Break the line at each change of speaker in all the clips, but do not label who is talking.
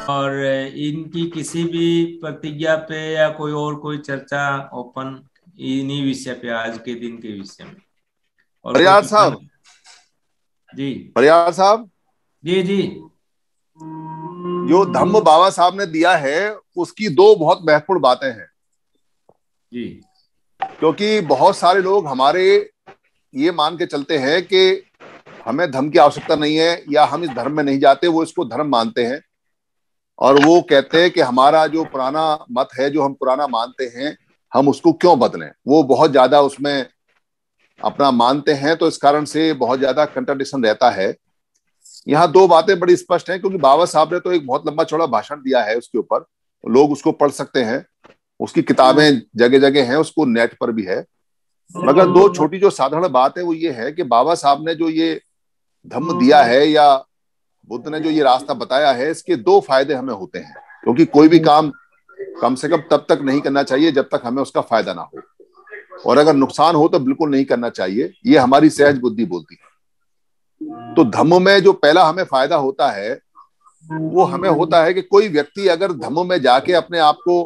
और इनकी किसी भी प्रतिज्ञा पे या कोई और कोई चर्चा ओपन इन्हीं विषय पे, आज के दिन के विषय में, और कोई
बरियार
प्रसंग।
साहब,
जी।
बरियार साहब,
जी। जी।
जो धम्म बाबा साहब ने दिया है उसकी दो बहुत महत्वपूर्ण बातें हैं।
जी।
क्योंकि बहुत सारे लोग हमारे ये मान के चलते हैं कि हमें धर्म की आवश्यकता नहीं है या हम इस धर्म में नहीं जाते, वो इसको धर्म मानते हैं और वो कहते हैं कि हमारा जो पुराना मत है, जो हम पुराना मानते हैं, हम उसको क्यों बदलें। वो बहुत ज्यादा उसमें अपना मानते हैं, तो इस कारण से बहुत ज्यादा कंट्राडिक्शन रहता है। यहाँ दो बातें बड़ी स्पष्ट हैं, क्योंकि बाबा साहब ने तो एक बहुत लंबा चौड़ा भाषण दिया है उसके ऊपर, लोग उसको पढ़ सकते हैं, उसकी किताबें जगह जगह हैं, उसको नेट पर भी है। मगर दो छोटी जो साधारण बात है वो ये है कि बाबा साहब ने जो ये धम्म दिया है या बुद्ध ने जो ये रास्ता बताया है, इसके दो फायदे हमें होते हैं। क्योंकि कोई भी काम कम से कम तब तक नहीं करना चाहिए जब तक हमें उसका फायदा ना हो, और अगर नुकसान हो तो बिल्कुल नहीं करना चाहिए, ये हमारी सहज बुद्धि बोलती है। तो धम्म में जो पहला हमें फायदा होता है वो हमें होता है कि कोई व्यक्ति अगर धम्म में जाके अपने आप को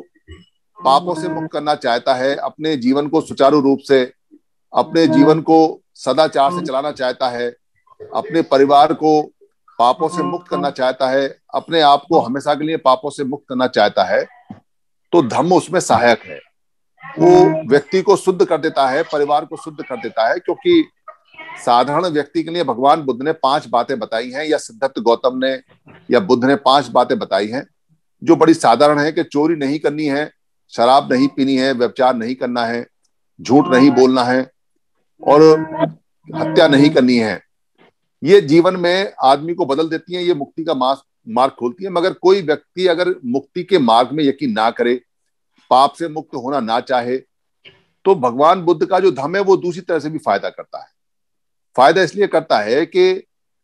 पापों से मुक्त करना चाहता है, अपने जीवन को सुचारू रूप से, अपने जीवन को सदाचार से चलाना चाहता है, अपने परिवार को पापों से मुक्त करना चाहता है, अपने आप को हमेशा के लिए पापों से मुक्त करना चाहता है, तो धम्म उसमें सहायक है। वो व्यक्ति को शुद्ध कर देता है, परिवार को शुद्ध कर देता है। क्योंकि साधारण व्यक्ति के लिए भगवान बुद्ध ने पांच बातें बताई हैं, या सिद्धार्थ गौतम ने या बुद्ध ने पांच बातें बताई हैं जो बड़ी साधारण है, कि चोरी नहीं करनी है, शराब नहीं पीनी है, व्यभिचार नहीं करना है, झूठ नहीं बोलना है, और हत्या नहीं करनी है। ये जीवन में आदमी को बदल देती है, ये मुक्ति का मार्ग खोलती है। मगर कोई व्यक्ति अगर मुक्ति के मार्ग में यकीन ना करे, पाप से मुक्त होना ना चाहे, तो भगवान बुद्ध का जो धम्म है वो दूसरी तरह से भी फायदा करता है। फायदा इसलिए करता है कि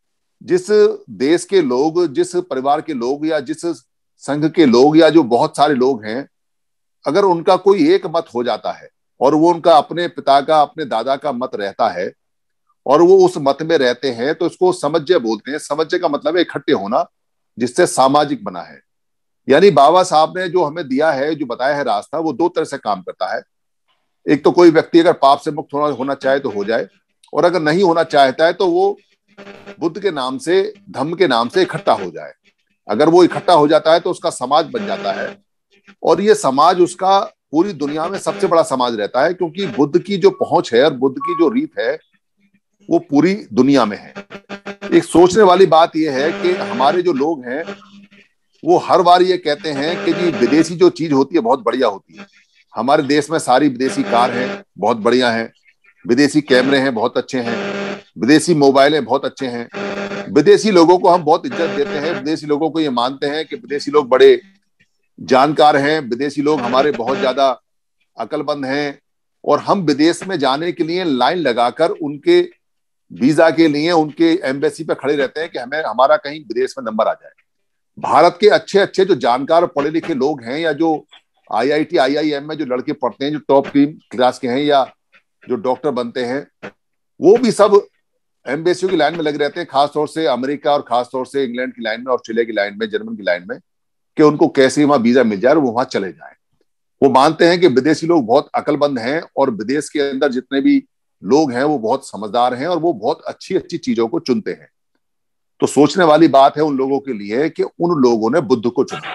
जिस देश के लोग, जिस परिवार के लोग, या जिस संघ के लोग, या जो बहुत सारे लोग हैं, अगर उनका कोई एक मत हो जाता है और वो उनका अपने पिता का, अपने दादा का मत रहता है और वो उस मत में रहते हैं, तो इसको समझ्य बोलते हैं। समझ्य का मतलब है इकट्ठे होना, जिससे सामाजिक बना है। यानी बाबा साहब ने जो हमें दिया है, जो बताया है रास्ता, वो दो तरह से काम करता है। एक तो कोई व्यक्ति अगर पाप से मुक्त होना चाहे तो हो जाए, और अगर नहीं होना चाहता है तो वो बुद्ध के नाम से, धम्म के नाम से इकट्ठा हो जाए। अगर वो इकट्ठा हो जाता है तो उसका समाज बन जाता है, और ये समाज उसका पूरी दुनिया में सबसे बड़ा समाज रहता है। क्योंकि बुद्ध की जो पहुंच है और बुद्ध की जो रीत है वो पूरी दुनिया में है। एक सोचने वाली बात यह है कि हमारे जो लोग हैं वो हर बार ये कहते हैं कि जी विदेशी जो चीज होती है बहुत बढ़िया होती है। हमारे देश में सारी विदेशी कार हैं, बहुत बढ़िया है, विदेशी कैमरे हैं, बहुत अच्छे हैं, विदेशी मोबाइल बहुत अच्छे हैं, विदेशी लोगों को हम बहुत इज्जत देते हैं, विदेशी लोगों को ये मानते हैं कि विदेशी लोग बड़े जानकार हैं, विदेशी लोग हमारे बहुत ज्यादा अकलमंद हैं, और हम विदेश में जाने के लिए लाइन लगाकर उनके वीजा के लिए उनके एम्बेसी पे खड़े रहते हैं कि हमें हमारा कहीं विदेश में नंबर आ जाए। भारत के अच्छे अच्छे जो जानकार पढ़े लिखे लोग हैं, या जो आईआईटी आईआईएम में जो लड़के पढ़ते हैं, जो टॉप क्लास के हैं, या जो डॉक्टर बनते हैं, वो भी सब एम्बेसियों की लाइन में लगे रहते हैं, खासतौर से अमेरिका और खासतौर से इंग्लैंड की लाइन में, ऑस्ट्रेलिया की लाइन में, जर्मन की लाइन में, कि उनको कैसे वहां वीजा मिल जाए और वो वहां चले जाए। वो मानते हैं कि विदेशी लोग बहुत अकलमंद हैं और विदेश के अंदर जितने भी लोग हैं वो बहुत समझदार हैं और वो बहुत अच्छी अच्छी चीजों को चुनते हैं। तो सोचने वाली बात है उन लोगों के लिए कि उन लोगों ने बुद्ध को चुना,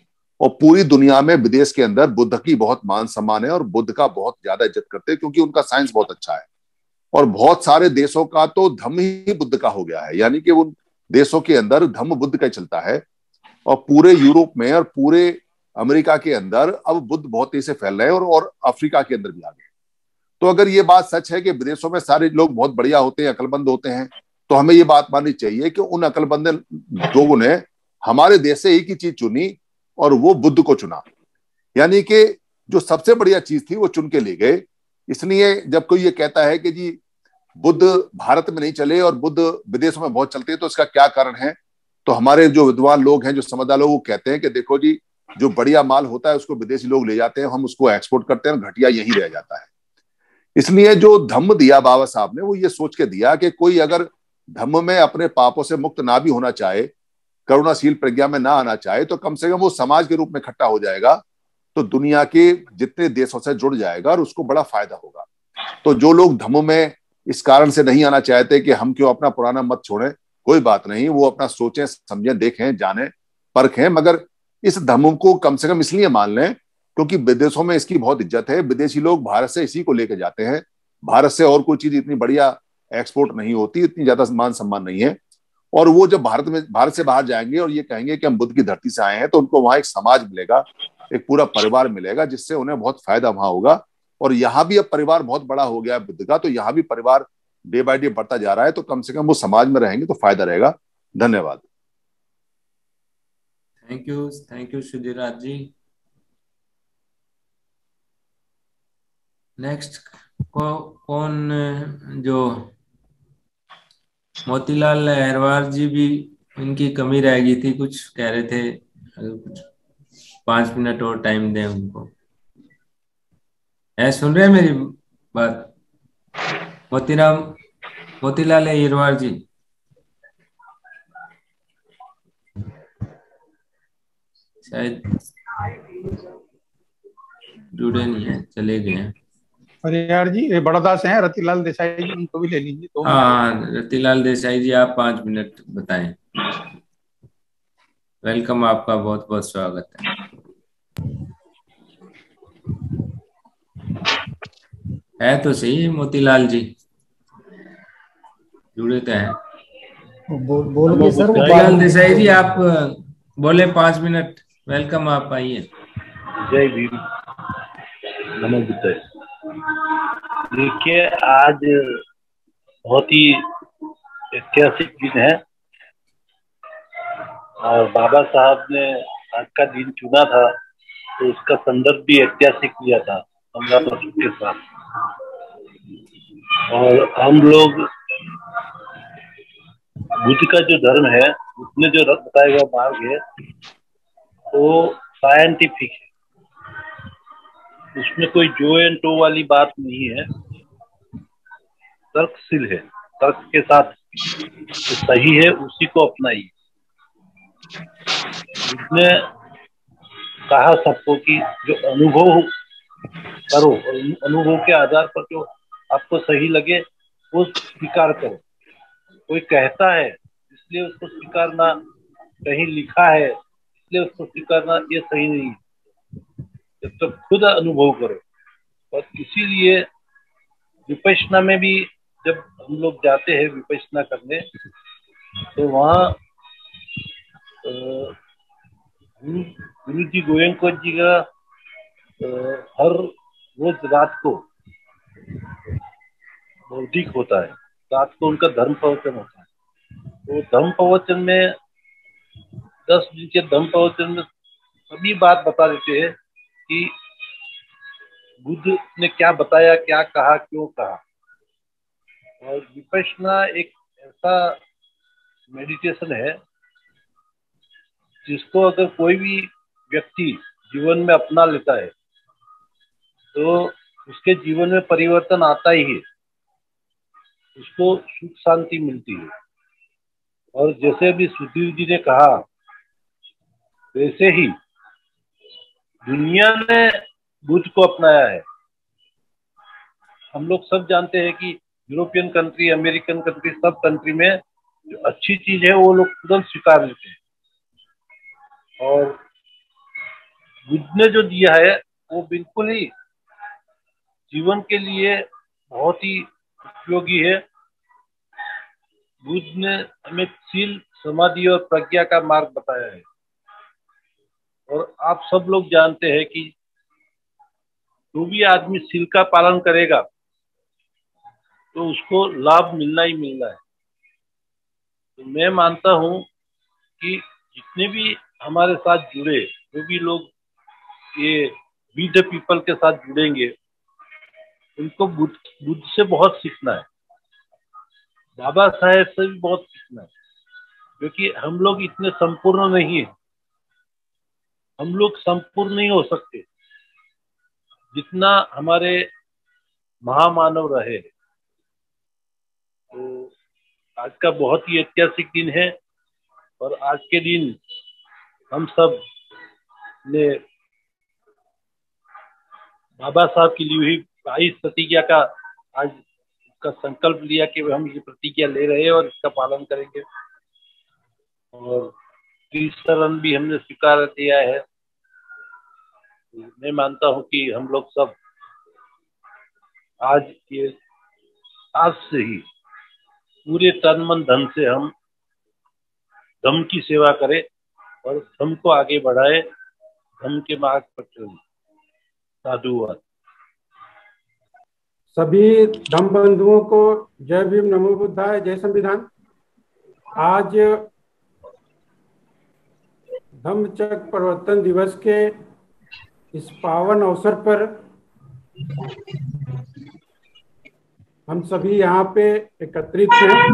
और पूरी दुनिया में विदेश के अंदर बुद्ध की बहुत मान सम्मान है और बुद्ध का बहुत ज्यादा इज्जत करते हैं, क्योंकि उनका साइंस बहुत अच्छा है। और बहुत सारे देशों का तो धम्म ही बुद्ध का हो गया है, यानी कि उन देशों के अंदर धम्म बुद्ध का चलता है। और पूरे यूरोप में और पूरे अमेरिका के अंदर अब बुद्ध बहुत तेजी से फैल रहे हैं, और अफ्रीका के अंदर भी आ गए। तो अगर ये बात सच है कि विदेशों में सारे लोग बहुत बढ़िया होते हैं, अकलमंद होते हैं, तो हमें ये बात माननी चाहिए कि उन अकलमंद लोगों ने हमारे देश से एक ही चीज चुनी, और वो बुद्ध को चुना। यानी कि जो सबसे बढ़िया चीज थी वो चुन के ले गए। इसलिए जब कोई ये कहता है कि जी बुद्ध भारत में नहीं चले और बुद्ध विदेशों में बहुत चलते हैं, तो इसका क्या कारण है, तो हमारे जो विद्वान लोग हैं, जो समझदार लोग, वो कहते हैं कि देखो जी, जो बढ़िया माल होता है उसको विदेशी लोग ले जाते हैं, हम उसको एक्सपोर्ट करते हैं, और घटिया यही रह जाता है। इसलिए जो धम्म दिया बाबा साहब ने, वो ये सोच के दिया कि कोई अगर धम्म में अपने पापों से मुक्त ना भी होना चाहे, करुणाशील प्रज्ञा में ना आना चाहे तो कम से कम वो समाज के रूप में इकट्ठा हो जाएगा, तो दुनिया के जितने देशों से जुड़ जाएगा और उसको बड़ा फायदा होगा। तो जो लोग धम्म में इस कारण से नहीं आना चाहते कि हम क्यों अपना पुराना मत छोड़ें, कोई बात नहीं, वो अपना सोचें, समझें, देखें, जानें, परखें, मगर इस धम्म को कम से कम इसलिए मान लें क्योंकि विदेशों में इसकी बहुत इज्जत है। विदेशी लोग भारत से इसी को लेके जाते हैं। भारत से और कोई चीज इतनी बढ़िया एक्सपोर्ट नहीं होती, इतनी ज्यादा मान सम्मान नहीं है। और वो जब भारत से बाहर जाएंगे और ये कहेंगे कि हम बुद्ध की धरती से आए हैं, तो उनको वहां एक समाज मिलेगा, एक पूरा परिवार मिलेगा, जिससे उन्हें बहुत फायदा वहां होगा। और यहाँ भी अब परिवार बहुत बड़ा हो गया है बुद्ध का, तो यहाँ भी परिवार डे बाय डे बढ़ता जा रहा है, तो कम से कम वो समाज में रहेंगे तो फायदा रहेगा। धन्यवाद।
Thank you Sudhiraj ji. Next कौन, जो मोतीलाल अहरवार जी भी, इनकी कमी रह गई थी, कुछ कह रहे थे, अगर कुछ 5 मिनट और टाइम दें उनको। सुन रहे हैं मेरी बात? मोतीलाल अहिरवार जी शायद जुड़े नहीं है, चले गए हैं।
अरे यार जी, ये बड़ौदा से हैं रतिलाल देसाई जी, उनको भी ले लीजिए 2 मिनट।
हाँ, रतिलाल देसाई जी, आप 5 मिनट बताएं। वेलकम, आपका बहुत बहुत स्वागत है तो सही मोतीलाल जी, जुड़े तो हैं।
बोल के सर,
मोतीलाल देसाई जी आप बोले 5 मिनट। वेलकम, आप आइए।
जय भीम, नमो बुद्धाय। देखिए, आज बहुत ही ऐतिहासिक दिन है और बाबा साहब ने आज का दिन चुना था, तो उसका संदर्भ भी ऐतिहासिक लिया था 15 वर्षों के साथ। और हम लोग बुद्ध का जो धर्म है, उसने जो बताया हुआ मार्ग है, वो साइंटिफिक है, उसमें कोई जो एंड टो वाली बात नहीं है, तर्कशील है, तर्क के साथ जो सही है उसी को अपनाइए। उसने कहा सबको कि जो अनुभव करो और अनुभव के आधार पर जो आपको सही लगे वो स्वीकार करो। कोई कहता है इसलिए उसको स्वीकारना, कहीं लिखा है इसलिए उसको स्वीकारना, ये सही नहीं है। जब तक खुद अनुभव करो। और इसीलिए विपश्यना में भी जब हम लोग जाते हैं विपश्यना करने, तो वहाँ गुरु जी गोयंका जी का हर रोज रात को बौद्धिक होता है, रात को उनका धर्म प्रवचन होता है। तो धर्म प्रवचन में 10 दिन के धर्म प्रवचन में सभी बात बता देते हैं कि बुद्ध ने क्या बताया, क्या कहा, क्यों कहा। और विपश्यना एक ऐसा मेडिटेशन है जिसको अगर कोई भी व्यक्ति जीवन में अपना लेता है तो उसके जीवन में परिवर्तन आता ही है, उसको सुख शांति मिलती है। और जैसे अभी सुधीर जी ने कहा, वैसे ही दुनिया ने बुद्ध को अपनाया है। हम लोग सब जानते हैं कि यूरोपियन कंट्री, अमेरिकन कंट्री, सब कंट्री में जो अच्छी चीज है वो लोग तुरंत स्वीकार लेते हैं। और बुद्ध ने जो दिया है वो बिल्कुल ही जीवन के लिए बहुत ही उपयोगी है। बुद्ध ने हमें शील, समाधि और प्रज्ञा का मार्ग बताया है। और आप सब लोग जानते हैं कि जो भी आदमी शील का पालन करेगा तो उसको लाभ मिलना ही मिलना है। तो मैं मानता हूँ कि जितने भी हमारे साथ जुड़े, जो भी लोग ये वी द पीपल के साथ जुड़ेंगे, उनको बुद्ध से बहुत सीखना है, बाबा साहेब से भी बहुत सीखना है, क्योंकि हम लोग इतने संपूर्ण नहीं है। हम लोग संपूर्ण नहीं हो सकते जितना हमारे महामानव रहे। तो आज का बहुत ही ऐतिहासिक दिन है और आज के दिन हम सब ने बाबा साहब की ली हुई 22 प्रतिज्ञा का आज का संकल्प लिया कि हम ये प्रतिज्ञा ले रहे हैं और इसका पालन करेंगे। और त्रिशरण भी हमने स्वीकार किया है। मैं मानता हूँ कि हम लोग सब आज से ही पूरे तन मन धन से हम धम्म की सेवा करें और धम्म को आगे बढ़ाए, धम्म के मार्ग पर चलें। साधुवाद।
सभी धम्म बंधुओं को जय भीम, नमो बुद्धाय, जय संविधान। आज धम्मचक्र प्रवर्तन दिवस के इस पावन अवसर पर हम सभी यहाँ पे एकत्रित हैं।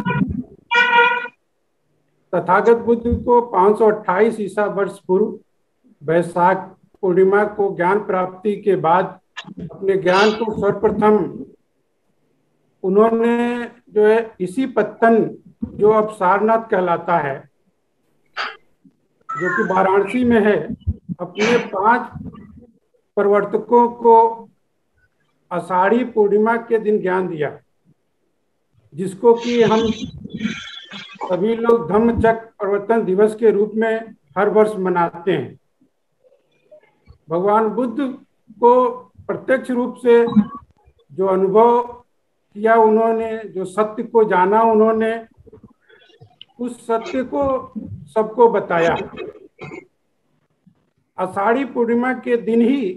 तथागत बुद्ध को 528 ईसा वर्ष पूर्व वैशाख पूर्णिमा को ज्ञान प्राप्ति के बाद अपने ज्ञान को सर्वप्रथम उन्होंने जो है इसी पत्तन, जो अब सारनाथ कहलाता है, जो कि वाराणसी में है, अपने 5 प्रवर्तकों को आषाढ़ी पूर्णिमा के दिन ज्ञान दिया, जिसको कि हम सभी लोग धम्मचक्र प्रवर्तन दिवस के रूप में हर वर्ष मनाते हैं। भगवान बुद्ध को प्रत्यक्ष रूप से जो अनुभव किया उन्होंने, जो सत्य को जाना उन्होंने, उस सत्य को सबको बताया। आषाढ़ी पूर्णिमा के दिन ही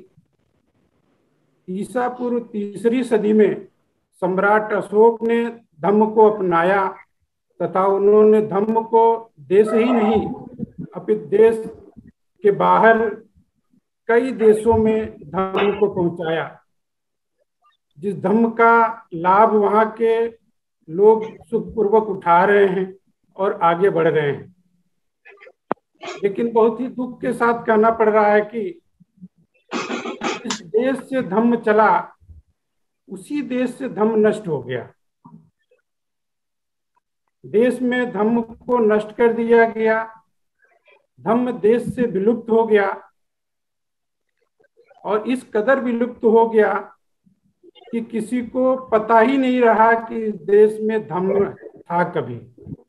ईसा पूर्व 3री सदी में सम्राट अशोक ने धम्म को अपनाया तथा उन्होंने धम्म को देश ही नहीं अपितु देश के बाहर कई देशों में धम्म को पहुंचाया, जिस धम्म का लाभ वहां के लोग सुखपूर्वक उठा रहे हैं और आगे बढ़ रहे हैं। लेकिन बहुत ही दुख के साथ कहना पड़ रहा है कि इस देश से धम्म चला, उसी देश से धम्म नष्ट हो गया। देश में धम्म को नष्ट कर दिया गया, धम्म देश से विलुप्त हो गया और इस कदर विलुप्त हो गया कि किसी को पता ही नहीं रहा कि इस देश में धम्म था कभी।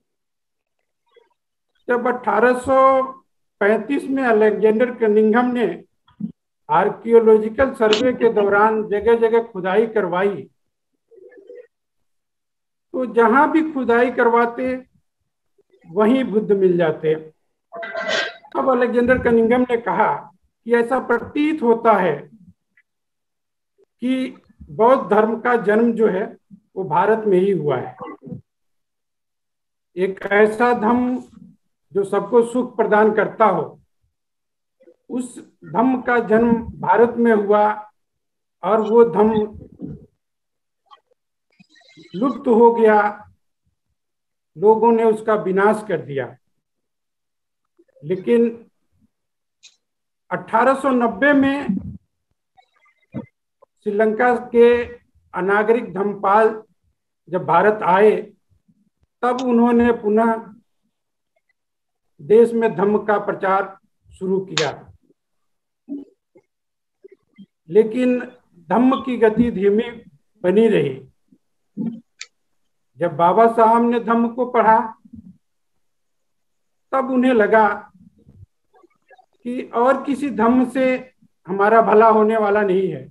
जब 1835 में अलेक्जेंडर कनिंघम ने आर्कियोलॉजिकल सर्वे के दौरान जगह जगह खुदाई करवाई, तो जहां भी खुदाई करवाते वहीं बुद्ध मिल जाते। अब अलेक्जेंडर कनिंघम ने कहा कि ऐसा प्रतीत होता है कि बौद्ध धर्म का जन्म जो है वो भारत में ही हुआ है। एक ऐसा धम्म जो सबको सुख प्रदान करता हो, उस धम्म का जन्म भारत में हुआ और वो धम्म लुप्त हो गया, लोगों ने उसका विनाश कर दिया। लेकिन 1890 में श्रीलंका के अनागरिक धम्मपाल जब भारत आए, तब उन्होंने पुनः देश में धम्म का प्रचार शुरू किया। लेकिन धम्म की गति धीमी बनी रही। जब बाबा साहब ने धम्म को पढ़ा, तब उन्हें लगा कि और किसी धम्म से हमारा भला होने वाला नहीं है,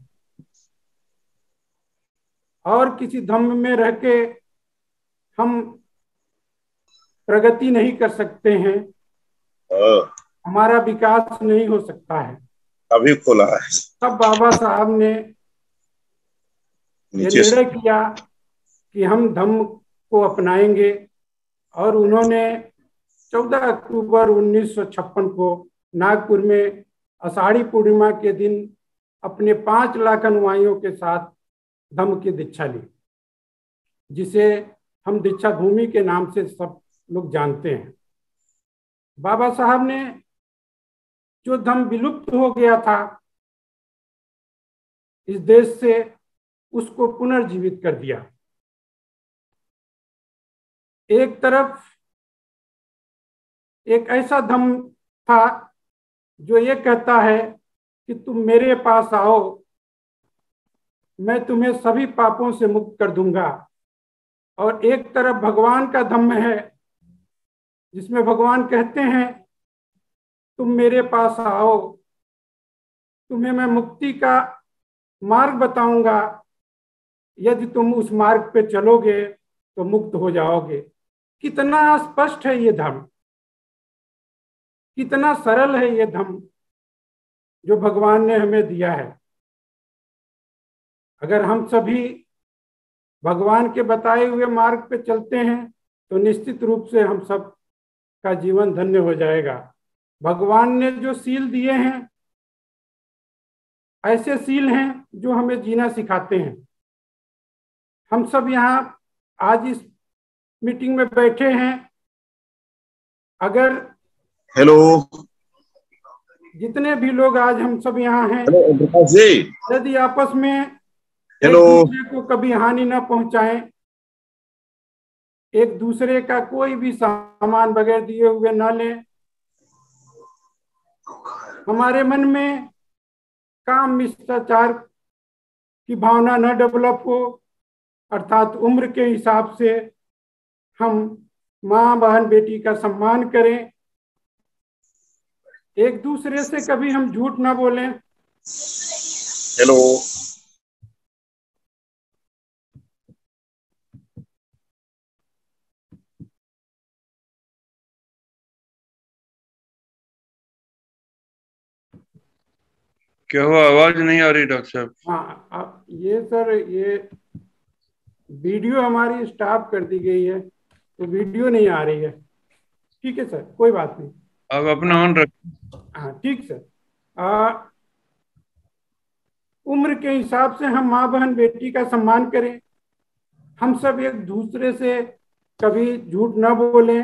और किसी धम्म में रह के हम प्रगति नहीं कर सकते हैं, हमारा विकास नहीं हो सकता है।
अभी खोला है।
तब बाबा साहब ने निर्णय किया कि हम धम्म को अपनाएंगे और उन्होंने 14 अक्टूबर 1956 को नागपुर में आषाढ़ी पूर्णिमा के दिन अपने 5 लाख अनुयायियों के साथ धम्म की दीक्षा ली, जिसे हम दीक्षा भूमि के नाम से सब लोग जानते हैं। बाबा साहब ने जो धम्म विलुप्त हो गया था इस देश से, उसको पुनर्जीवित कर दिया। एक तरफ एक ऐसा धम्म था जो ये कहता है कि तुम मेरे पास आओ, मैं तुम्हें सभी पापों से मुक्त कर दूंगा। और एक तरफ भगवान का धम्म है जिसमें भगवान कहते हैं तुम मेरे पास आओ, तुम्हें मैं मुक्ति का मार्ग बताऊंगा, यदि तुम उस मार्ग पे चलोगे तो मुक्त हो जाओगे। कितना स्पष्ट है ये धर्म, कितना सरल है ये धर्म जो भगवान ने हमें दिया है। अगर हम सभी भगवान के बताए हुए मार्ग पे चलते हैं तो निश्चित रूप से हम सब का जीवन धन्य हो जाएगा। भगवान ने जो सील दिए हैं ऐसे सील हैं जो हमें जीना सिखाते हैं। हम सब यहाँ आज इस मीटिंग में बैठे हैं, अगर
हेलो
जितने भी लोग आज हम सब यहाँ हैं, यदि आपस में एक दूसरे को कभी हानि न पहुंचाएं, एक दूसरे का कोई भी सामान बगैर दिए हुए न लें, हमारे मन में काम मिष्टाचार की भावना न डेवलप हो, अर्थात उम्र के हिसाब से हम माँ बहन बेटी का सम्मान करें, एक दूसरे से कभी हम झूठ ना बोलें।
हेलो क्या हुआ, आवाज नहीं आ रही डॉक्टर साहब?
हाँ, ये सर ये वीडियो हमारी स्टॉप कर दी गई है तो वीडियो नहीं आ रही है। ठीक है सर, कोई बात नहीं,
आप अपना ऑन रख।
हाँ ठीक सर। उम्र के हिसाब से हम माँ बहन बेटी का सम्मान करें, हम सब एक दूसरे से कभी झूठ न बोलें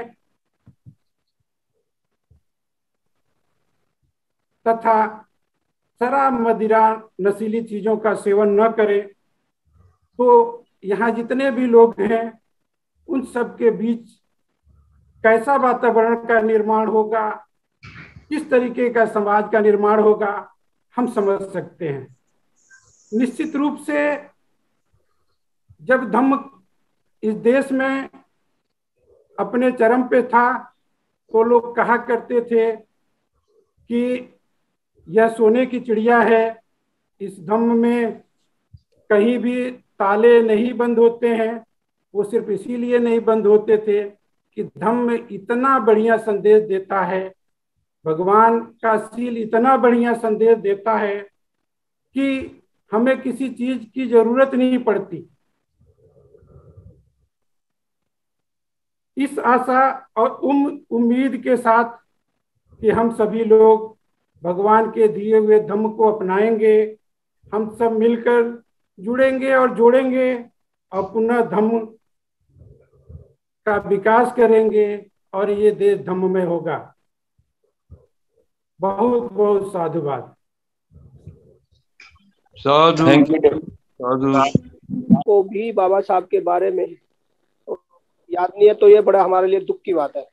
तथा शराब मदिरा नशीली चीजों का सेवन न करें। तो यहाँ जितने भी लोग हैं उन सब के बीच कैसा वातावरण का निर्माण होगा, किस तरीके का समाज का निर्माण होगा, हम समझ सकते हैं। निश्चित रूप से जब धम्म इस देश में अपने चरम पे था तो लोग कहा करते थे कि यह सोने की चिड़िया है, इस धम्म में कहीं भी ताले नहीं बंद होते हैं। वो सिर्फ इसीलिए नहीं बंद होते थे कि धम्म इतना बढ़िया संदेश देता है, भगवान का सील इतना बढ़िया संदेश देता है कि हमें किसी चीज की जरूरत नहीं पड़ती। इस आशा और उम्मीद के साथ कि हम सभी लोग भगवान के दिए हुए धम्म को अपनाएंगे, हम सब मिलकर जुड़ेंगे और जोड़ेंगे और पुनः धम्म का विकास करेंगे और ये देश धम्ममय होगा। बहुत बहुत साधुवाद।
साधु
थैंक यू।
साधु
को भी बाबा साहब के बारे में याद नहीं है तो ये बड़ा हमारे लिए दुख की बात है।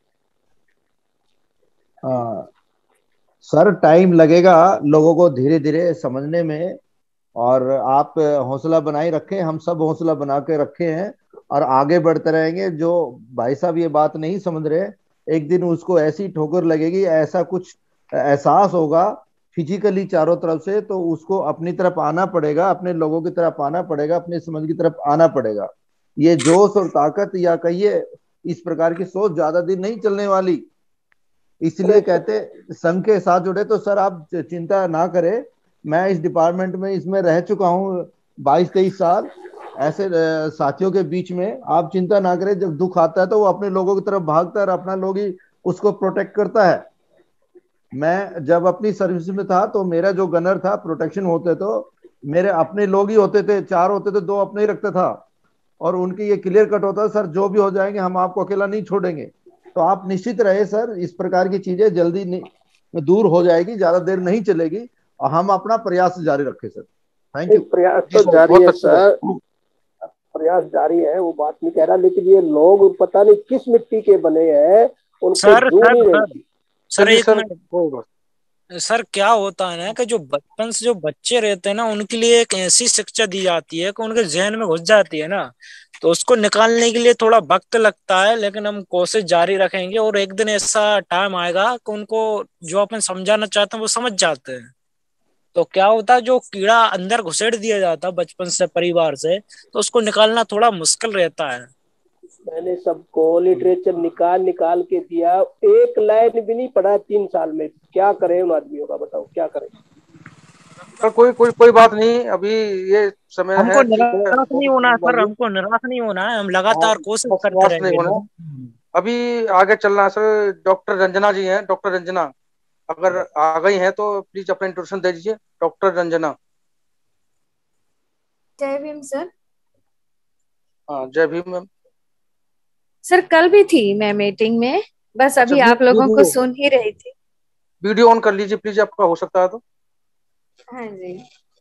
सर टाइम लगेगा लोगों को धीरे धीरे समझने में, और आप हौसला बनाए रखें, हम सब हौसला बना के रखे हैं और आगे बढ़ते रहेंगे। जो भाई साहब ये बात नहीं समझ रहे, एक दिन उसको ऐसी ठोकर लगेगी, ऐसा कुछ एहसास होगा फिजिकली चारों तरफ से, तो उसको अपनी तरफ आना पड़ेगा, अपने लोगों की तरफ आना पड़ेगा, अपने समाज की तरफ आना पड़ेगा। ये जोश और ताकत या कहिए इस प्रकार की सोच ज्यादा दिन नहीं चलने वाली, इसलिए कहते संघ के साथ जुड़े। तो सर आप चिंता ना करें, मैं इस डिपार्टमेंट में इसमें रह चुका हूँ 22-23 साल, ऐसे साथियों के बीच में। आप चिंता ना करें, जब दुख आता है तो वो अपने लोगों की तरफ भागता है और अपना लोग ही उसको प्रोटेक्ट करता है। मैं जब अपनी सर्विस में था तो मेरा जो गनर था, प्रोटेक्शन होते तो मेरे अपने लोग ही होते थे, 4 होते थे, 2 अपने ही रखता था, और उनकी ये क्लियर कट होता है, सर जो भी हो जाएंगे हम आपको अकेला नहीं छोड़ेंगे। तो आप निश्चित रहे सर, इस प्रकार की चीजें जल्दी नहीं दूर हो जाएगी, ज्यादा देर नहीं चलेगी, और हम अपना प्रयास जारी रखें सर। Thank you.
प्रयास तो जारी है सर, प्रयास जारी है, वो बात नहीं कह रहा, लेकिन ये लोग पता नहीं किस मिट्टी के बने हैं उनके
सर
जू
सर
नहीं
सर
रहती।
सर
चलिए
एक
सर,
मिनट। सर क्या होता है ना कि जो बचपन से जो बच्चे रहते हैं ना, उनके लिए एक ऐसी शिक्षा दी जाती है कि उनके जहन में घुस जाती है ना, तो उसको निकालने के लिए थोड़ा वक्त लगता है, लेकिन हम कोशिश जारी रखेंगे और एक दिन ऐसा टाइम आएगा कि उनको जो अपन समझाना चाहते हैं वो समझ जाते हैं। तो क्या होता है, जो कीड़ा अंदर घुसेड़ दिया जाता है बचपन से परिवार से, तो उसको निकालना थोड़ा मुश्किल रहता है।
मैंने सबको लिटरेचर निकाल निकाल के दिया, एक लाइन भी नहीं पढ़ा 3 साल में। क्या करें उन आदमियों का, बताओ क्या करें।
सर कोई कोई कोई बात नहीं, अभी ये समय
हमको
है, ठीक है,
निराश नहीं
फोकस
होना है सर,
समझवाइए।
हमको निराश नहीं होना है, हम
हाँ,
लगातार कोशिश
बस
करते
निराश नहीं
रहेंगे।
होना है। अभी आगे चलना है सर। डॉक्टर रंजना जी हैं, डॉक्टर रंजना, अगर आ गई हैं तो प्लीज अपना इंट्रोडक्शन दे दीजिए। डॉक्टर रंजना।
जय भीम सर।
हाँ, जय भीम मैम।
सर कल भी थी मैं मीटिंग में, बस
अच्छा,
अभी आप लोगों को
वीडियो
सुन ही रही थी।
वीडियो ऑन कर लीजिए प्लीज, आपका हो सकता है तो।
हाँ जी।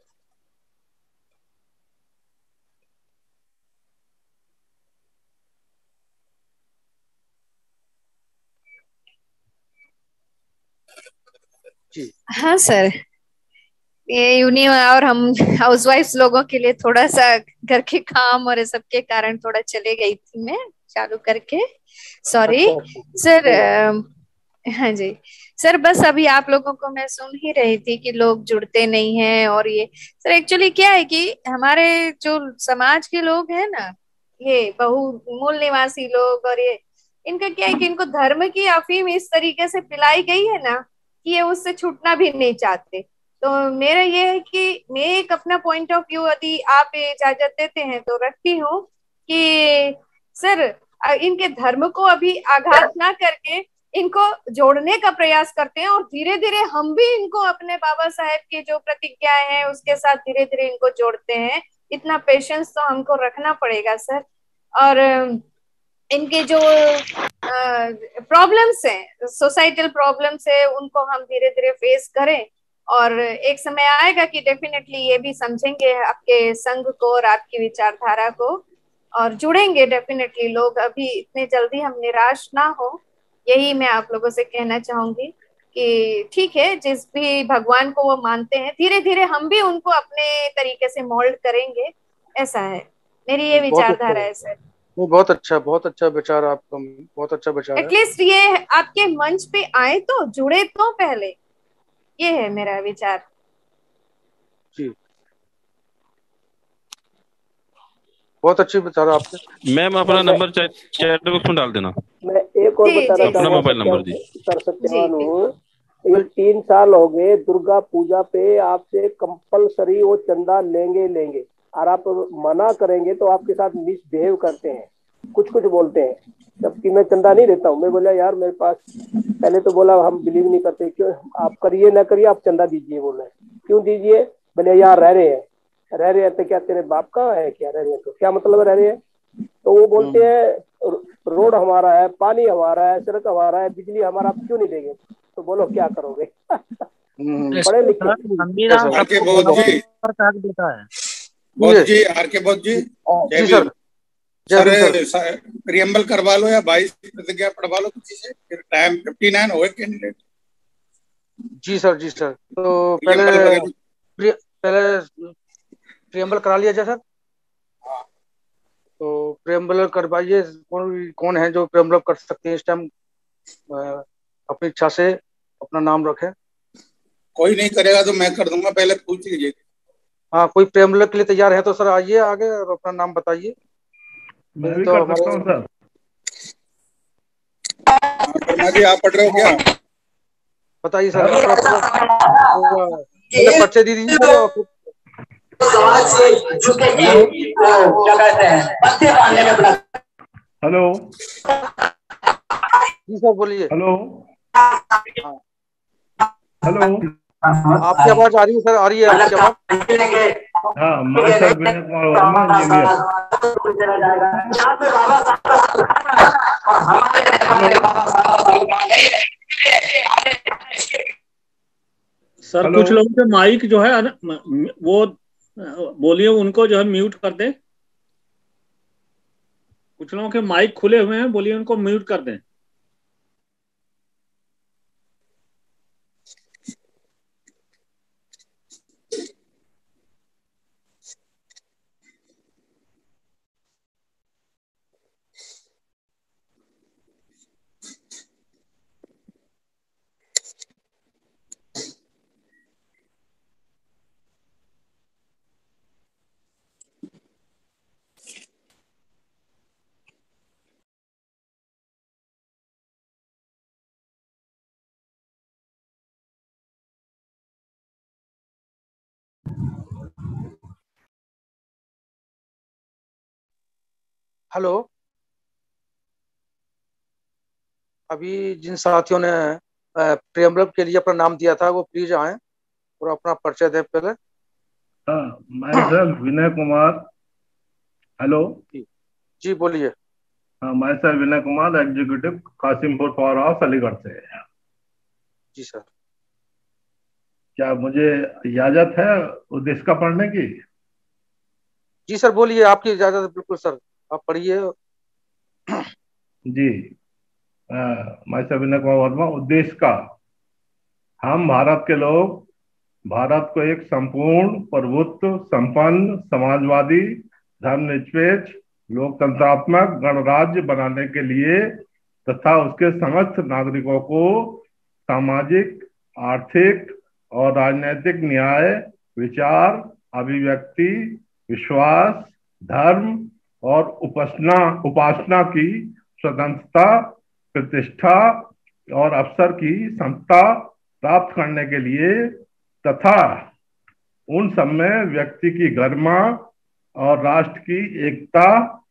जी
हाँ सर, ये यूनी और हम हाउसवाइफ्स लोगों के लिए थोड़ा सा घर के काम और सबके कारण थोड़ा चले गई थी मैं चालू करके, सॉरी
अच्छा अच्छा,
सर।
कोई बात
हाँ जी सर, बस अभी आप लोगों को मैं सुन ही रही थी कि लोग जुड़ते नहीं हैं, और ये सर एक्चुअली क्या है कि हमारे जो समाज के लोग हैं ना, ये बहुमूल निवासी लोग, और ये इनका क्या है कि इनको धर्म की अफीम इस तरीके से पिलाई गई है ना कि ये उससे छूटना भी नहीं चाहते। तो मेरा ये है कि मैं एक अपना पॉइंट ऑफ व्यू यदि आप इजाजत देते हैं तो रखती हूँ कि सर इनके धर्म को अभी आघात ना करके इनको जोड़ने का प्रयास करते हैं, और धीरे धीरे हम भी इनको अपने बाबा साहेब की जो प्रतिज्ञाएं हैं उसके साथ धीरे धीरे इनको जोड़ते हैं। इतना पेशेंस तो हमको रखना पड़ेगा सर। और इनके जो प्रॉब्लम्स हैं, सोसाइटल प्रॉब्लम्स है, उनको हम धीरे धीरे फेस करें, और एक समय आएगा कि डेफिनेटली ये भी समझेंगे आपके संघ को और आपकी विचारधारा को, और जुड़ेंगे डेफिनेटली लोग। अभी इतने जल्दी हम निराश ना हो, यही मैं आप लोगों से कहना चाहूंगी कि ठीक है, जिस भी भगवान को वो मानते हैं धीरे धीरे हम भी उनको अपने तरीके से मोल्ड करेंगे, ऐसा है मेरी ये
नहीं, बहुत अच्छा
विचारधारा
है।
है सर।
नहीं, बहुत अच्छा विचार है आपका, बहुत अच्छा विचार है।
एटलीस्ट ये आपके मंच पे आए तो जुड़े तो पहले, ये है मेरा विचार।
जी, बहुत अच्छी विचार है आपके।
मैम अपना नंबर चैट बॉक्स में डाल देना,
मैं एक और
जी
बताना
जी
अपना
सर।
चाहूंगा
मोबाइल नंबर जी।
सर
जी
सत्यवान
जी
हूँ। ये 3 साल हो गए दुर्गा पूजा पे आपसे कंपलसरी वो चंदा लेंगे लेंगे, और आप मना करेंगे तो आपके साथ मिसबिहेव करते हैं, कुछ कुछ बोलते हैं, जबकि मैं चंदा नहीं देता हूँ। मैं बोला यार मेरे पास, पहले तो बोला हम बिलीव नहीं करते, क्यों आप करिए ना करिए आप चंदा दीजिए। बोला क्यों दीजिए, बोले यार रह रहे हैं तो क्या तेरे बाप का है क्या, रह रहे हैं तो क्या मतलब रह रहे हैं। तो वो बोलते हैं रोड हमारा है, पानी हमारा है, सड़क हमारा है, बिजली हमारा, आप क्यों नहीं देंगे। तो बोलो क्या करोगे। पढ़े लिखे
संविधान
आर के
सबको
बोध
बराबर
जी,
हक देता है।
बोध जी, आर के बोध जी, जय
जी
भीम।
सर, जय भीम सर।
प्रियम्बल करवा लो या 22 प्रतिज्ञा पढ़वा लो किसी से, फिर टाइम 59 हो गए कैंडिडेट।
जी सर, जी सर, तो
प्रियम्बल वगैरह
पहले प्रियम्बल करा लिया जाए सर। तो प्रियम्बल करवाइए। कौन कौन है जो प्रियम्बल कर सकते हैं इस टाइम, अपनी इच्छा से अपना नाम रखें।
कोई नहीं करेगा तो मैं कर दूंगा, पहले पूछ लीजिए।
हाँ, कोई प्रियम्बल के लिए तैयार है तो सर आइए आगे और अपना नाम बताइए।
मैं
नहीं
भी
तो
कर
हमारे
सकता हूँ सर।
वर्मा जी आप पढ़ रहे हो क्या?
बताइए सर, पहले पर्चे दे दीजिए सर। और
हेलो
जी सर बोलिए।
Hello hello.
आपकी आवाज आ रही है सर, आ रही है आपकी आवाज।
हाँ, मैं sir Vinay Kumar Verma, engineer.
Sir
hello.
कुछ लोगों के माइक जो है ना, वो बोलिए उनको जो है म्यूट कर दें। कुछ लोगों के माइक खुले हुए हैं, बोलिए उनको म्यूट कर दें।
हेलो, अभी जिन साथियों ने प्रेमरब के लिए अपना नाम दिया था वो प्लीज आए और अपना परिचय दें पहले।
Myself Vinay Kumar. Hello
जी बोलिए।
Myself Vinay Kumar, executive Kasimpur power house Aligarh से।
जी सर।
क्या मुझे इजाजत है उद्देश्य का पढ़ने की?
जी सर बोलिए, आपकी इजाजत है बिल्कुल सर, आप पढ़िए।
जी, माई सेल्फ विनय कुमार वर्मा। उद्देश्य का, हम भारत के लोग भारत को एक संपूर्ण प्रभुत्व संपन्न समाजवादी धर्मनिरपेक्ष लोकतंत्रात्मक गणराज्य बनाने के लिए तथा उसके समस्त नागरिकों को सामाजिक, आर्थिक और राजनीतिक न्याय, विचार, अभिव्यक्ति, विश्वास, धर्म और उपासना की स्वतंत्रता, प्रतिष्ठा और अवसर की समता प्राप्त करने के लिए तथा उन सब में व्यक्ति की गरिमा और राष्ट्र की एकता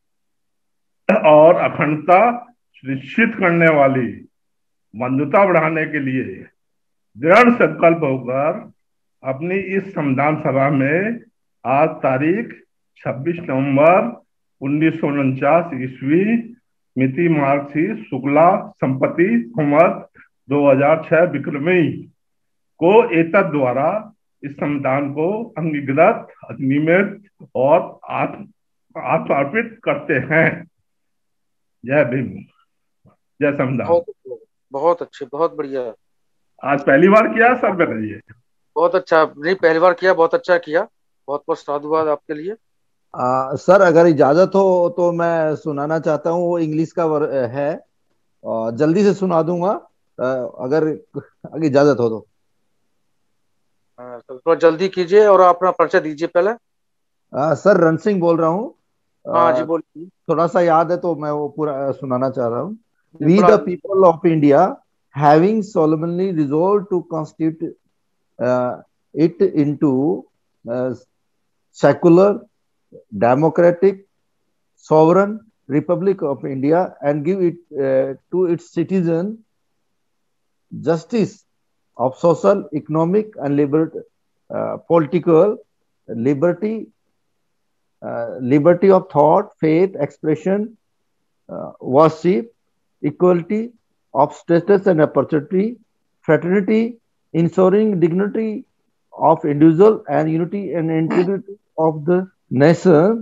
और अखंडता सुनिश्चित करने वाली बंधुता बढ़ाने के लिए दृढ़ संकल्प होकर अपनी इस संविधान सभा में आज तारीख 26 नवंबर 1949 ईस्वी मिति मार्गशी शुक्ला संपत्ति संवत 2006 विक्रमी को एतद द्वारा इस संविधान को अंगीकृत, अधिनियमित और आत्मार्पित करते हैं। जय भीम, जय संविधान।
बहुत अच्छे, बहुत बढ़िया।
आज पहली बार किया सर मैंने ये?
बहुत अच्छा, नहीं पहली बार किया, बहुत अच्छा किया, बहुत बहुत साधुवाद आपके लिए।
सर अगर इजाजत हो तो मैं सुनाना चाहता हूँ, वो इंग्लिश का है और जल्दी से सुना दूंगा अगर इजाजत हो तो।
थोड़ा जल्दी कीजिए और अपना परिचय दीजिए पहले।
सर रण सिंह बोल रहा हूँ।
हाँ जी बोलिए।
थोड़ा सा याद है तो मैं वो पूरा सुनाना चाह रहा हूँ। We the people of India having solemnly resolved to constitute it into secular, democratic, sovereign Republic of India and give it to its citizens justice of social, economic and political liberty, liberty of thought, faith, expression, worship, equality of status and opportunity, fraternity, ensuring dignity of individual and unity and integrity of the nation.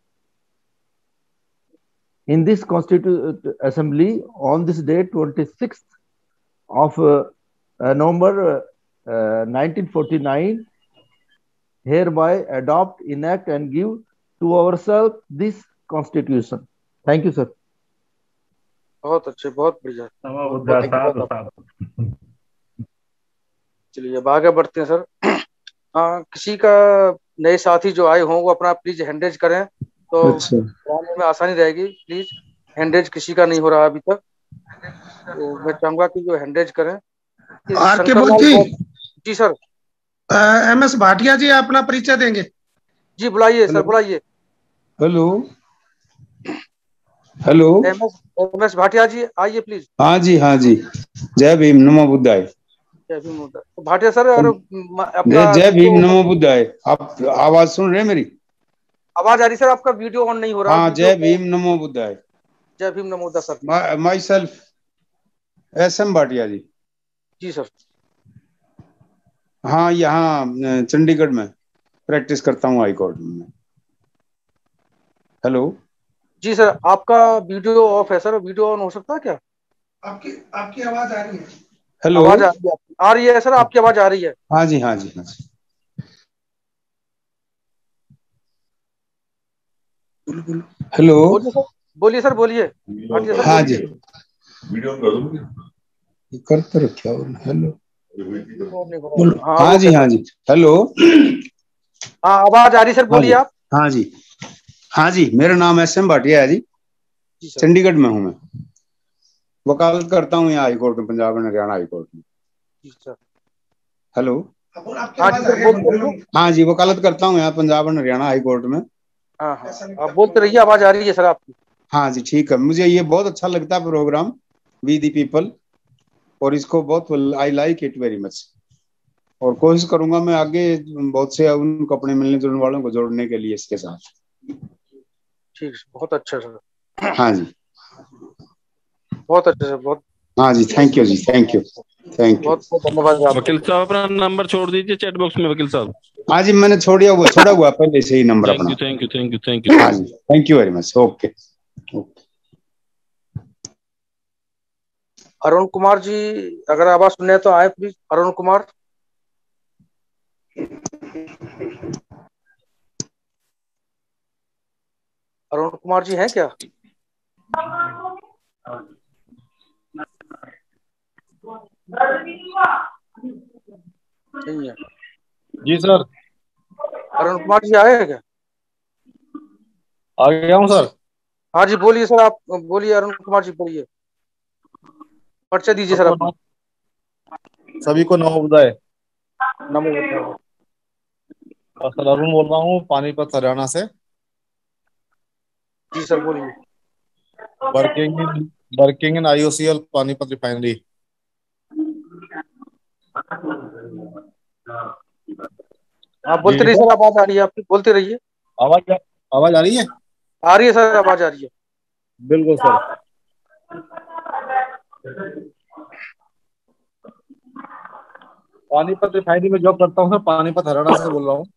In this Constituent Assembly on this day, 26th of November 1949, hereby adopt, enact and give to ourselves this Constitution. Thank you, sir.
बहुत अच्छे, बहुत बढ़िया। चलिए अब आगे बढ़ते हैं sir. हाँ, किसी का नए साथी जो आए हों वो अपना प्लीज हैंड रेज करें तो बोलने में आसानी रहेगी। प्लीज हैंड रेज किसी का नहीं हो रहा अभी तक, तो मैं चाहूंगा कि जो हैंड रेज करें। जी सर।
MS भाटिया जी अपना परिचय देंगे।
जी बुलाइए सर, बुलाइए।
Hello hello,
MS Bhatia ji आइए प्लीज।
हाँ जी, हाँ जी। जय भीम, नमो बुद्धाय।
जय भीम तो भाटिया सर और
अपना जय भीम, नमो बुद्धाय। आप आवाज सुन रहे हैं मेरी?
आवाज आ रही सर, आपका वीडियो ऑन नहीं हो रहा।
हाँ, जय भीम, नमो बुद्धाय।
जय भीम, नमो बुद्धाय sir.
Myself SM Bhatia ji.
जी सर।
हाँ, यहाँ चंडीगढ़ में प्रैक्टिस करता हूँ हाई कोर्ट में। हेलो
जी सर, आपका वीडियो ऑफ है सर, वीडियो ऑन हो सकता है क्या?
आपकी आवाज आ रही है।
हेलो,
आवाज आ रही है सर, आपकी आवाज आ रही है।
हाँ जी, हाँ जी, हाँ जी। हेलो,
बोलिए सर, बोलिए।
हाँ जी, वीडियो कर तो रखा। हेलो, हाँ जी, हाँ जी। हेलो,
हाँ आवाज आ रही सर, बोलिए आप।
हाँ जी, हाँ जी। मेरा नाम SM भाटिया है जी, चंडीगढ़ में हूँ मैं। वकालत करता हूँ यहाँ हाई कोर्ट में, Punjab and Haryana high court में। हेलो, हाँ जी, वकालत करता हूँ यहाँ Punjab and Haryana high court में।
हाँ हाँ, आप बोलते रहिए, आवाज आ रही है सर आपकी।
हाँ जी ठीक है, मुझे ये बहुत अच्छा लगता है प्रोग्राम वी दी पीपल, और इसको बहुत I like it very much, और कोशिश करूंगा मैं आगे बहुत से उनको अपने मिलने जुलने वालों को जोड़ने के लिए इसके साथ।
ठीक, बहुत अच्छा सर।
हाँ जी
बहुत अच्छा सर, बहुत।
हाँ जी, थैंक यू जी, थैंक यू, थैंक यू।
बहुत बहुत धन्यवाद।
वकील साहब अपना नंबर छोड़ दीजिए चैट बॉक्स में वकील साहब।
हाँ जी, मैंने छोड़ा हुआ पहले से ही नंबर अपना।
Thank you thank you thank you.
हाँ जी, thank you very much. Okay.
Arun Kumar ji अगर आवाज सुनने तो आए प्लीज। अरुण कुमार। अरुण कुमार जी हैं क्या? नहीं है
जी सर।
अरुण कुमार जी आए हैं क्या?
आ गया हूँ सर।
हाँ जी बोलिए सर, आप बोलिए अरुण कुमार जी, बोलिए, परिचय दीजिए सर अपना।
सभी को नमो बुधाए।
नमो बुधाए।
सर अरुण बोल रहा हूँ पानीपत हरियाणा से।
जी सर बोलिए।
Working in IOCL Panipat refinery.
आप बोलते रहिए सर, आवाज आ रही है आपकी, बोलते रहिए।
आवाज आ रही है?
आ रही है सर, आवाज आ रही है।
बिल्कुल सर। पानीपत रिफाइनरी में जॉब करता हूँ सर, पानीपत हरियाणा से बोल रहा हूँ।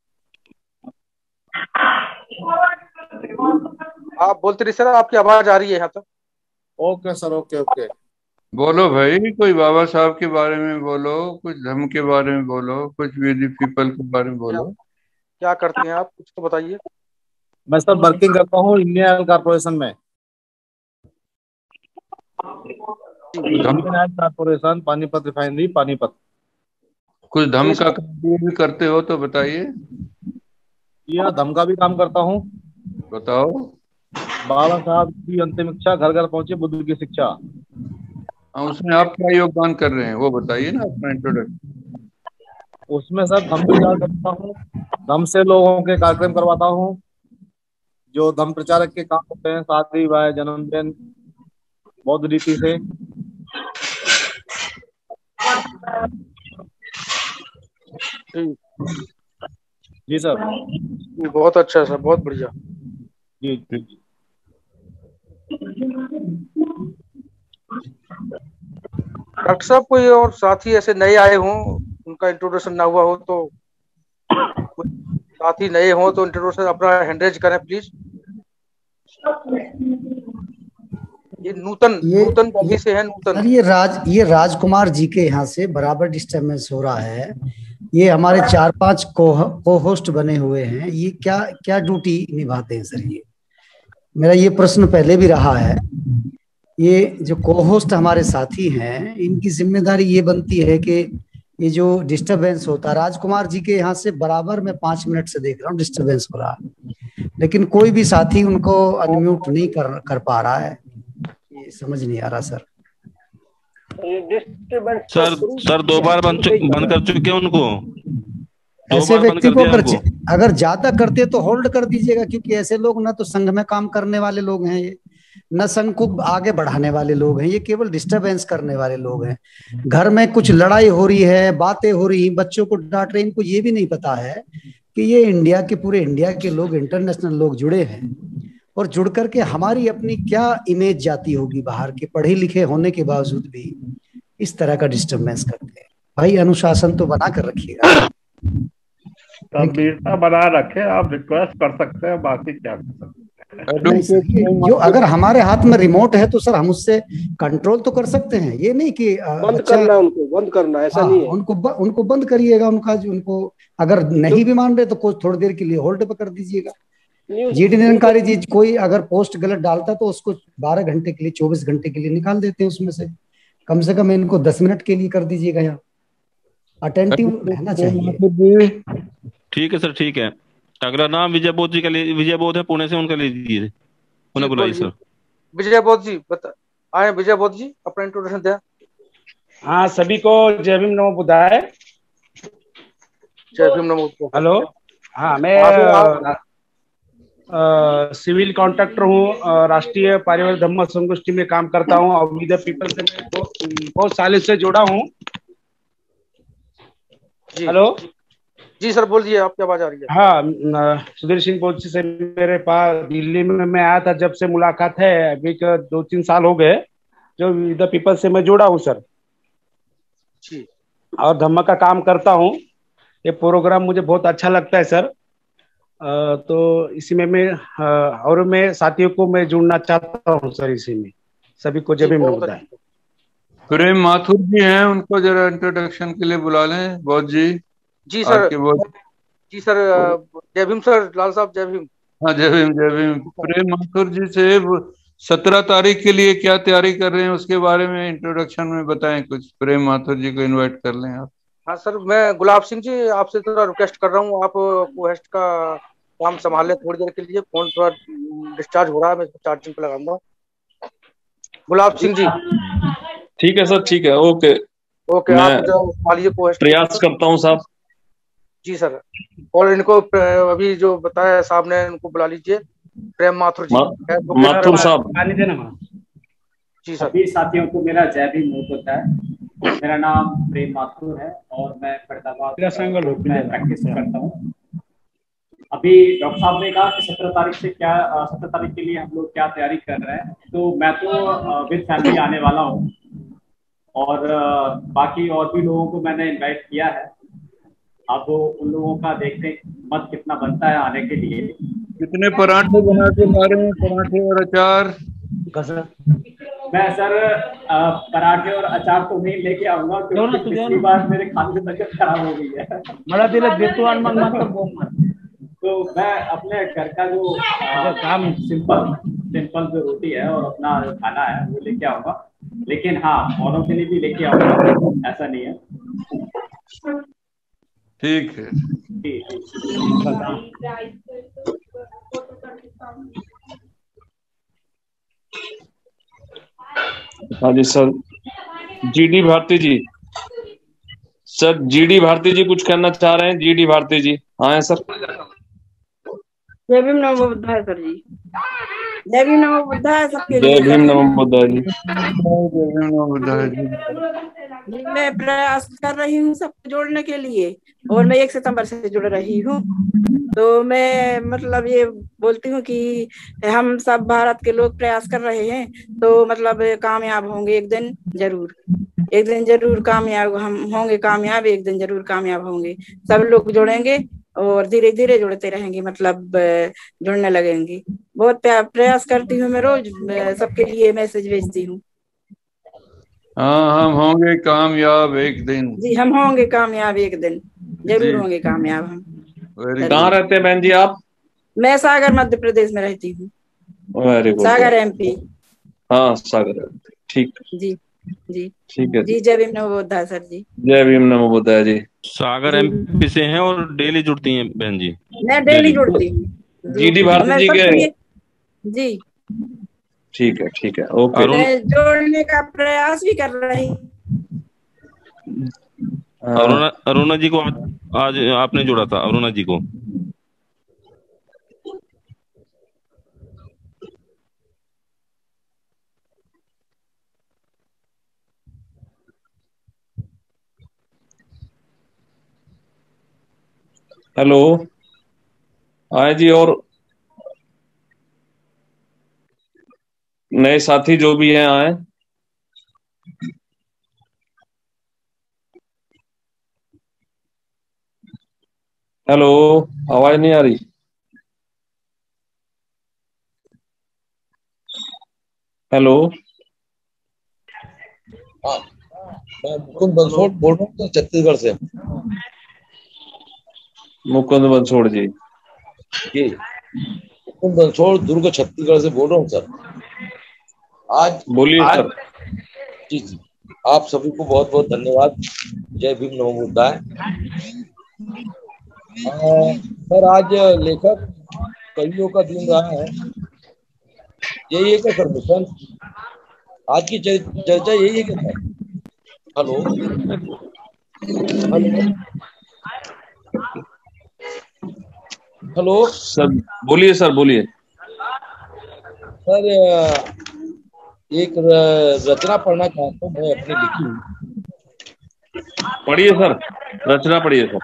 आप बोलते रहिए सर, आपकी आवाज आ रही है यहाँ तक।
Okay sir, okay okay.
बोलो भाई, कोई बाबा साहब के बारे में बोलो, कुछ धर्म के बारे में बोलो, कुछ विधि पीपल के बारे में बोलो।
क्या करते हैं आप, कुछ तो बताइए।
मैं सर वर्किंग करता हूँ इंडियन ऑयल कॉर्पोरेशन में। इंडियन ऑयल कॉर्पोरेशन पानीपत रिफाइनरी पानीपत।
कुछ धर्म का काम भी करते हो तो बताइए।
धर्म का भी काम करता हूँ।
बताओ।
बाबा साहब की अंतिम इच्छा, घर घर पहुंचे बुद्ध की शिक्षा।
उसमें आप क्या योगदान कर रहे हैं वो बताइए ना, अपना इंट्रोडक्शन।
उसमें सर धर्म प्रचार करता हूँ, धर्म से लोगों के कार्यक्रम करवाता हूँ, जो धर्म प्रचारक के काम होते हैं, शादी विवाह, जन्मदिन, बौद्ध रीति से। जी सर।
बहुत अच्छा सर, बहुत बढ़िया।
जी जी।
डॉक्टर साहब कोई और साथी ऐसे नए आए हों, उनका इंट्रोडक्शन ना हुआ हो तो, साथी नए हो तो इंट्रोडक्शन अपना हैंड रेज करें प्लीज। ये नूतन दिल्ली से है। नूतन
सर ये राजकुमार जी के यहाँ से बराबर डिस्टर्बेंस हो रहा है। ये हमारे 4-5 को होस्ट बने हुए हैं, ये क्या क्या ड्यूटी निभाते हैं सर? ये मेरा ये प्रश्न पहले भी रहा है। ये जो को होस्ट हमारे साथी हैं, इनकी जिम्मेदारी ये बनती है कि ये जो डिस्टरबेंस होता है, राजकुमार जी के यहाँ से बराबर मैं 5 मिनट से देख रहा हूँ डिस्टरबेंस हो रहा है, लेकिन कोई भी साथी उनको अनम्यूट नहीं कर पा रहा है। ये समझ नहीं आ रहा सर।
सर 2 बार बंद कर चुके हैं उनको।
ऐसे व्यक्ति को अगर ज्यादा करते तो होल्ड कर दीजिएगा, क्योंकि ऐसे लोग ना तो संघ में काम करने वाले लोग हैं, ये न संघ को आगे बढ़ाने वाले लोग हैं, ये केवल डिस्टरबेंस करने वाले लोग हैं। घर में कुछ लड़ाई हो रही है, बातें हो रही, बच्चों को डांट रहे, इनको ये भी नहीं पता है कि ये इंडिया के, पूरे इंडिया के लोग, इंटरनेशनल लोग जुड़े हैं, और जुड़ करके हमारी अपनी क्या इमेज जाती होगी बाहर के, पढ़े लिखे होने के बावजूद भी इस तरह का डिस्टरबेंस करते हैं। भाई अनुशासन तो बना कर रखिएगा।
गंभीरता बना रखे, आप रिक्वेस्ट कर सकते हैं, बाकी क्या कर सकते
हैं। जो अगर हमारे हाथ में रिमोट है तो सर हम उससे कंट्रोल तो कर सकते हैं। ये नहीं कि
बंद करना, उनको बंद करना, ऐसा नहीं है।
उनको बंद करिएगा, उनको अगर नहीं भी मान रहे तो कुछ थोड़ी देर के लिए होल्ड पे कर दीजिएगा। जीडी निरंकारी जी कोई अगर पोस्ट गलत डालता तो उसको 12 घंटे के लिए, 24 घंटे के लिए निकाल देते हैं उसमें से। कम कम इनको 10 मिनट के लिए कर दीजिएगा, यहाँ अटेंटिव रहना चाहिए।
ठीक है सर, ठीक है। अगला नाम विजय बोध जी का, विजय बोध है पुणे से, उनका ले लीजिए, उन्हें बुलाइए सर।
विजय बोध जी आए। विजय बोध जी अपना इंट्रोडक्शन दें।
हाँ, सभी को जय भीम नमो बुधाय।
जय भीम नमो।
हेलो। हाँ, मैं सिविल कॉन्ट्रैक्टर हूँ, राष्ट्रीय पारिवारिक धम्म संगोष्ठी में काम करता हूँ और वी द पीपल से मैं बहुत सालों से जुड़ा हूँ। हेलो
जी सर बोलिए, आपकी आवाज आ रही है।
हाँ, सुधीर सिंह बोलची से मेरे पास दिल्ली में मैं आया था, जब से मुलाकात है अभी 2-3 साल हो गए, जो वी द पीपल से मैं जुड़ा हूँ सर
जी।
और धम्म का काम करता हूँ। ये प्रोग्राम मुझे बहुत अच्छा लगता है सर। तो इसी में मैं और मैं साथियों को मैं जुड़ना चाहता हूँ सर इसी में। सभी को जय भीम नमो बुद्धाय।
प्रेम माथुर जी हैं, उनको जरा इंट्रोडक्शन के लिए बुला लें। बहुत जी
जी सर।
बहुत
जी सर, जय भीम सर, लाल साहब जय भीम।
हाँ जय भीम जय भीम। प्रेम माथुर जी से 17 तारीख के लिए क्या तैयारी कर रहे हैं उसके बारे में इंट्रोडक्शन में बताएं कुछ। प्रेम माथुर जी को इनवाइट कर लें आप।
हाँ सर, मैं गुलाब सिंह जी आपसे थोड़ा रिक्वेस्ट कर रहा हूँ, आप होस्ट का काम संभाल लें थोड़ी देर के लिए। फोन थोड़ा डिस्चार्ज हो रहा है, मैं चार्जिंग पे लगाऊंगा। गुलाब सिंह जी।
ठीक है सर, ठीक है, ओके
ओके। आप संभालिए होस्ट।
प्रयास करता हूँ साहब।
जी सर। और इनको अभी जो बताया साहब ने, इनको बुला लीजिए। प्रेम माथुर जी।
माथुर साहब।
जी सर।
सभी साथियों को मेरा जय भीम नमो बुद्धाय। मेरा नाम प्रेम माथुर है और मैं फरीदाबाद में प्रैक्टिस करता हूँ। अभी डॉक्टर साहब ने कहा कि 17 तारीख के लिए हम लोग क्या तैयारी कर रहे हैं। तो मैं तो विद फैमिली आने वाला हूँ और बाकी और भी लोगों को मैंने इनवाइट किया है। अब उन लोगों का देखते हैं मत कितना बनता है आने के लिए।
कितने पराठे बना के ला रहे हैं? पराठे और अचार?
मैं सर पराठे और अचार तो नहीं लेके आऊंगा क्योंकि पिछली बार मेरे खाने से तबीयत खराब हो गई है। तो मैं अपने घर का जो काम सिंपल जो रोटी है और अपना खाना है वो लेके आऊंगा। लेकिन हाँ, औरों के लिए भी लेके आऊंगा, ऐसा नहीं है।
ठीक है।
हाँ जी sir. G D Bharati ji, sir G D Bharati ji कुछ कहना चाह रहे हैं। जीडी भारती जी हाँ है सर।
जय भीम नमो बुद्धाय सर जी। जय भीम नमो बुद्धाय सबके लिए।
जय भीम नमो बुद्धाय जी।
जय भीम नमो बुद्धाय जी।
मैं प्रयास कर रही हूँ सबको जोड़ने के लिए और मैं 1 सितंबर से जुड़ रही हूँ। तो मैं मतलब ये बोलती हूँ कि हम सब भारत के लोग प्रयास कर रहे हैं तो मतलब कामयाब होंगे एक दिन जरूर। एक दिन जरूर कामयाब हम होंगे, कामयाब एक दिन जरूर कामयाब होंगे। सब लोग जुड़ेंगे और धीरे धीरे जुड़ते रहेंगे, मतलब जुड़ने लगेंगे। बहुत प्रयास करती हूँ मैं, रोज सबके लिए मैसेज भेजती हूँ।
हाँ, हम होंगे कामयाब एक दिन।
जी हम होंगे कामयाब एक दिन, जरूर होंगे कामयाब हम।
कहाँ रहते हैं बहन जी आप?
मैं सागर मध्य प्रदेश में रहती हूँ।
Very good.
सागर MP।
हाँ सागर, ठीक
जी जी
ठीक है
जी। जय भीम नमो बुद्धाय सर जी।
जय भीम नमो बुद्धाय जी। सागर MP से हैं और डेली जुड़ती हैं बहन जी?
मैं डेली जुड़ती हूँ।
जीडी भारती जी के?
जी
ठीक है ओके।
मैं जोड़ने का प्रयास भी कर रही।
अरुणा जी को आज आपने जोड़ा था? अरुणा जी को हेलो आए जी। और नए साथी जो भी हैं आए। हेलो आवाज नहीं आ रही। हेलो
हाँ, मैं मुकुंद बंसोड़ बोल रहा हूँ छत्तीसगढ़ से।
मुकुंद बंसोड़ जी।
जी मुकुंद बंसोड़ दुर्ग छत्तीसगढ़ से बोल रहा हूँ सर। आज
बोलिए सर।
जी जी आप सभी को बहुत बहुत धन्यवाद। जय भीम नमो बुद्धाय। सर आज लेखक कवियों का दिन रहा है, यही है क्या सर मिशन? आज की चर्चा यही है क्या सर? हेलो हेलो
सर बोलिए, सर बोलिए।
सर, एक रचना पढ़ना चाहता हूँ मैं, अपनी लिखी हुई।
पढ़िए सर, रचना पढ़िए सर।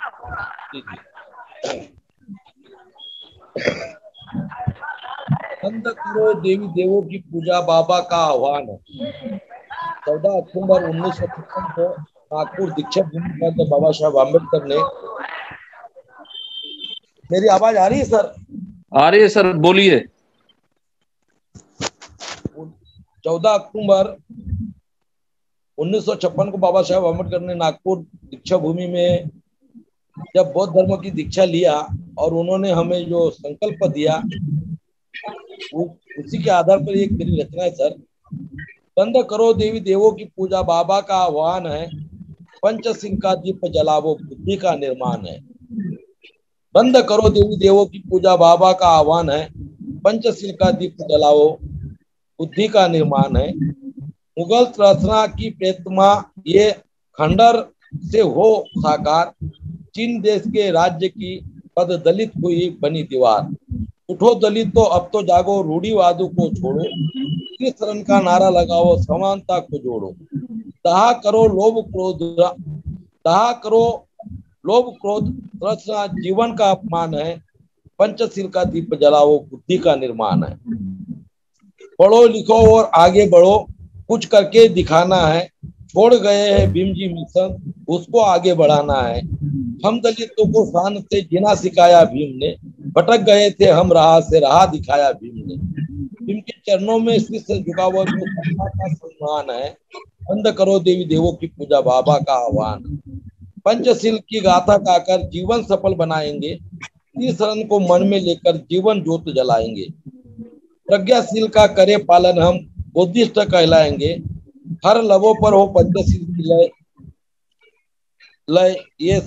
बंद करो देवी देवों की पूजा, बाबा का आह्वान है। 14 अक्टूबर 1956 को नागपुर दीक्षा भूमि पर बाबा साहब आम्बेडकर ने, मेरी आवाज आ रही है सर?
आ रही है सर, बोलिए।
14 अक्टूबर 1956 को बाबा साहब आम्बेडकर ने नागपुर दीक्षा भूमि में जब बौद्ध धर्म की दीक्षा लिया और उन्होंने हमें जो संकल्प दिया, उसी के आधार पर एक मेरी रचना है सर। बंद करो देवी देवों की पूजा, बाबा का आह्वान है। पंचशील का दीप जलावो, बुद्धि का निर्माण है। बंद करो देवी देवों की पूजा, बाबा का आह्वान है। पंचशील का दीप जलाओ, बुद्धि का निर्माण है। मुगल रचना की प्रतिमा ये खंडर से हो साकार। चीन देश के राज्य की पद दलित हुई बनी दीवार। उठो दलित तो अब तो जागो, रूढ़िवादों को छोड़ो। शरण का नारा लगाओ, समानता को जोड़ो। दहा करो लोभ क्रोध, दहा करो लोभ क्रोध, रचना जीवन का अपमान है। पंचशील का दीप जलाओ, बुद्धि का निर्माण है। पढ़ो लिखो और आगे बढ़ो, कुछ करके दिखाना है। छोड़ गए हैं भीम जी मिशन, उसको आगे बढ़ाना है। हम दलितों को शान से जीना सिखाया भीम ने। भटक गए थे हम राह से, राह दिखाया भीम ने। भीम के चरणों में शीश झुकाओ, जो बाबा का सम्मान है। बंद करो देवी देवों की पूजा, बाबा का आह्वान। पंचशील की गाथा गाकर जीवन सफल बनाएंगे। शरण को मन में लेकर जीवन ज्योत जलाएंगे। प्रज्ञाशील का करे पालन हम, बुद्धिस्ट कहलाएंगे। हर लबों पर हो पंचशील की लय, ये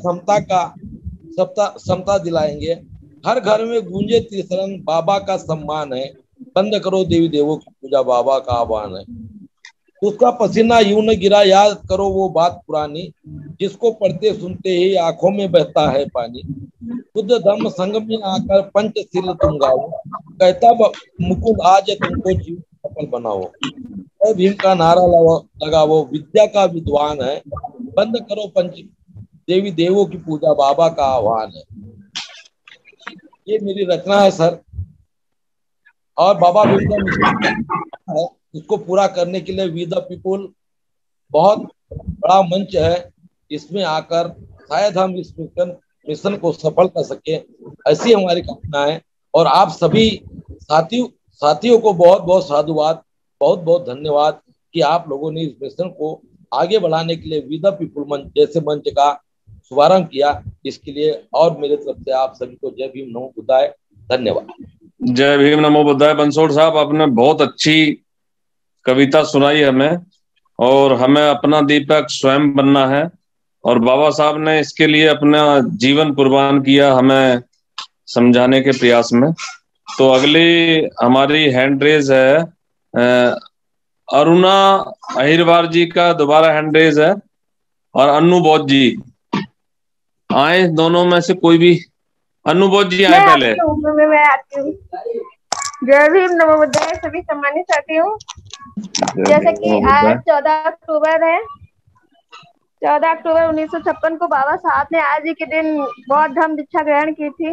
समता दिलाएंगे। हर घर में गूंजे त्रिशरण, बाबा का सम्मान है। बंद करो देवी देवों की पूजा, बाबा का आह्वान है। उसका पसीना यूं न गिरा, याद करो वो बात पुरानी। जिसको पढ़ते सुनते ही आंखों में बहता है पानी। बुद्ध धम्म संग में आकर पंचशील तुम गाओ। कहता मुकुंद आज तुमको जीवन सफल बनाओ। भीम का नारा लगाओ, विद्या का विद्वान है। बंद करो पंच देवी देवों की पूजा, बाबा का आह्वान है। ये मेरी रचना है सर। और बाबा भीम का मिशन है, इसको पूरा करने के लिए वी द पीपुल बहुत बड़ा मंच है। इसमें आकर शायद हम इस मिशन को सफल कर सके, ऐसी हमारी कामना है। और आप सभी साथियों को बहुत बहुत साधुवाद, बहुत बहुत धन्यवाद कि आप लोगों ने इस मिशन को आगे बढ़ाने के लिए वी द पीपुल मंच जैसे मंच का शुभारंभ किया। इसके लिए और मेरे तरफ से आप सभी को जय भीम नमो बुद्धाय, धन्यवाद।
जय भीम नमो बुद्धाय। बंसोड़ साहब, आपने बहुत अच्छी कविता सुनाई हमें, और हमें अपना दीपक स्वयं बनना है। और बाबा साहब ने इसके लिए अपना जीवन कुर्बान किया हमें समझाने के प्रयास में। तो अगली हमारी हैंड रेज है अरुणा अहिरवार जी का दोबारा हैंड रेज है, और अन्नू बौद्ध जी आए, दोनों में से कोई भी। अन्नू बौद्ध जी आए पहले।
मैं आती हूँ। जय भीम नमो बुद्धाय सभी सम्मानित साथियों। जैसे कि आज 14 अक्टूबर है। 14 अक्टूबर 1956 को बाबा साहब ने आज ही के दिन बौद्ध धर्म दीक्षा ग्रहण की थी।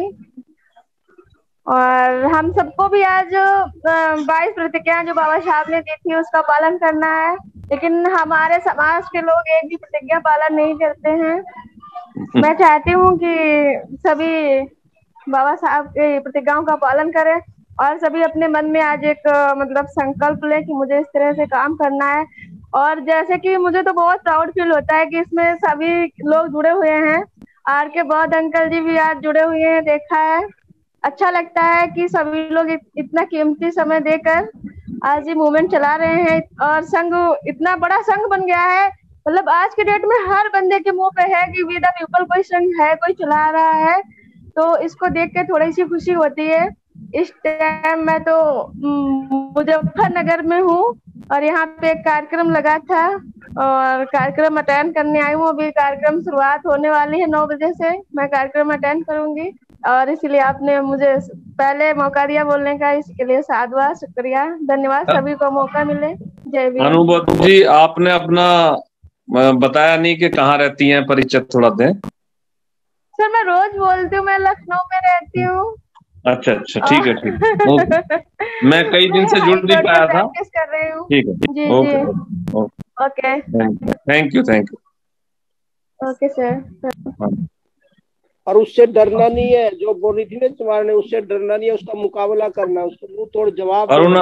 और हम सबको भी आज 22 प्रतिज्ञा जो बाबा साहब ने दी थी उसका पालन करना है। लेकिन हमारे समाज के लोग एक भी प्रतिज्ञा पालन नहीं करते हैं। मैं चाहती हूँ कि सभी बाबा साहब के प्रतिज्ञाओं का पालन करें और सभी अपने मन में आज एक मतलब संकल्प लें कि मुझे इस तरह से काम करना है। और जैसे कि मुझे तो बहुत प्राउड फील होता है कि इसमें सभी लोग जुड़े हुए हैं। आर के बौद्ध अंकल जी भी आज जुड़े हुए हैं, देखा है। अच्छा लगता है कि सभी लोग इतना कीमती समय देकर आज ये मूवमेंट चला रहे हैं। और संघ इतना बड़ा संघ बन गया है, मतलब आज के डेट में हर बंदे के मुंह पे है कि वी द पीपल कोई संघ है, कोई चला रहा है। तो इसको देख के थोड़ी सी खुशी होती है। इस टाइम मैं तो मुजफ्फरनगर में हूँ और यहाँ पे एक कार्यक्रम लगा था और कार्यक्रम अटेंड करने आई हूँ। अभी कार्यक्रम शुरुआत होने वाली है 9 बजे से, मैं कार्यक्रम अटेंड करूंगी। और इसलिए आपने मुझे पहले मौका दिया बोलने का, इसके लिए साधुवाद, शुक्रिया, धन्यवाद। सभी को मौका मिले। जय भीम।
अनुभव जी, आपने अपना बताया नहीं कि कहाँ रहती हैं, परिचय थोड़ा दें।
सर मैं रोज बोलती हूँ, मैं लखनऊ में रहती हूँ।
अच्छा अच्छा, ठीक है ठीक है, ओके। मैं कई दिन से जुड़ नहीं पाया था।
प्रैक्टिस कर रही हूँ।
ठीक है,
जी
ओके
जी,
okay,
okay,
thank you thank you.
Okay sir.
और उससे डरना नहीं है, जो बोल रही थी ना तुम्हारे ने, उससे डरना नहीं है, उसका मुकाबला करना है, उसको मुंह तोड़ जवाब देना।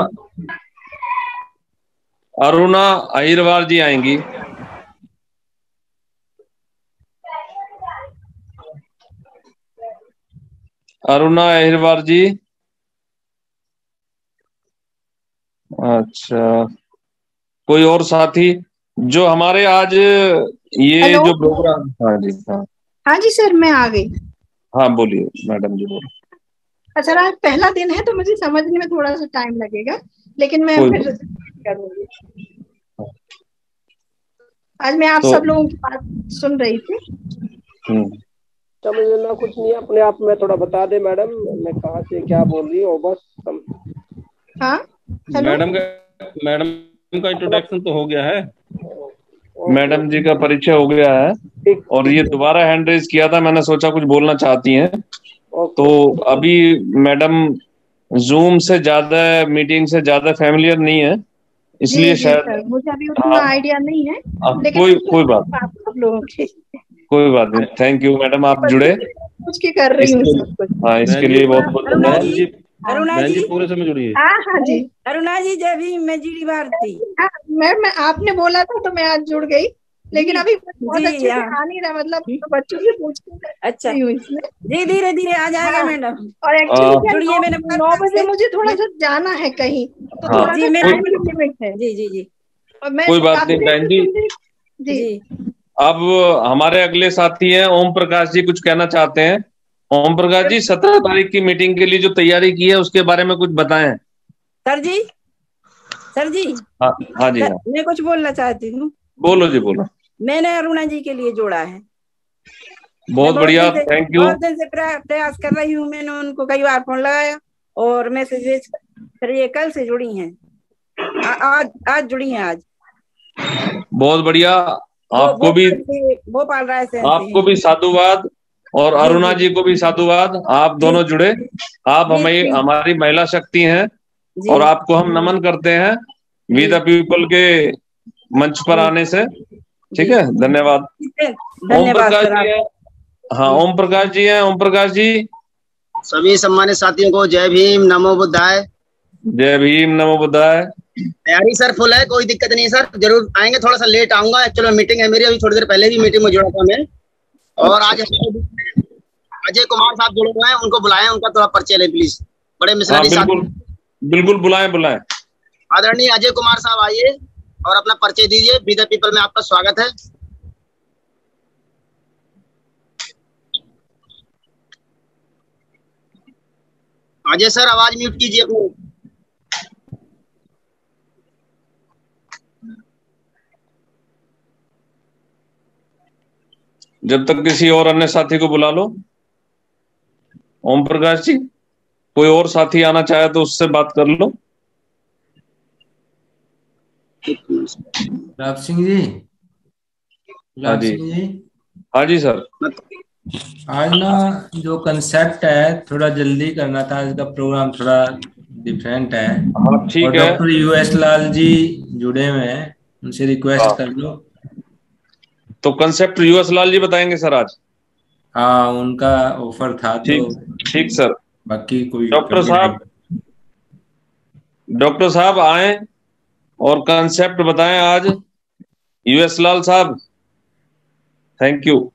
अरुणा अहिरवार जी आएंगी। अरुणा अहिरवार जी। अच्छा, कोई और साथी जो हमारे आज ये
हेलो?
जो प्रोग्राम। हाँ जी, हाँ
हाँ जी सर, मैं आ गई।
हाँ, बोलिए मैडम जी, बोलिए।
सर आज पहला दिन है तो मुझे समझने में थोड़ा सा टाइम लगेगा, लेकिन मैं फिर करूंगी। आज मैं आप सब लोगों की बात सुन रही थी।
समझना कुछ नहीं है, अपने आप में थोड़ा बता दे मैडम, मैं कहाँ से क्या बोल रही हूँ बस।
हाँ,
मैडम का इंट्रोडक्शन तो हो गया है, मैडम जी का परिचय हो गया है, और ये दोबारा हैंड रेज किया था, मैंने सोचा कुछ बोलना चाहती हैं। तो अभी मैडम जूम से ज्यादा, मीटिंग से ज्यादा फैमिलियर नहीं है, इसलिए
जी,
शायद
सर, मुझे अभी उतना आइडिया नहीं है, लेकिन
कोई बात
आप लोगों की
कोई बात नहीं। थैंक यू मैडम, आप जुड़े।
कुछ की कर रही हूँ सब कुछ।
हाँ, इसके लिए बहुत बहुत
अरुणा
धन्यवाद।
जी
पूरे समय जुड़िए।
हाँ जी,
अरुणा जी जय भीम, मैं जीडी भारती।
हाँ, मैं आपने बोला था तो मैं आज जुड़ गई, लेकिन अभी बहुत
जी,
अच्छे से
हाँ।
आ नहीं रहा, मतलब बच्चों से पूछ के
अच्छा
हूँ इसमें।
जी, धीरे धीरे आ जाएगा
हाँ,
मैडम।
और एक्चुअली
जुड़िए मैंने
9 बजे मुझे थोड़ा सा जाना है कहीं, तो
हाँ,
थोड़ा
जी
सा
मेरा
टाइम लिमिट है।
जी जी जी,
और मैं
कोई बात नहीं
काफी
बहन जी।
जी
अब हमारे अगले साथी हैं ओम प्रकाश जी, कुछ कहना चाहते हैं। ओम प्रकाश जी, 17 तारीख की मीटिंग के लिए जो तैयारी की है उसके बारे में कुछ बताएं।
सर जी, सर जी।
हाँ जी, हाँ
मैं कुछ बोलना चाहती हूँ।
बोलो जी, बोलो।
मैंने अरुणा जी के लिए जोड़ा है।
बहुत बढ़िया, थैंक यू।
बहुत दिन से प्रयास कर रही हूँ, मैंने उनको कई बार फोन लगाया और मैसेज, फिर ये कल से जुड़ी हैं, आज जुड़ी हैं आज।
बहुत बढ़िया, आपको भी
भोपाल राय से,
आपको भी साधुवाद, और अरुणा जी को भी साधुवाद। आप दोनों जुड़े, आप हमारी महिला शक्ति हैं, और आपको हम नमन करते हैं वी द पीपल के मंच पर आने से। ठीक है, धन्यवाद। ओम प्रकाश जी है। हाँ, ओम प्रकाश जी हैं। ओम प्रकाश जी।
सभी सम्मानित साथियों को जय भीम, नमो बुद्धाय।
जय भीम, नमो बुद्धाय।
तैयारी सर फुल है, कोई दिक्कत नहीं सर, जरूर आएंगे, थोड़ा सा लेट आऊंगा, एक्चुअली मीटिंग है मेरी, अभी थोड़ी देर पहले भी मीटिंग में जुड़ा था मैं। और आज अजय कुमार साहब जुड़े हुए हैं, उनको बुलाएं, उनका थोड़ा परिचय ले प्लीज। बड़े मिशनरी साहब,
बिल्कुल बुलाएं।
आदरणीय अजय कुमार साहब आइए और अपना परिचय दीजिए। वी द पीपल में आपका स्वागत है। अजय सर, आवाज म्यूट कीजिए अपनी।
जब तक किसी और अन्य साथी को बुला लो। ओम प्रकाश जी, कोई और साथी आना चाहे तो उससे बात कर लो।
गुलाब सिंह जी।
हाँ जी, हाँ जी सर।
आज ना जो कंसेप्ट है थोड़ा जल्दी करना था, आज का प्रोग्राम थोड़ा डिफरेंट है।
हाँ, ठीक है।
डॉक्टर यूएस लाल जी जुड़े हुए हैं, उनसे रिक्वेस्ट कर लो।
तो कंसेप्ट यूएस लाल जी बताएंगे सर आज।
हाँ, उनका ऑफर था।
ठीक सर।
बाकी कोई
डॉक्टर साहब आए और कंसेप्ट बताएं आज, यूएस लाल साहब। Thank you.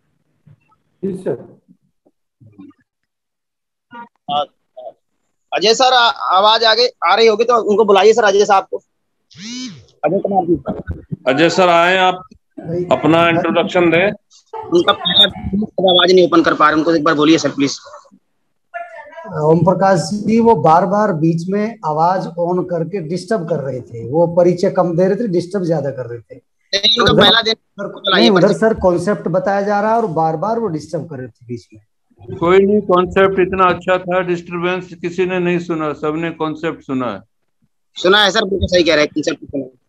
अजय सर, आवाज आगे आ रही होगी तो उनको बुलाइए सर, अजय साहब को। अजय कुमार जी।
अजय सर आए, आप अपना इंट्रोडक्शन दें।
उनका आवाज नहीं ओपन कर पा रहे, उनको एक बार बोलिए सर प्लीज।
ओम प्रकाश जी वो बार बार बीच में आवाज ऑन करके डिस्टर्ब कर रहे थे, वो परिचय कम दे रहे थे, डिस्टर्ब ज्यादा कर रहे थे।
पहला दिन
नहीं, उधर सर कॉन्सेप्ट बताया जा रहा है और बार बार वो डिस्टर्ब कर रहे थे बीच में।
कोई नहीं, कॉन्सेप्ट इतना अच्छा था, डिस्टरबेंस किसी ने नहीं सुना, सबने कॉन्सेप्ट सुना है।
सुना है सर, बिल्कुल सही कह रहे हैं, कॉन्सेप्ट सुना है।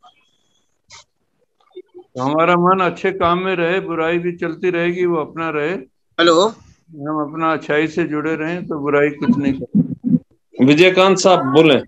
तो हमारा मन अच्छे काम में रहे, बुराई भी चलती रहेगी, वो अपना रहे।
हेलो,
हम अपना अच्छाई से जुड़े रहें तो बुराई कुछ नहीं करते।
विजयकांत साहब बोले।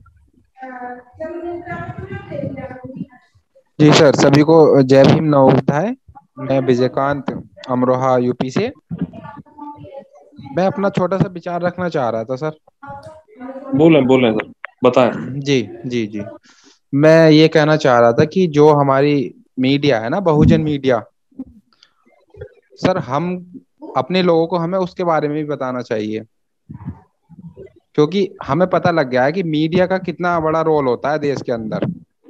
जी सर, सभी को जय भीम नवोदय। मैं विजयकांत, अमरोहा यूपी से। मैं अपना छोटा सा विचार रखना चाह रहा था सर।
बोले बोले सर, बताएं।
जी जी जी, मैं ये कहना चाह रहा था कि जो हमारी मीडिया है ना, बहुजन मीडिया, सर हम अपने लोगों को हमें उसके बारे में भी बताना चाहिए, क्योंकि हमें पता लग गया है कि मीडिया का कितना बड़ा रोल होता है देश के अंदर।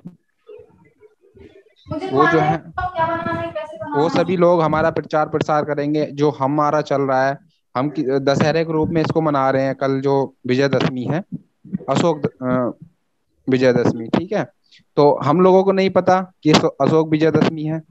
वो जो है, वो सभी लोग हमारा प्रचार प्रसार करेंगे जो हमारा चल रहा है। हम दशहरे के रूप में इसको मना रहे हैं, कल जो विजयदशमी है, अशोक विजयदशमी, ठीक है। तो हम लोगों को नहीं पता कि अशोक विजयदशमी है,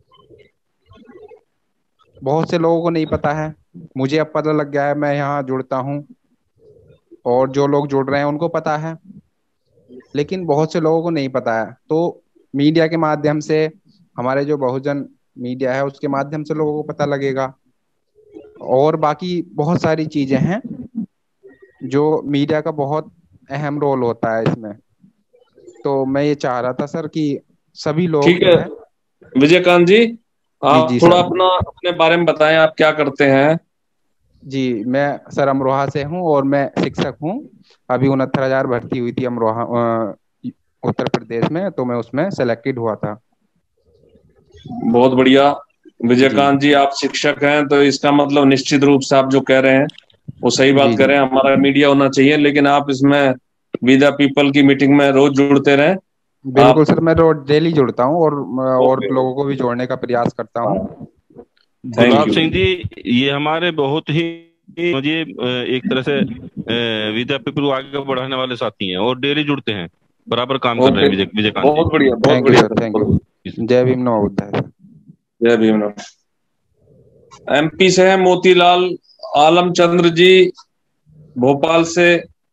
बहुत से लोगों को नहीं पता है। मुझे अब पता लग गया है, मैं यहाँ जुड़ता हूँ और जो लोग जुड़ रहे हैं उनको पता है, लेकिन बहुत से लोगों को नहीं पता है। तो मीडिया के माध्यम से, हमारे जो बहुजन मीडिया है उसके माध्यम से लोगों को पता लगेगा। और बाकी बहुत सारी चीजें हैं जो मीडिया का बहुत अहम रोल होता है इसमें। तो मैं ये चाह रहा था सर कि सभी लोग,
ठीक है विजयकांत जी, आप
जी
थोड़ा
सर।
अपने बारे में बताएं, आप क्या करते हैं?
जी, मैं सर अमरोहा से हूँ और मैं शिक्षक हूँ। अभी 69,000 भर्ती हुई थी अमरोहा उत्तर प्रदेश में, तो मैं उसमें सेलेक्टेड हुआ था।
बहुत बढ़िया विजयकांत जी, आप शिक्षक हैं तो इसका मतलब निश्चित रूप से आप जो कह रहे हैं वो सही बात कर रहे हैं। हमारा मीडिया होना चाहिए, लेकिन आप इसमें वी द पीपल की मीटिंग में रोज जुड़ते रहें।
बिल्कुल सर, मैं रोज डेली जुड़ता हूँ और लोगों को भी जोड़ने का प्रयास करता हूँ।
गुलाब सिंह जी, ये हमारे बहुत ही मुझे एक तरह से विद्या पीपल को आगे बढ़ाने वाले साथी हैं और डेली जुड़ते हैं, बराबर काम कर रहे हैं विजयकांत जी।
बहुत बढ़िया, बहुत बढ़िया,
थैंक यू। जय भीम नवोदय।
जय भीम नवोदय। एमपी से है मोतीलाल आलमचंद्र जी, भोपाल से।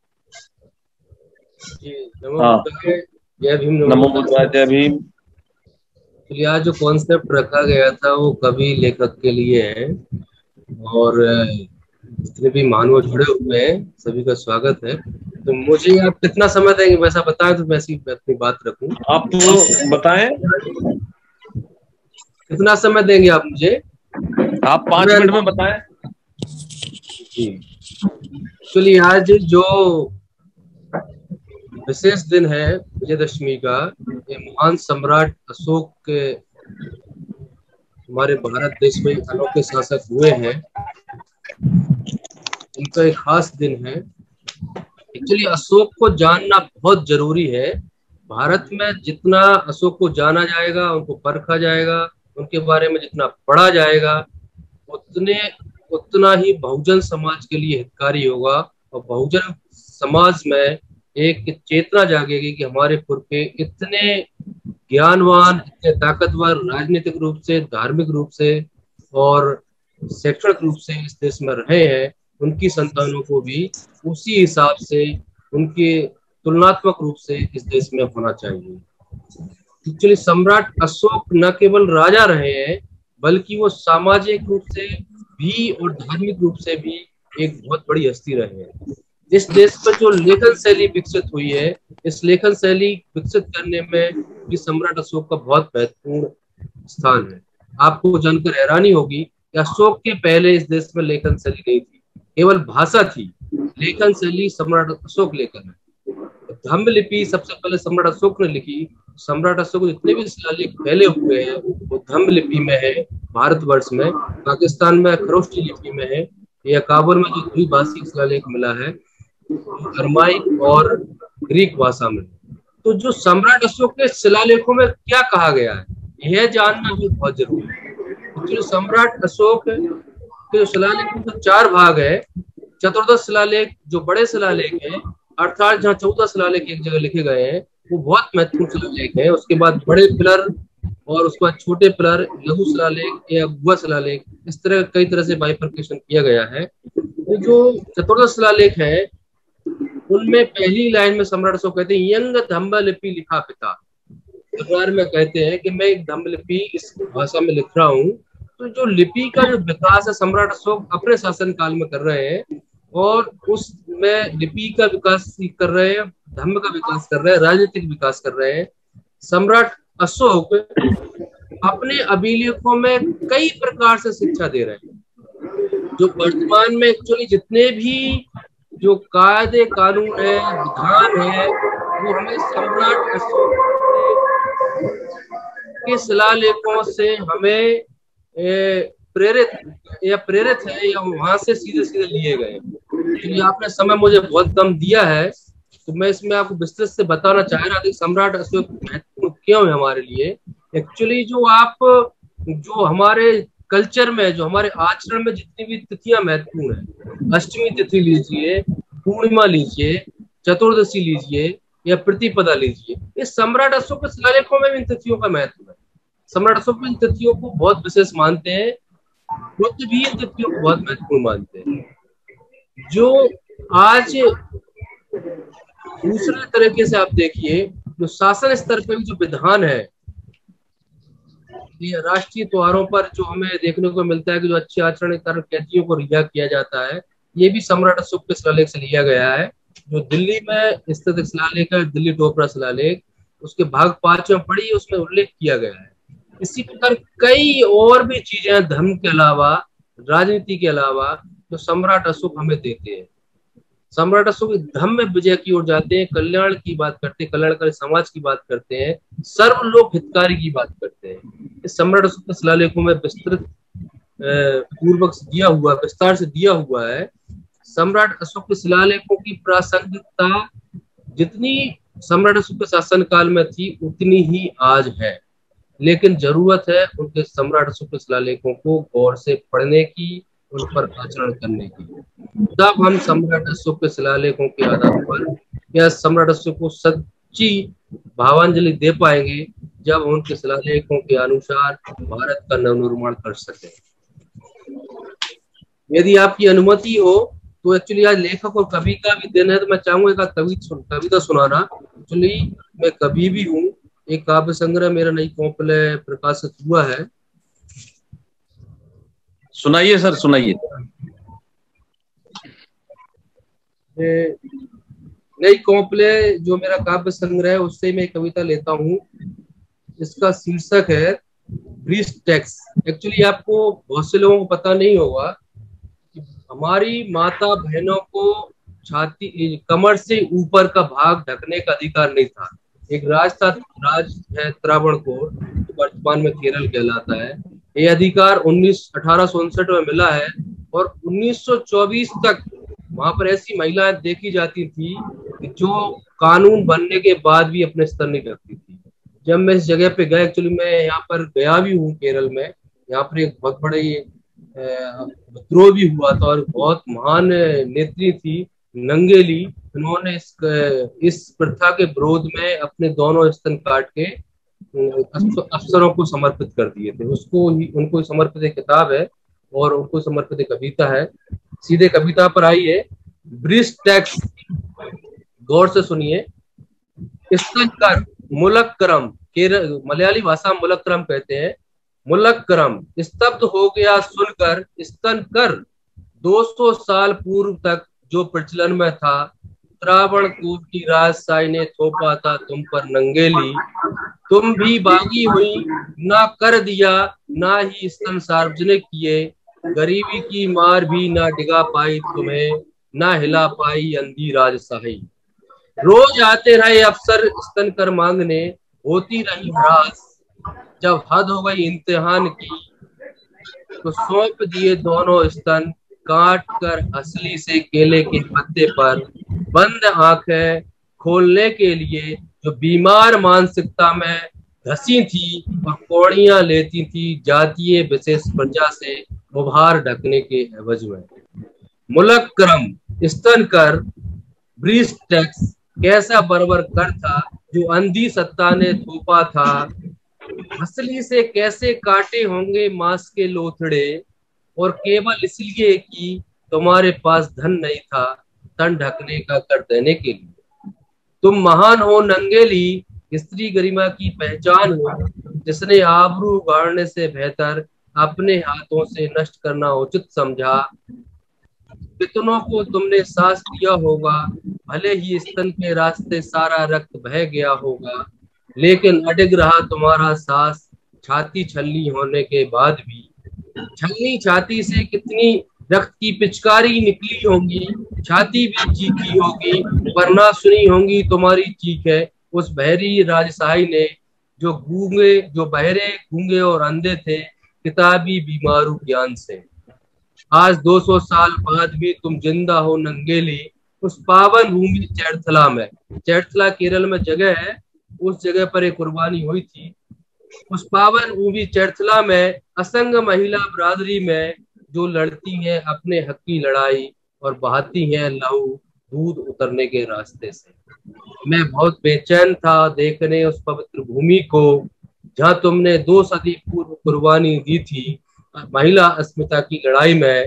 जय भीम
नमोदय। जय भीम।
आज जो कॉन्सेप्ट रखा गया था वो कवि लेखक के लिए है, और जितने भी मानव जुड़े हुए हैं सभी का स्वागत है। तो मुझे आप कितना समय देंगे वैसा बताएं तो वैसी अपनी बात रखूं।
आप तो बताएं,
कितना समय देंगे आप मुझे?
आप 5 मिनट में बताएं।
एक्चुअली आज जो विशेष दिन है विजयदशमी का, ये महान सम्राट अशोक के हमारे भारत देश में अनोखे शासक हुए हैं, उनका एक खास दिन है। एक्चुअली अशोक को जानना बहुत जरूरी है। भारत में जितना अशोक को जाना जाएगा, उनको परखा जाएगा, उनके बारे में जितना पढ़ा जाएगा, उतना ही बहुजन समाज के लिए हितकारी होगा। और बहुजन समाज में एक चेतना जागेगी कि हमारे पुरखे इतने ज्ञानवान, इतने ताकतवर, राजनीतिक रूप से, धार्मिक रूप से और शैक्षणिक रूप से इस देश में रहे हैं, उनकी संतानों को भी उसी हिसाब से, उनके तुलनात्मक रूप से इस देश में होना चाहिए। एक्चुअली सम्राट अशोक न केवल राजा रहे हैं, बल्कि वो सामाजिक रूप से भी और धार्मिक रूप से भी एक बहुत बड़ी हस्ती रहे हैं। इस देश पर जो लेखन शैली विकसित हुई है, इस लेखन शैली विकसित करने में भी सम्राट अशोक का बहुत महत्वपूर्ण स्थान है। आपको जानकर हैरानी होगी कि अशोक के पहले इस देश में लेखन शैली नहीं थी, केवल भाषा थी। लेखन शैली सम्राट अशोक लेखन है। धम्म लिपि सबसे पहले सम्राट अशोक ने लिखी। सम्राट अशोक को जितने भी शिलालेख फैले हुए हैं वो धम्म लिपि में है भारतवर्ष में। पाकिस्तान में खरोष्टी लिपि में है, या काबुल में जो द्विभाषी शिलालेख मिला है अरमाइक और ग्रीक भाषा में। तो जो सम्राट अशोक के शिलालेखों में क्या कहा गया है, यह जानना भी बहुत जरूरी है। जो सम्राट अशोक के शिलालेख में 4 भाग है। चतुर्दश शिलालेख जो बड़े शिलालेख हैं, अर्थात जहाँ 14 शिलालेख एक जगह लिखे गए हैं, वो बहुत महत्वपूर्ण शिलालेख है। उसके बाद बड़े पिलर और उसके बाद छोटे पिलर, लघु शिलालेख या गुहा शिलालेख, इस तरह कई तरह से बाइफर्केशन किया गया है। तो जो चतुर्दश शिलालेख है उनमें पहली लाइन में सम्राट अशोक कहते हैं यंग धम्ब लिपि लिखा पिता। दरबार में कहते हैं कि मैं एक धम्ब लिपि इस भाषा में लिख रहा हूँ। तो जो लिपि का जो विकास है सम्राट अशोक अपने शासन काल में कर रहे हैं और उसमें लिपि का विकास कर रहे हैं, धम्म का विकास कर रहे हैं, राजनीतिक विकास कर रहे हैं। सम्राट अशोक अपने अभिलेखों में कई प्रकार से शिक्षा दे रहे हैं। जो वर्तमान में एक्चुअली जितने भी जो कायदे कानून है, विधान है, वो हमें सम्राट अशोक के शिलालेखों से हमें प्रेरित है या वहां से सीधे सीधे लिए गए। तो ये आपने समय मुझे बहुत कम दिया है, तो मैं इसमें आपको विस्तृत से बताना चाह रहा था कि सम्राट अशोक महत्वपूर्ण क्यों है हमारे लिए। एक्चुअली जो हमारे कल्चर में, जो हमारे आचरण में जितनी भी तिथियां महत्वपूर्ण है, अष्टमी तिथि लीजिए, पूर्णिमा लीजिए, चतुर्दशी लीजिए या प्रतिपदा लीजिए, इस सम्राट अशोक के शिलालेखों में भी इन तिथियों का महत्व है। सम्राट अशोक इन तिथियों को बहुत विशेष मानते हैं, खुद भी इन तिथियों को बहुत महत्वपूर्ण मानते हैं। जो आज दूसरे तरीके से आप देखिए, जो शासन स्तर पर जो विधान है, ये राष्ट्रीय त्योहारों पर जो हमें देखने को मिलता है कि जो अच्छे आचरण के कारण कैदियों को रिहा किया जाता है, ये भी सम्राट अशोक के शिलालेख से लिया गया है। जो दिल्ली में स्थित शिलालेख है, दिल्ली टोपरा शिलालेख, उसके भाग 5 में पढ़ी, उसमें उल्लेख किया गया है। इसी प्रकार कई और भी चीजें धर्म के अलावा, राजनीति के अलावा, जो सम्राट अशोक हमें देते हैं। सम्राट अशोक धर्म में विजय की ओर जाते हैं, कल्याण की बात करते हैं, कल्याणकारी समाज की बात करते हैं, सर्वलोक हितकारी की बात करते हैं। इस सम्राट अशोक के शिलालेखों में विस्तृत पूर्वक दिया हुआ, विस्तार से दिया हुआ है। सम्राट अशोक के शिलालेखों की प्रासंगिकता जितनी सम्राट अशोक के शासन काल में थी उतनी ही आज है, लेकिन जरूरत है उनके सम्राट अशोक के शिलालेखों को गौर से पढ़ने की, उन पर आचरण करने की। तब हम सम्राट अशोक के शिलालेखों के आधार पर या सम्राट अशोक को सच्ची भावांजलि दे पाएंगे, जब उनके शिलालेखों के अनुसार भारत का नवनिर्माण कर सके। यदि आपकी अनुमति हो तो एक्चुअली आज लेखक और कवि का भी दिन है, तो मैं चाहूंगा कविता सुनाना। एक्चुअली मैं कवि भी हूँ, एक काव्य संग्रह मेरा नई कॉम्पले प्रकाशित हुआ है।
सुनाइए सर, सुनाइए।
नई कॉम्पले जो मेरा काव्य संग्रह है, उससे मैं कविता लेता हूँ। इसका शीर्षक है ब्रीस्ट टैक्स। एक्चुअली आपको बहुत से लोगों को पता नहीं होगा कि हमारी माता बहनों को छाती, कमर से ऊपर का भाग ढकने का अधिकार नहीं था। एक राज है त्रावणकोर, जो वर्तमान में केरल कहलाता है। ये अधिकार 1859 में मिला है और 1924 तक वहां पर ऐसी महिलाएं देखी जाती थी कि जो कानून बनने के बाद भी अपने स्तर नहीं ढकती थी। जब मैं इस जगह पे गया, एक्चुअली मैं यहाँ पर गया भी हूँ केरल में, यहाँ पर एक बहुत बड़े विद्रोह भी हुआ था और बहुत महान नेत्री थी नंगेली। उन्होंने इस प्रथा के विरोध में अपने दोनों स्तन काट के अफसरों को समर्पित कर दिए थे। उनको समर्पित एक किताब है और उनको समर्पित एक कविता है। सीधे कविता पर आइए। ब्रीस्ट टैक्स, गौर से सुनिए। स्तन कर मुलक्करम, केरल मलयाली भाषा में मुलक्करम कहते हैं। मुलक्करम स्तब्ध हो गया सुनकर स्तन कर। 200 साल पूर्व तक जो प्रचलन में था, त्रावणकोर की राजशाही ने थोपा था तुम पर नंगेली। तुम भी बागी हुई, ना कर दिया ना ही स्तन सार्वजनिक किए। गरीबी की मार भी ना डिगा पाई तुम्हें, ना हिला पाई अंधी राजशाही। रोज आते रहे अफसर स्तन कर मांगने, होती रही हरास। जब हद हो गई इम्तिहान की, तो सौंप दिए दोनों स्तन काट कर असली से केले के पत्ते पर। बंद आंखें खोलने के लिए जो बीमार मानसिकता में धसी थी और कौड़ियां लेती थी जातीय विशेष प्रजा से उभार ढकने के एवज में। मुलक्करम स्तन कर ब्रीस्ट टैक्स कैसा बर्बर कर था जो अंधी सत्ता ने थोपा था। असली से कैसे काटे होंगे मांस के लोथड़े, और केवल इसलिए कि तुम्हारे पास धन नहीं था तन ढकने का कर देने के लिए। तुम महान हो नंगेली, स्त्री गरिमा की पहचान हो, जिसने आबरू उगाड़ने से बेहतर अपने हाथों से नष्ट करना उचित समझा। कितनों को तुमने सांस दिया होगा, भले ही स्तन के रास्ते सारा रक्त बह गया होगा, लेकिन अडिग रहा तुम्हारा सांस छाती छलनी होने के बाद भी। छलनी छाती से कितनी रक्त की पिचकारी निकली होंगी, छाती भी चीखी होगी, पर ना सुनी होंगी तुम्हारी चीखें उस बहरी राजशाही ने, जो बहरे गूंगे और अंधे थे किताबी बीमारू ज्ञान से। आज 200 साल बाद भी तुम जिंदा हो नंगेली, उस पावन भूमि चैर्थला में। चैर्थला केरल में जगह है, उस जगह पर एक कुर्बानी हुई थी। उस पावन भूमि चैर्थला में असंग महिला बरादरी में जो लड़ती हैं अपने हक की लड़ाई और बहाती हैं लहू दूध उतरने के रास्ते से। मैं बहुत बेचैन था देखने उस पवित्र भूमि को जहाँ तुमने 2 सदी पूर्व कुर्बानी दी थी महिला अस्मिता की लड़ाई में।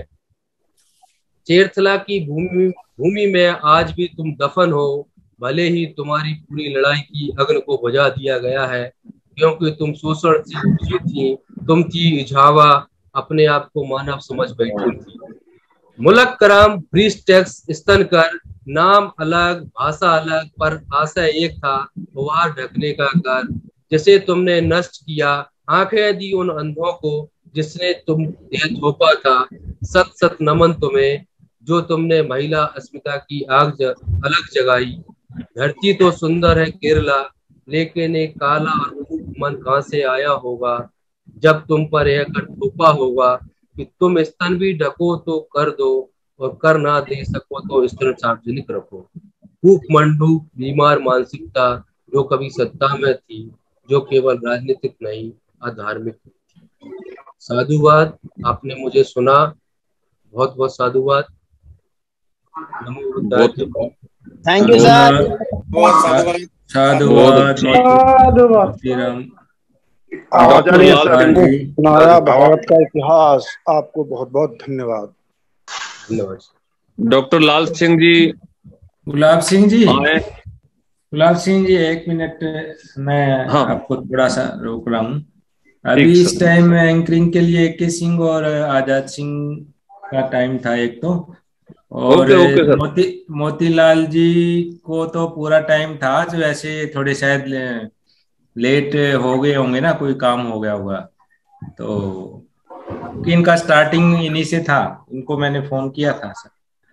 चैर्थला की भूमि में आज भी तुम दफन हो, भले ही तुम्हारी पूरी लड़ाई की अग्नि को बुझा दिया गया है, क्योंकि तुम शोषण से उपजी थी। तुम थी इझावा, अपने आप को मानव समझ बैठी थी। मुलक कराम, ब्रीज टैक्स, स्तन कर, नाम अलग भाषा अलग पर आशय एक था, वार ढकने का कर, जिसे तुमने नष्ट किया। आंखें दी उन अंधों को जिसने तुम थोपा था। सत सत नमन तुम्हें जो तुमने महिला अस्मिता की आग अलग जगाई। धरती तो सुंदर है केरला, लेकिन एक काला और मूक मन कहां से आया होगा जब तुम पर यह कर थोपा होगा कि तुम स्तन भी ढको तो कर दो और कर ना दे सको तो स्तन सार्वजनिक रखो। भूख मंडूक बीमार मानसिकता जो कभी सत्ता में थी, जो केवल राजनीतिक नहीं अधार्मिक थी। साधुवाद, आपने मुझे सुना, बहुत बहुत साधुवाद। नमो बुद्धाय।
Thank you sir.
साधुवाद।
हमारा भारत का इतिहास, आपको बहुत बहुत धन्यवाद।
डॉक्टर लाल सिंह जी,
गुलाब सिंह जी, गुलाब सिंह जी 1 मिनट, मैं आपको थोड़ा सा रोक रहा हूँ। अभी इस टाइम एंकरिंग के लिए के सिंह और आजाद सिंह का टाइम था एक तो, और मोतीलाल जी को तो पूरा टाइम था। जो वैसे थोड़े शायद लेट हो गए होंगे ना, कोई काम हो गया होगा, तो इनका स्टार्टिंग इन्हीं से था, इनको मैंने फोन किया था सर।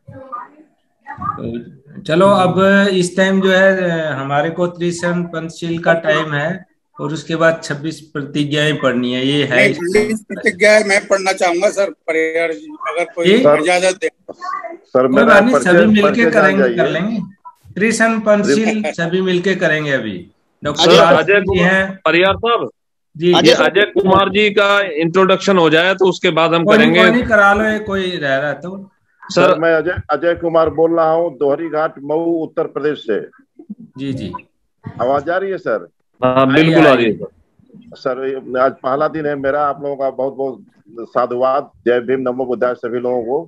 तो चलो अब इस टाइम जो है हमारे को त्रिशरण पंचशील का टाइम है और उसके बाद 26 प्रतिज्ञाएं पढ़नी है। ये है
26 प्रतिज्ञाएं मैं पढ़ना चाहूंगा सर, परियार जी अगर कोई इजाजत दे।
सर मेरा सभी मिलके करेंगे, कर लेंगे। त्रिशरण पंचशील सभी मिलके करेंगे। अभी डॉक्टर
अजय परियार साहब
जी,
ये अजय कुमार जी का इंट्रोडक्शन हो जाए तो उसके बाद हम करेंगे।
नहीं करा लो, कोई रह रहा तो।
सर मैं अजय कुमार बोल रहा हूँ, दोहरी घाट मऊ उत्तर प्रदेश से।
जी जी,
आवाज आ रही है सर?
हाँ बिल्कुल आ रही है
सर। आज पहला दिन है मेरा, आप लोगों का बहुत बहुत साधुवाद। जय भीम, नमो बुद्धाय सभी लोगों को।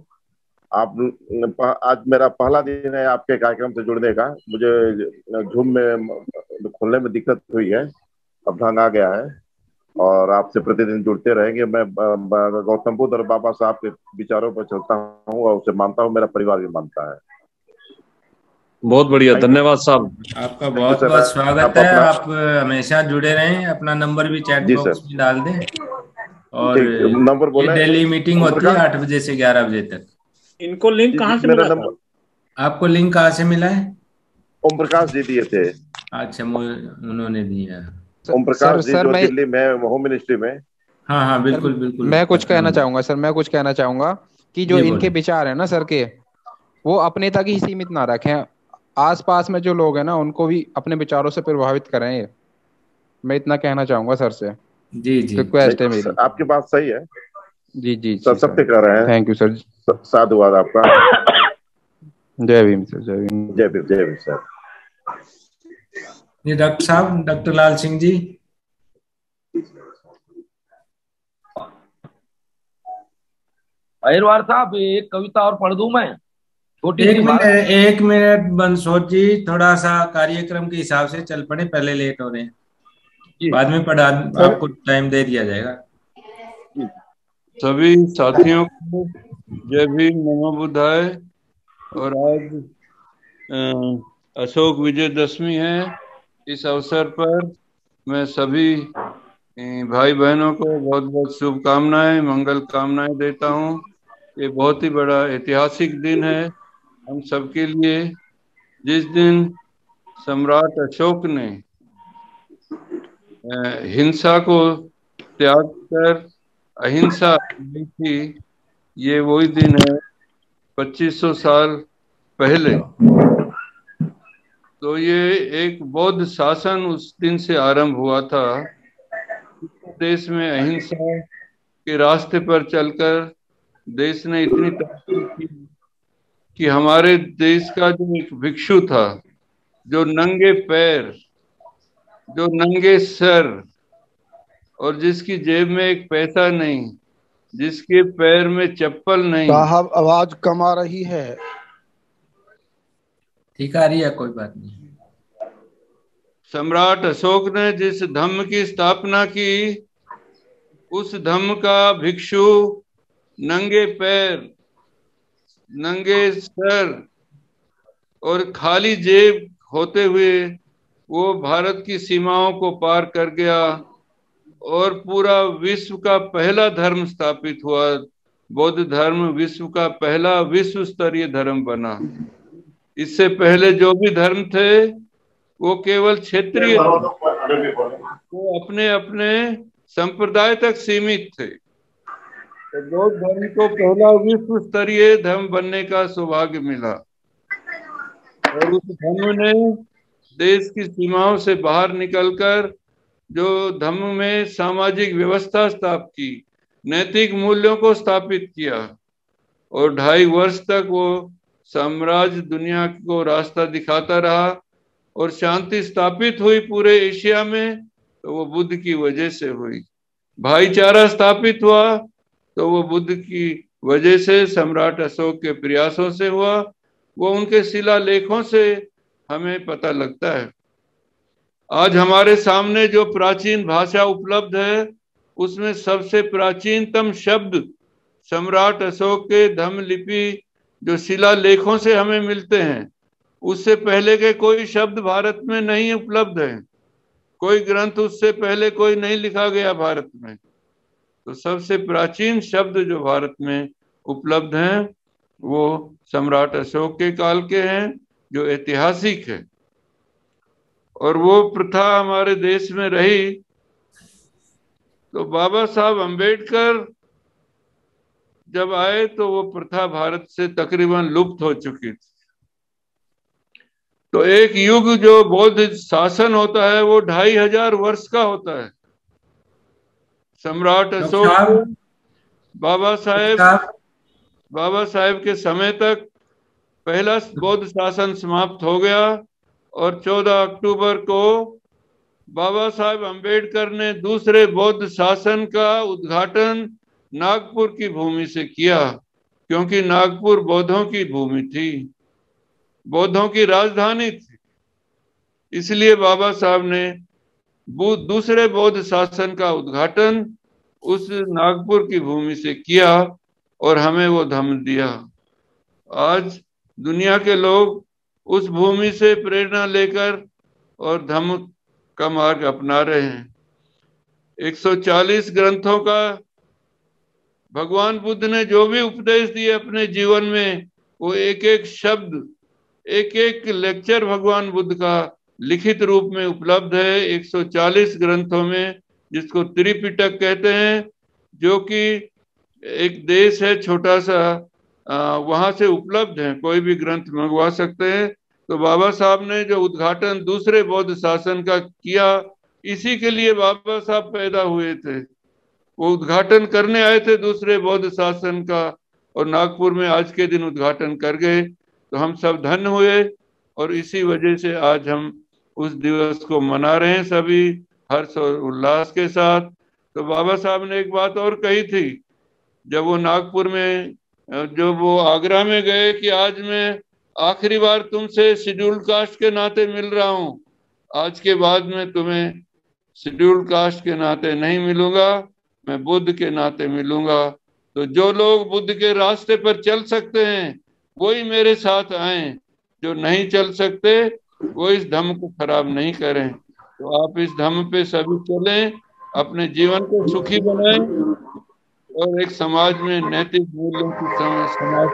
आज मेरा पहला दिन है आपके कार्यक्रम से जुड़ने का। मुझे झूम में खोलने में दिक्कत हुई है, अब ढंग आ गया है और आपसे प्रतिदिन जुड़ते रहेंगे। मैं गौतम बुद्ध और बाबा साहब के विचारों पर चलता हूँ और उसे मानता हूँ, मेरा परिवार भी मानता है।
बहुत बढ़िया, धन्यवाद साहब।
आपका बहुत बहुत स्वागत है। आप हमेशा जुड़े रहें। अपना नंबर भी चैट बॉक्स में डाल दें। और
नंबर बोले,
डेली मीटिंग होती है 8 बजे से 11 बजे तक।
इनको लिंक कहाँ से मिला?
आपको लिंक कहाँ से मिला है?
ओम प्रकाश जी दिए थे।
अच्छा, उन्होंने दिया।
ओम प्रकाश जी जो दिल्ली में होम मिनिस्ट्री में।
हाँ हाँ बिल्कुल बिल्कुल।
मैं कुछ कहना चाहूंगा सर, मैं कुछ कहना चाहूंगा कि जो इनके विचार है ना सर के, वो अपने तक ही सीमित ना रखें। आसपास में जो लोग हैं ना उनको भी अपने विचारों से प्रभावित करें। मैं इतना कहना चाहूंगा सर से।
जी जी,
रिक्वेस्ट है मेरी। आपकी बात सही है।
जी जी
सब सत्य कर रहे हैं।
थैंक यू सर,
साधुवाद आपका।
जय भीम सर। जय भीम,
जय भीम, जय भीम सर।
ये डॉक्टर साहब, डॉक्टर लाल सिंह जी।
अहिरवार साहब एक कविता और पढ़ दूं मैं, छोटी सी बात।
एक मिनट बंसोड़ जी, थोड़ा सा कार्यक्रम के हिसाब से चल पड़े, पहले लेट हो रहे हैं, बाद में पढ़ा, आपको टाइम दे दिया जाएगा।
सभी साथियों को जय भीम, नमो बुद्धाय। और आज अशोक विजयदशमी है। इस अवसर पर मैं सभी भाई बहनों को बहुत बहुत शुभकामनाएं, मंगल कामनाएं देता हूं। ये बहुत ही बड़ा ऐतिहासिक दिन है हम सबके लिए, जिस दिन सम्राट अशोक ने हिंसा को त्याग कर अहिंसा दी थी। ये वही दिन है 2500 साल पहले। तो ये एक बौद्ध शासन उस दिन से आरंभ हुआ था। देश में अहिंसा के रास्ते पर चलकर देश ने इतनी तरक्की की कि हमारे देश का जो एक भिक्षु था, जो नंगे पैर, जो नंगे सर, और जिसकी जेब में एक पैसा नहीं, जिसके पैर में चप्पल नहीं।
साहब आवाज कम आ रही है।
ठीक आ रही है, कोई बात नहीं।
सम्राट अशोक ने जिस धम्म की स्थापना की, उस धम्म का भिक्षु नंगे पैर, नंगे सर और खाली जेब होते हुए वो भारत की सीमाओं को पार कर गया और पूरा विश्व का पहला धर्म स्थापित हुआ। बौद्ध धर्म विश्व का पहला विश्व स्तरीय धर्म बना। इससे पहले जो भी धर्म थे वो केवल क्षेत्रीय, वो अपने अपने संप्रदाय तक सीमित थे। तो बौद्ध धर्म को पहला विश्व स्तरीय धर्म बनने का सौभाग्य मिला और उस धर्म ने देश की सीमाओं से बाहर निकलकर जो धर्म में सामाजिक व्यवस्था स्थापित की, नैतिक मूल्यों को स्थापित किया और 2.5 वर्ष तक वो साम्राज्य दुनिया को रास्ता दिखाता रहा और शांति स्थापित हुई पूरे एशिया में। तो वो बुद्ध की वजह से हुई। भाईचारा स्थापित हुआ तो वो बुद्ध की वजह से, सम्राट अशोक के प्रयासों से हुआ। वो उनके शिलालेखों से हमें पता लगता है। आज हमारे सामने जो प्राचीन भाषा उपलब्ध है उसमें सबसे प्राचीनतम शब्द सम्राट अशोक के धम्म लिपि जो शिलालेखों से हमें मिलते हैं, उससे पहले के कोई शब्द भारत में नहीं उपलब्ध है। कोई ग्रंथ उससे पहले कोई नहीं लिखा गया भारत में। तो सबसे प्राचीन शब्द जो भारत में उपलब्ध हैं वो सम्राट अशोक के काल के हैं, जो ऐतिहासिक है। और वो प्रथा हमारे देश में रही तो बाबा साहब अंबेडकर जब आए तो वो प्रथा भारत से तकरीबन लुप्त हो चुकी थी। तो एक युग जो बौद्ध शासन होता है वो 2500 वर्ष का होता है। सम्राट अशोक बाबा साहेब के समय तक पहला बौद्ध शासन समाप्त हो गया और 14 अक्टूबर को बाबा साहेब अंबेडकर ने दूसरे बौद्ध शासन का उद्घाटन नागपुर की भूमि से किया, क्योंकि नागपुर बौद्धों की भूमि थी, बौद्धों की राजधानी थी। इसलिए बाबा साहब ने दूसरे बौद्ध शासन का उद्घाटन उस नागपुर की भूमि से किया और हमें वो धम्म दिया। आज दुनिया के लोग उस भूमि से प्रेरणा लेकर और धम्म का मार्ग अपना रहे हैं। 140 ग्रंथों का भगवान बुद्ध ने जो भी उपदेश दिए अपने जीवन में, वो एक एक शब्द, एक एक लेक्चर भगवान बुद्ध का लिखित रूप में उपलब्ध है 140 ग्रंथों में, जिसको त्रिपिटक कहते हैं, जो कि एक देश है छोटा सा, वहां से उपलब्ध है, कोई भी ग्रंथ मंगवा सकते हैं। तो बाबा साहब ने जो उद्घाटन दूसरे बौद्ध शासन का किया, इसी के लिए बाबा साहब पैदा हुए थे। वो उद्घाटन करने आए थे दूसरे बौद्ध शासन का और नागपुर में आज के दिन उद्घाटन कर गए। तो हम सब धन्य हुए और इसी वजह से आज हम उस दिवस को मना रहे हैं सभी हर्ष और उल्लास के साथ। तो बाबा साहब ने एक बात और कही थी, जब वो नागपुर में, जब वो आगरा में गए कि आज मैं आखिरी बार तुमसे शेड्यूल्ड कास्ट के नाते मिल रहा हूँ, आज के बाद में तुम्हें शेड्यूल्ड कास्ट के नाते नहीं मिलूंगा, मैं बुद्ध के नाते मिलूंगा। तो जो लोग बुद्ध के रास्ते पर चल सकते हैं वही मेरे साथ आए, जो नहीं चल सकते वो इस धम्म को खराब नहीं करें। तो आप इस धम्म पे सभी चलें, अपने जीवन को सुखी बनाएं और एक समाज में नैतिक मूल्यों की समाज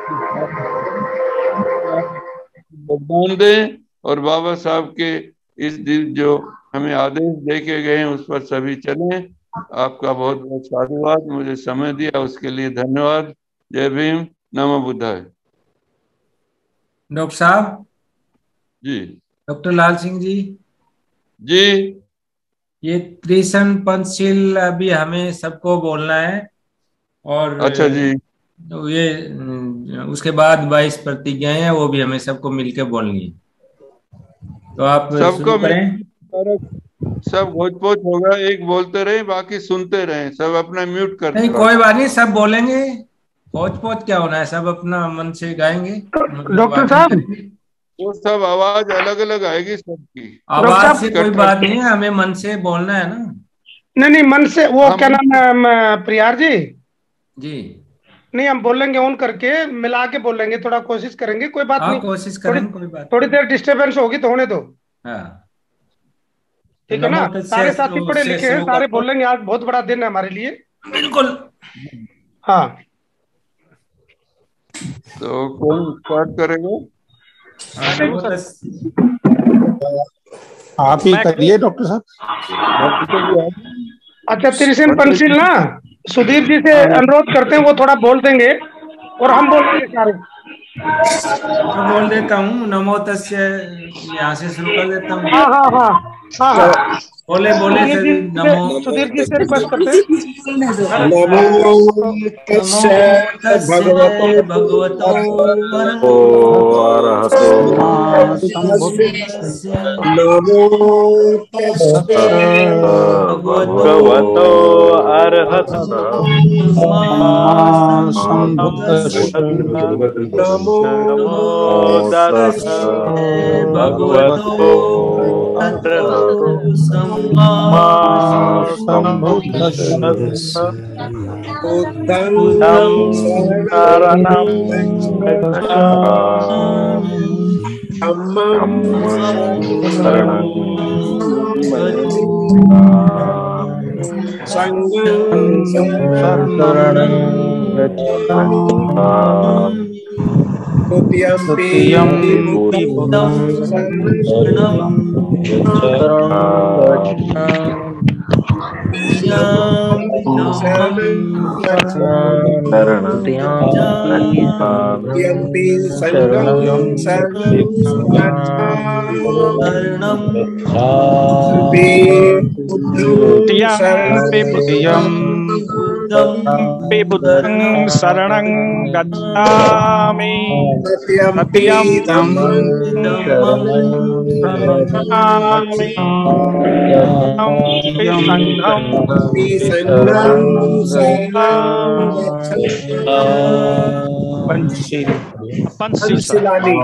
की योगदान दें, और बाबा साहब के इस जो हमें आदेश दे के गए हैं उस पर सभी चलें। आपका बहुत बहुत साधुवाद, मुझे समय दिया उसके लिए धन्यवाद। जय भीम, नमो बुद्धाय।
डॉक्टर साहब
जी,
डॉक्टर लाल सिंह जी
जी,
ये त्रिशन पंचशील अभी हमें सबको बोलना है, और
अच्छा जी,
ये उसके बाद 22 प्रतिज्ञाएं हैं वो भी हमें सबको मिलकर बोलनी है। तो आप
सबको
करें।
सब घोच-पोच होगा, एक बोलते रहे बाकी सुनते रहे, सब अपना म्यूट करते
नहीं कोई बात नहीं, सब बोलेंगे, घोच-पोच क्या होना है, सब अपना मन से गाएंगे।
डॉक्टर साहब
वो सब आवाज अलग अलग आएगी सबकी,
आवाज से कोई बात नहीं है, हमें मन से बोलना है ना।
नहीं मन से, वो क्या नाम है प्रियार जी?
जी
नहीं, हम बोलेंगे ऑन करके, मिला के बोलेंगे, थोड़ा कोशिश करेंगे, कोई बात नहीं,
कोशिश करेंगे, कोई बात
थोड़ी देर डिस्टरबेंस होगी तो होने दो।
हाँ
ठीक है ना, सारे साथी पढ़े लिखे हैं, सारे बोलेंगे, आज बहुत बड़ा दिन है हमारे लिए।
बिल्कुल।
हाँ
तो कौन स्टार्ट करेगा?
आप ही करिए डॉक्टर साहब।
अच्छा, त्रिशन पंचशील ना सुधीर जी से अनुरोध करते हैं, वो थोड़ा बोल देंगे और हम बोलेंगे सारे।
मैं बोल देता हूँ, नमो तस्य, यहाँ से शुरू कर देता हूँ।
हाँ हाँ हाँ हाँ हाँ,
बोले सभी। नमो
सुधीर जी से रिक्वेस्ट करते हैं।
नमो तस्य भगवतो अरहतो
नमो तस्य भगवतो अरहतो नमो तस्य भगवतो सम्मा सम्बुद्धस्स बुद्धं शरणं गच्छामि धम्मं शरणं संघं शरणं गच्छामि तुत्यंपि बुद्धं शरणं
बुद्धं शरणं गच्छामि सत्यं पंचशीलानि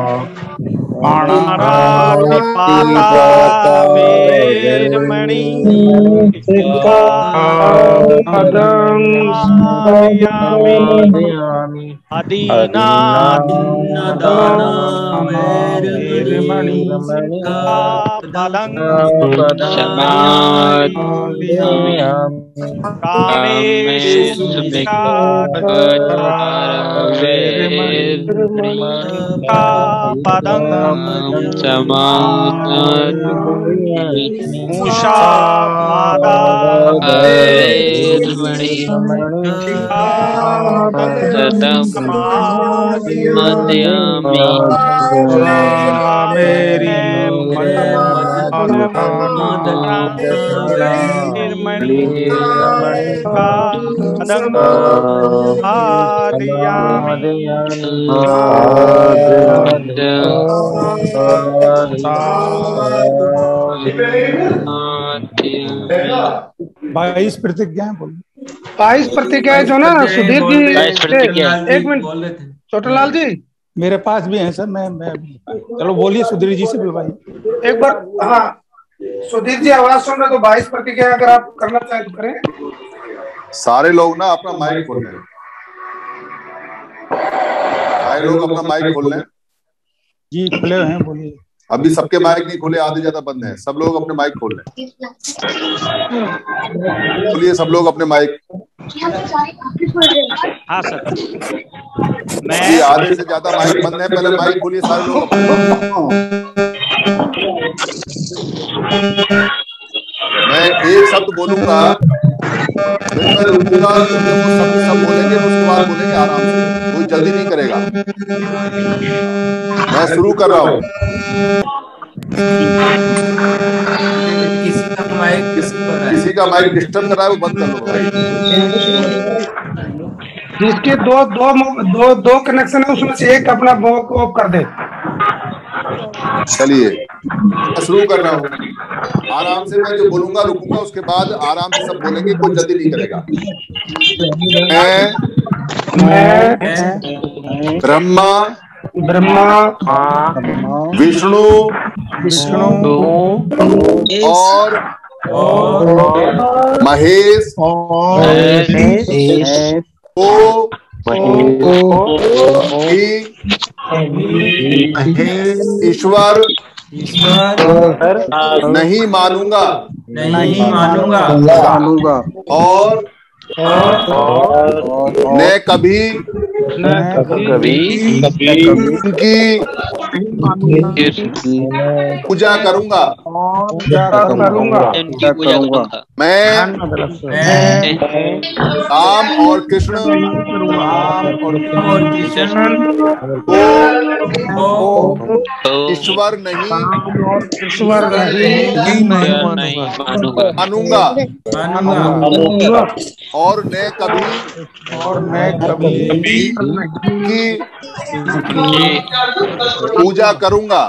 पाणिपाता वेरमणि सिक्खापदं समादयामि अदीनादाना वेरमणि सिक्खापदं समादयामि कामेषु पदं समादयामि मुषामादावेर्मणि समादयामि मेरी
बाईस प्रतिज्ञा बोल।
22 प्रतिक्रियाएं जो ना सुधीर जी, एक मिनट छोटलाल जी
मेरे पास भी है सर। मैं चलो बोलिए सुधीर जी से बुलवाइए
एक बार। हाँ सुधीर जी आवाज सुन रहे तो 22 प्रतिक्रिया अगर आप करना चाहें तो करें।
सारे लोग ना अपना माइक खोल लें, सारे लोग अपना माइक खोल लें।
जी खुले हैं, बोलिए।
अभी सबके माइक नहीं खुले, आधे ज्यादा बंद हैं। सब लोग अपने माइक खोल लें, बोलिए सब लोग अपने माइक।
हाँ सर,
जी आधे से ज्यादा माइक बंद है, पहले माइक खोलिए सारे लोग अपने। मैं एक शब्द बोलूंगा, फिर मैं रुकूंगा, क्योंकि वो सब बोलेंगे, उसके बाद बोलेंगे आराम से, कोई जल्दी नहीं करेगा। मैं शुरू कर रहा हूँ। किसी का माइक डिस्टर्ब कर रहा है वो बंद कर लो भाई।
जिसके दो कनेक्शन है उसमें से एक अपना ऑफ कर दे।
चलिए मैं शुरू कर रहा हूँ। आराम से मैं जो बोलूंगा रुकूंगा, उसके बाद आराम से सब बोलेंगे, कोई जल्दी नहीं करेगा। मैं ब्रह्मा विष्णु और महेश ईश्वर नहीं मानूंगा और मैं कभी उनकी पूजा करूंगा। मैं राम और कृष्ण को ईश्वर नहीं मानूंगा और मैं कभी की पूजा करूंगा।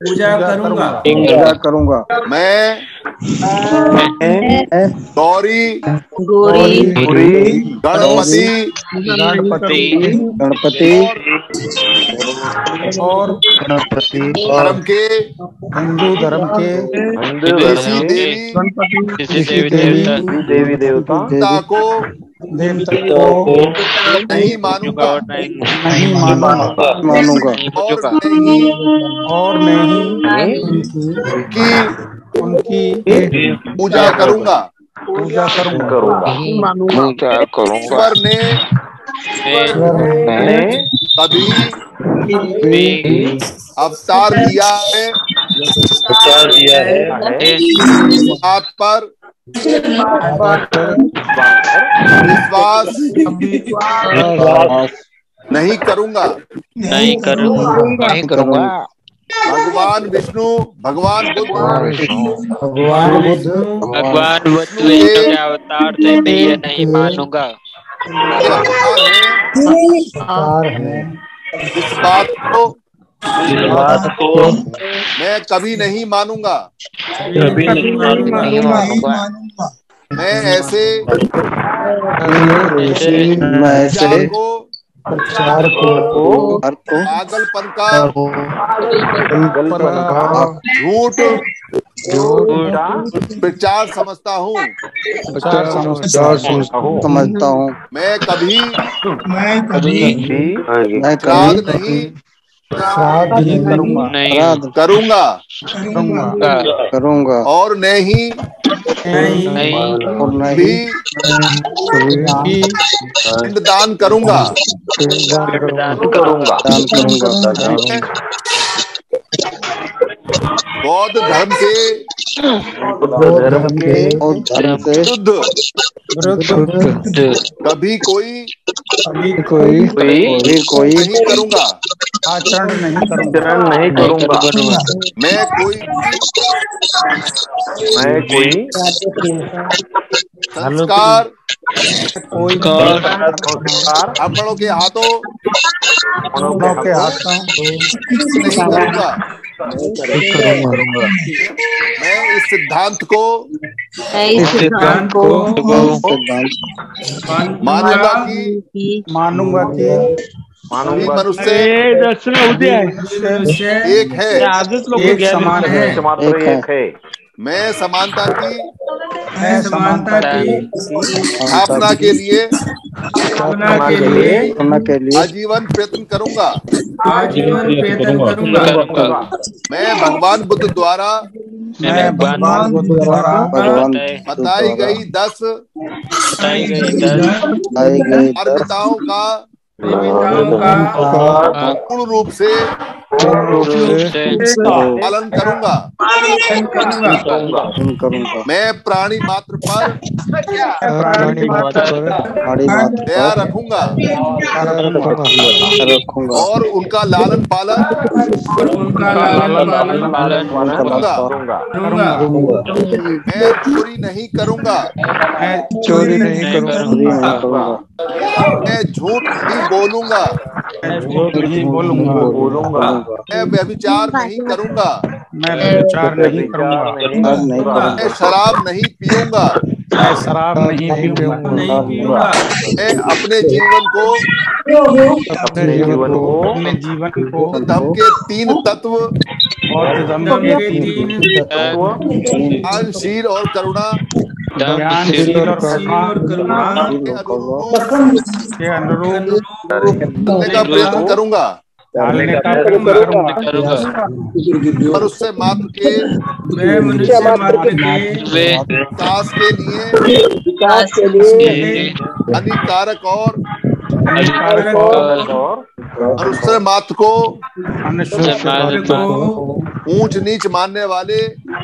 मैं गौरी गणपति और हिंदू धर्म के देवी देवता को नहीं मानूंगा और नहीं उनकी पूजा करूंगा। ईश्वर ने कभी अवतार दिया है बात पर विश्वास नहीं करूंगा। भगवान विष्णु भगवान बुद्ध
के अवतार थे भी ये नहीं मानूंगा।
इस बात को मैं कभी नहीं मानूंगा। मैं ऐसे पागलपन का झूठ प्रचार समझता हूँ। मैं कभी श्राद्ध करूंगा और नहीं भी दान करूंगा। बौद्ध धर्म के विरुद्ध कभी कोई नहीं करूंगा। आचरण नहीं करूंगा। मैं कोई संस्कार
कोई
आप बड़ों के हाथों नहीं करूंगा। मैं इस सिद्धांत को
मानूंगा कि
मनुष्य एक है,
एक समान है।
मैं समानता की स्थापना के लिए आजीवन प्रयत्न करूंगा। मैं भगवान बुद्ध द्वारा बताई गई 10 अर्पिताओं का पूर्ण रूप से पालन करूंगा। मैं प्राणी मात्र पर दया रखूंगा और उनका लालन पालन करूंगा। मैं चोरी नहीं करूंगा। मैं झूठ नहीं बोलूंगा। मैं व्यभिचार नहीं करूंगा। मैं शराब नहीं पीऊंगा। मैं अपने जीवन को धर्म के 3 तत्व दानशील और करुणा के अनुरूप करने का प्रयत्न करूंगा। मनुष्य मात्र के विकास के लिए हानिकारक और मनुष्य मात्र को ऊंच नीच मानने वाले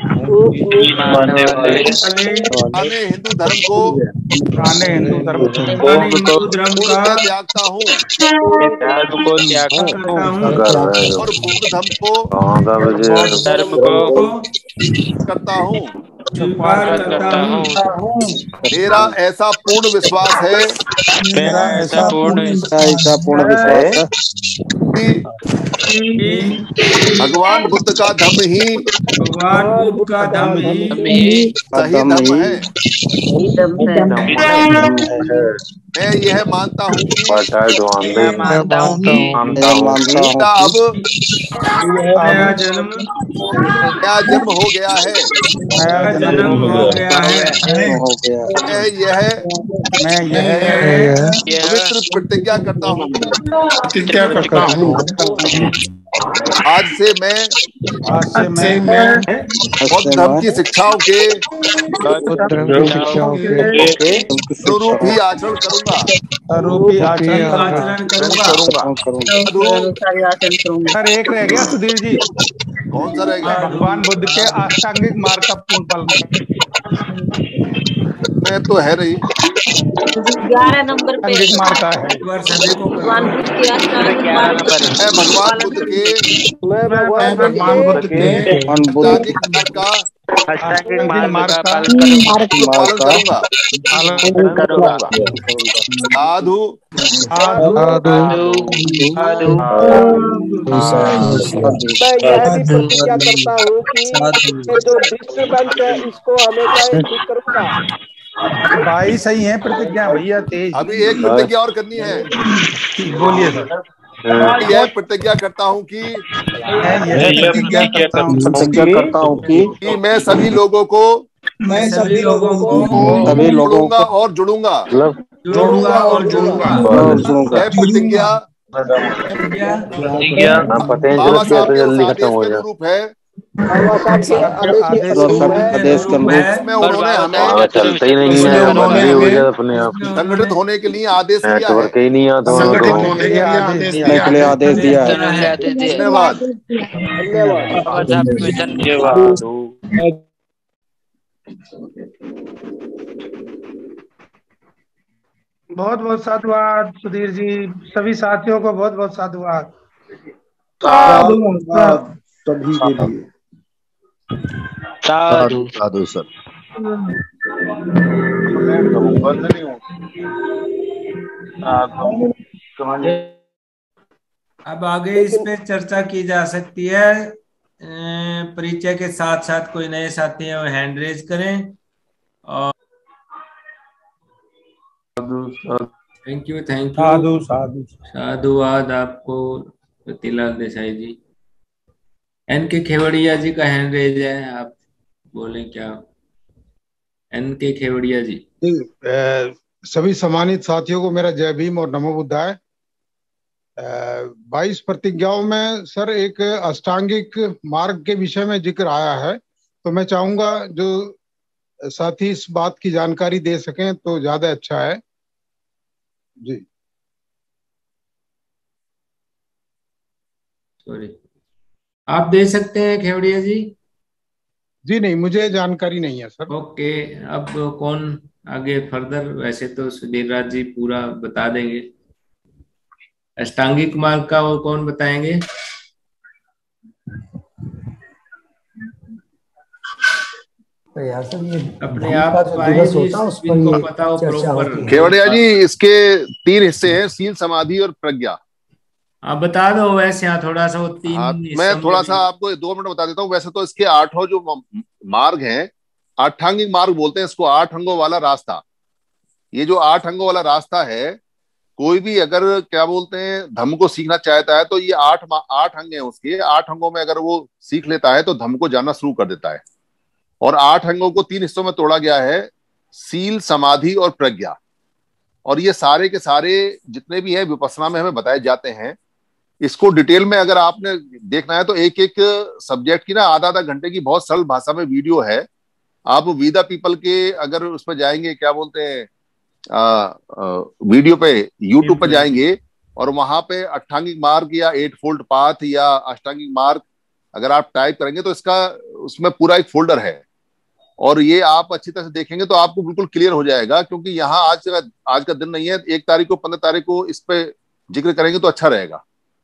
पुराने हिंदू धर्म को त्यागता हूँ और बुद्ध धर्म को करता हूँ। मेरा ऐसा पूर्ण विश्वास है कि भगवान बुद्ध का धर्म ही सही धर्म है। मैं यह मानता हूँ कि नया जन्म हो गया है। मैं यह पवित्र प्रतिज्ञा करता हूँ। आज से मैं बौद्ध धर्म की शिक्षाओं के अनुरूप ही आचरण करूंगा।
सर एक रह गया सुधीर जी।
कौन सा रह गया?
भगवान बुद्ध के अष्टांगिक मार्ग का पूर्ण पालन।
मैं तो है रही
11 नंबर पे
भगवान बुद्ध के अष्टांगिक मार्ग का पालन करूंगा। साधु
मैं यह भी प्रतिज्ञा करता हूँ कि जो डिस्टर्बेंस है इसको हमेशा ठीक करूंगा।
भाई सही है प्रतिज्ञा भैया तेज।
अभी एक प्रतिज्ञा और करनी है।
बोलिए सर।
यह प्रतिज्ञा करता हूँ कि मैं सभी लोगों को जोड़ूंगा और जुड़ूंगा। यह प्रतिज्ञा बाबा साहब के आदेश के अनुरूप है।
आदेश के
में उन्होंने हमें
चलते ही नहीं है अपने आप
संगठित होने के लिए आदेश दिया है।
ही नहीं आता
संगठित होने के लिए आदेश दिया है।
धन्यवाद।
बहुत बहुत साधुवाद सुधीर जी। सभी साथियों को बहुत बहुत साधुवाद।
सभी के लिए
साधु
साधु सर।
बंद नहीं हो
अब आगे इस पे चर्चा की जा सकती है। परिचय के साथ साथ कोई नए साथी हैं वो हैंड रेज करें। और थैंक यू
साधु साधु
साधुवाद आपको रतिलाल देसाई जी। एन.के. खेवड़िया जी का हैंड रेज है, आप बोले क्या? एन.के. खेवड़िया जी।
सभी सम्मानित साथियों को मेरा जय भीम और नमो बुद्धाय। 22 प्रतिज्ञाओं में सर एक अष्टांगिक मार्ग के विषय में जिक्र आया है, तो मैं चाहूंगा जो साथी इस बात की जानकारी दे सकें तो ज्यादा अच्छा है जी।
सॉरी, आप दे सकते हैं खेवड़िया जी?
जी नहीं, मुझे जानकारी नहीं है सर।
ओके, अब कौन आगे फर्दर? वैसे तो सुधीर राज जी पूरा बता देंगे। अष्टांगिक मार्ग का वो कौन बताएंगे?
यार सर ये
अपने आप जिनको पता हो प्रॉपर।
खेवड़िया जी, इसके 3 हिस्से हैं, सील, समाधि और प्रज्ञा।
आप बता दो वैसे, यहाँ थोड़ा सा वो 3
मैं थोड़ा सा आपको 2 मिनट बता देता हूँ। वैसे तो इसके 8 जो मार्ग हैं, अष्टांगिक मार्ग बोलते हैं इसको, 8 अंगों वाला रास्ता। ये जो 8 अंगों वाला रास्ता है, कोई भी अगर क्या बोलते हैं धम्म को सीखना चाहता है तो ये 8 अंग हैं उसके। 8 अंगों में अगर वो सीख लेता है तो धम्म को जानना शुरू कर देता है। और 8 अंगों को 3 हिस्सों में तोड़ा गया है, सील, समाधि और प्रज्ञा। और ये सारे के सारे जितने भी है विपස්සना में हमें बताए जाते हैं। इसको डिटेल में अगर आपने देखना है तो एक एक सब्जेक्ट की ना आधा घंटे की बहुत सरल भाषा में वीडियो है। आप वीदा पीपल के अगर उस पर जाएंगे, क्या बोलते हैं वीडियो पे, यूट्यूब पे जाएंगे और वहां पे अष्टांगिक मार्ग या 8 फोल्ड पाथ या अष्टांगिक मार्ग अगर आप टाइप करेंगे तो इसका उसमें पूरा एक फोल्डर है। और ये आप अच्छी तरह से देखेंगे तो आपको बिल्कुल क्लियर हो जाएगा, क्योंकि यहाँ आज का दिन नहीं है। 1 तारीख को 15 तारीख को इस पे जिक्र करेंगे तो अच्छा रहेगा।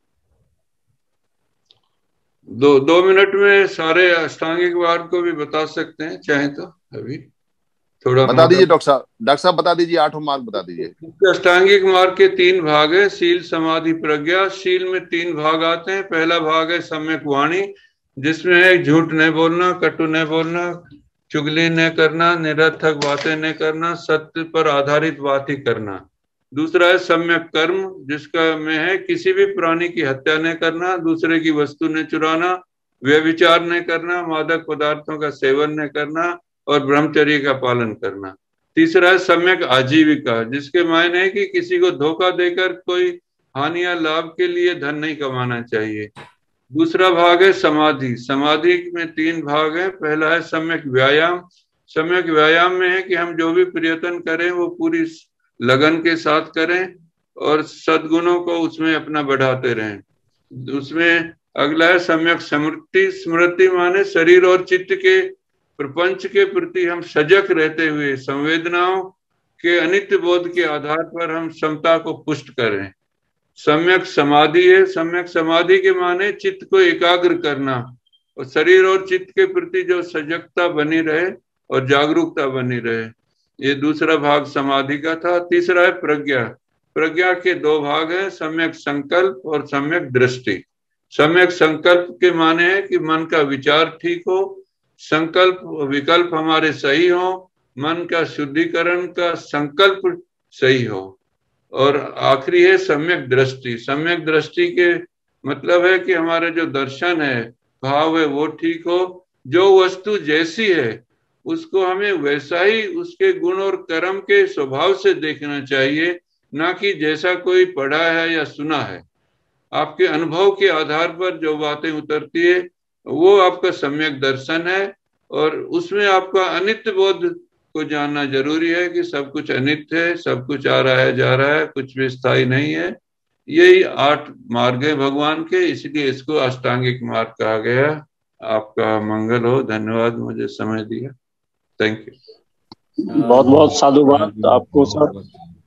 2 मिनट में सारे अष्टांगिक मार्ग को भी बता सकते हैं चाहे तो। अभी थोड़ा
बता दीजिए डॉक्टर साहब बता दीजिए, 8 मार्ग बता दीजिए।
अष्टांगिक मार्ग के 3 भाग है, सील, समाधि, प्रज्ञा। सील में 3 भाग आते हैं। पहला भाग है सम्यक वाणी, जिसमें है झूठ नहीं बोलना, कटु नहीं बोलना, चुगली नहीं करना, निरर्थक बातें नहीं करना, सत्य पर आधारित बात ही करना। दूसरा है सम्यक कर्म, जिसका में है किसी भी प्राणी की हत्या नहीं करना, दूसरे की वस्तु नहीं चुराना, व्यभिचार नहीं करना, मादक पदार्थों का सेवन नहीं करना और ब्रह्मचर्य का पालन करना। तीसरा है सम्यक आजीविका, जिसके मायने है कि किसी को धोखा देकर कोई हानि या लाभ के लिए धन नहीं कमाना चाहिए। दूसरा भाग है समाधि। समाधि में 3 भाग हैं। पहला है सम्यक व्यायाम। सम्यक व्यायाम में है कि हम जो भी प्रयत्न करें वो पूरी लगन के साथ करें और सद्गुणों को उसमें अपना बढ़ाते रहें। उसमें अगला है सम्यक स्मृति। स्मृति माने शरीर और चित्त के प्रपंच के प्रति हम सजग रहते हुए संवेदनाओं के अनित्य बोध के आधार पर हम क्षमता को पुष्ट करें। सम्यक समाधि है। सम्यक समाधि के माने चित्त को एकाग्र करना और शरीर और चित्त के प्रति जो सजगता बनी रहे और जागरूकता बनी रहे। ये दूसरा भाग समाधि का था। तीसरा है प्रज्ञा। प्रज्ञा के 2 भाग हैं, सम्यक संकल्प और सम्यक दृष्टि। सम्यक संकल्प के माने है कि मन का विचार ठीक हो, संकल्प विकल्प हमारे सही हो, मन का शुद्धिकरण का संकल्प सही हो। और आखिरी है सम्यक दृष्टि। सम्यक दृष्टि के मतलब है कि हमारे जो दर्शन है, भाव है, वो ठीक हो। जो वस्तु जैसी है उसको हमें वैसा ही उसके गुण और कर्म के स्वभाव से देखना चाहिए, ना कि जैसा कोई पढ़ा है या सुना है। आपके अनुभव के आधार पर जो बातें उतरती है वो आपका सम्यक दर्शन है। और उसमें आपका अनित्य बोध को जानना जरूरी है कि सब कुछ अनित्य है, सब कुछ आ रहा है जा रहा है, कुछ भी स्थायी नहीं है। यही 8 मार्ग है भगवान के, इसलिए इसको अष्टांगिक मार्ग कहा गया। आपका मंगल हो। धन्यवाद मुझे समय दिया। Thank you.
बहुत बहुत साधुवाद आपको सर।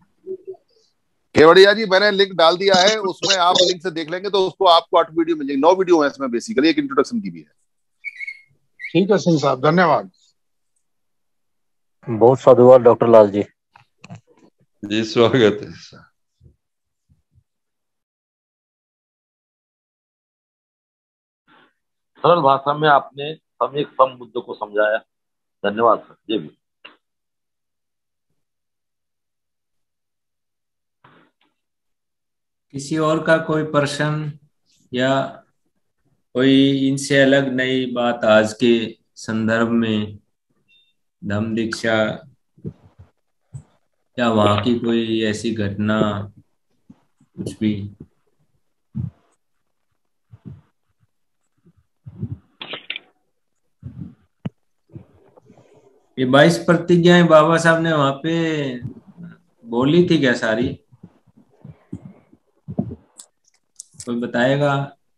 केवड़िया जी, मैंने लिंक डाल दिया है, उसमें आप लिंक से देख लेंगे तो उसको आपको 8 वीडियो मिल जाएगी। 9 वीडियो है इसमें, बेसिकली एक इंट्रोडक्शन की भी है।
ठीक है सिंह साहब, धन्यवाद।
बहुत साधुवाद डॉक्टर लाल जी।
जी स्वागत है।
सरल भाषा में आपने सम मुद्दों को समझाया, धन्यवाद सर। जी भी
किसी और का कोई प्रश्न या कोई इनसे अलग नई बात आज के संदर्भ में, धम्म दीक्षा या वहां की कोई ऐसी घटना, कुछ भी? ये 22 प्रतिज्ञाएं बाबा साहब ने वहां पे बोली थी क्या सारी? कोई बताएगा?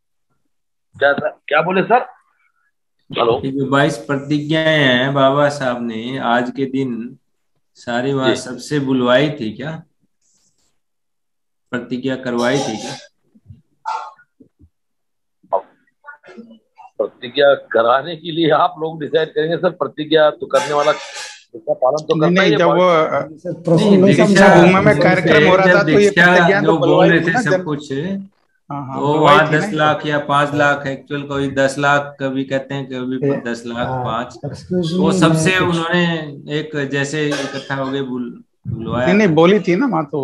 क्या बोले सर? हेलो।
ये जो 22 प्रतिज्ञाएं हैं बाबा साहब ने आज के दिन सारी वहां सबसे बुलवाई थी क्या, प्रतिज्ञा करवाई थी क्या?
प्रतिज्ञा कराने के लिए आप लोग डिसाइड करेंगे सर। प्रतिज्ञा तो करने वाला उसका पालन तो करना ही है।
जब भूमा में कार्यक्रम हो रहा था तो ये प्रतिज्ञा
जो बोल रहे थे सब कुछ, तो वहाँ 10 लाख या 5 लाख, एक्चुअल कभी 10 लाख कभी कहते हैं, कभी 10 लाख 5, वो सबसे उन्होंने एक जैसे इकट्ठा हो गए बुलवाया।
नहीं बोली थी ना माँ तो।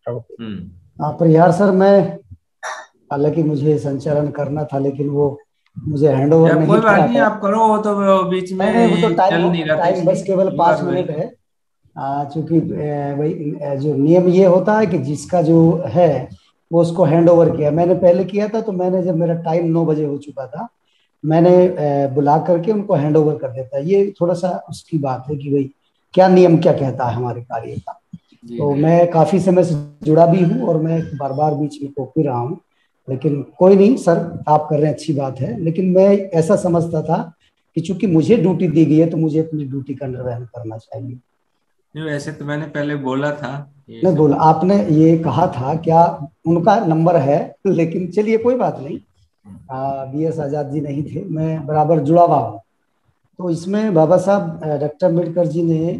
पर यार सर, मैं हालांकि मुझे संचालन करना था लेकिन वो मुझे हैंड ओवर नहीं,
कोई बात नहीं, आप करो। वो तो बीच में
वो तो
चल नहीं रहा था,
टाइम बस केवल 5 मिनट है। चूंकि वही जो नियम ये होता है कि जिसका जो है वो उसको हैंड ओवर किया। मैंने पहले किया था, तो मैंने जब मेरा टाइम 9 बजे हो चुका था, मैंने बुला करके उनको हैंड ओवर कर देता। ये थोड़ा सा उसकी बात है कि भाई क्या नियम क्या कहता है हमारे कार्य का। तो मैं काफी समय से जुड़ा भी हूँ और मैं बार बार बीच में टोक भी रहा हूँ, लेकिन कोई नहीं सर, आप कर रहे हैं अच्छी बात है। लेकिन मैं ऐसा समझता था कि चूंकि मुझे ड्यूटी दी गई है तो मुझे अपनी ड्यूटी का निर्वहन करना चाहिए।
वैसे तो मैंने पहले बोला था,
नहीं बोला आपने, ये कहा था क्या उनका नंबर है, लेकिन चलिए कोई बात नहीं। BS आजाद जी नहीं थे, मैं बराबर जुड़ा हुआ हूँ। तो इसमें बाबा साहब डॉक्टर अम्बेडकर जी ने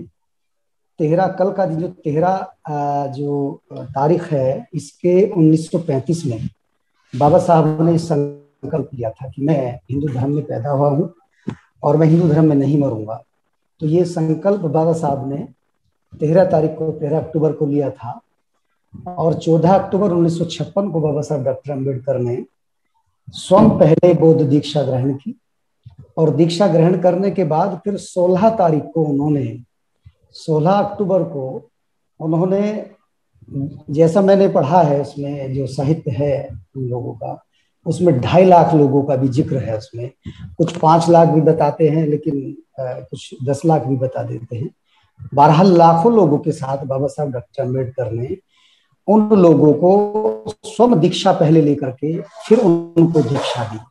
13 कल का जो 13 जो तारीख है, इसके 1935 में बाबा साहब ने संकल्प किया था कि मैं हिंदू धर्म में पैदा हुआ हूँ और मैं हिंदू धर्म में नहीं मरूंगा। तो ये संकल्प बाबा साहब ने 13 तारीख को, 13 अक्टूबर को लिया था और 14 अक्टूबर 1956 को बाबा साहब डॉक्टर अम्बेडकर ने स्वयं पहले बौद्ध दीक्षा ग्रहण की। और दीक्षा ग्रहण करने के बाद फिर 16 तारीख को उन्होंने, 16 अक्टूबर को उन्होंने, जैसा मैंने पढ़ा है उसमें जो साहित्य है उन लोगों का, उसमें 2.5 लाख लोगों का भी जिक्र है। उसमें कुछ 5 लाख भी बताते हैं, लेकिन कुछ 10 लाख भी बता देते हैं। 12 लाखों लोगों के साथ बाबा साहब डॉक्टर अम्बेडकर ने उन लोगों को स्वयं दीक्षा पहले लेकर के फिर उनको दीक्षा दी।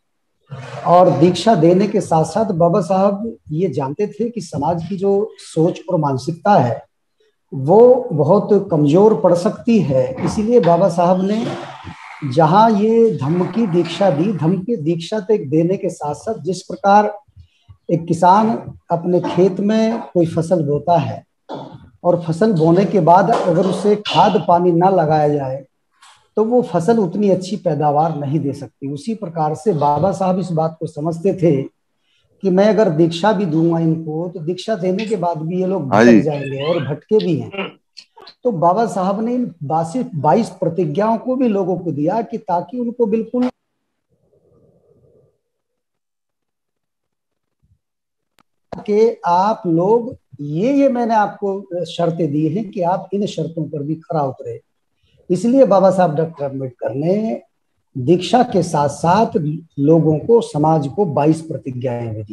और दीक्षा देने के साथ साथ बाबा साहब ये जानते थे कि समाज की जो सोच और मानसिकता है वो बहुत कमजोर पड़ सकती है। इसीलिए बाबा साहब ने जहाँ ये धम्म की दीक्षा दी, धम्म की दीक्षा देने के साथ साथ जिस प्रकार एक किसान अपने खेत में कोई फसल बोता है और फसल बोने के बाद अगर उसे खाद पानी ना लगाया जाए तो वो फसल उतनी अच्छी पैदावार नहीं दे सकती। उसी प्रकार से बाबा साहब इस बात को समझते थे कि मैं अगर दीक्षा भी दूंगा इनको तो दीक्षा देने के बाद भी ये लोग भटक जाएंगे और भटके भी हैं। तो बाबा साहब ने इन 22 प्रतिज्ञाओं को भी लोगों को दिया कि ताकि उनको बिल्कुल कि आप लोग ये मैंने आपको शर्तें दी हैं कि आप इन शर्तों पर भी खरा उतरे। इसलिए बाबा साहब डॉक्टर अम्बेडकर ने दीक्षा के साथ साथ लोगों को, समाज को 22 प्रतिज्ञाएं भी दी।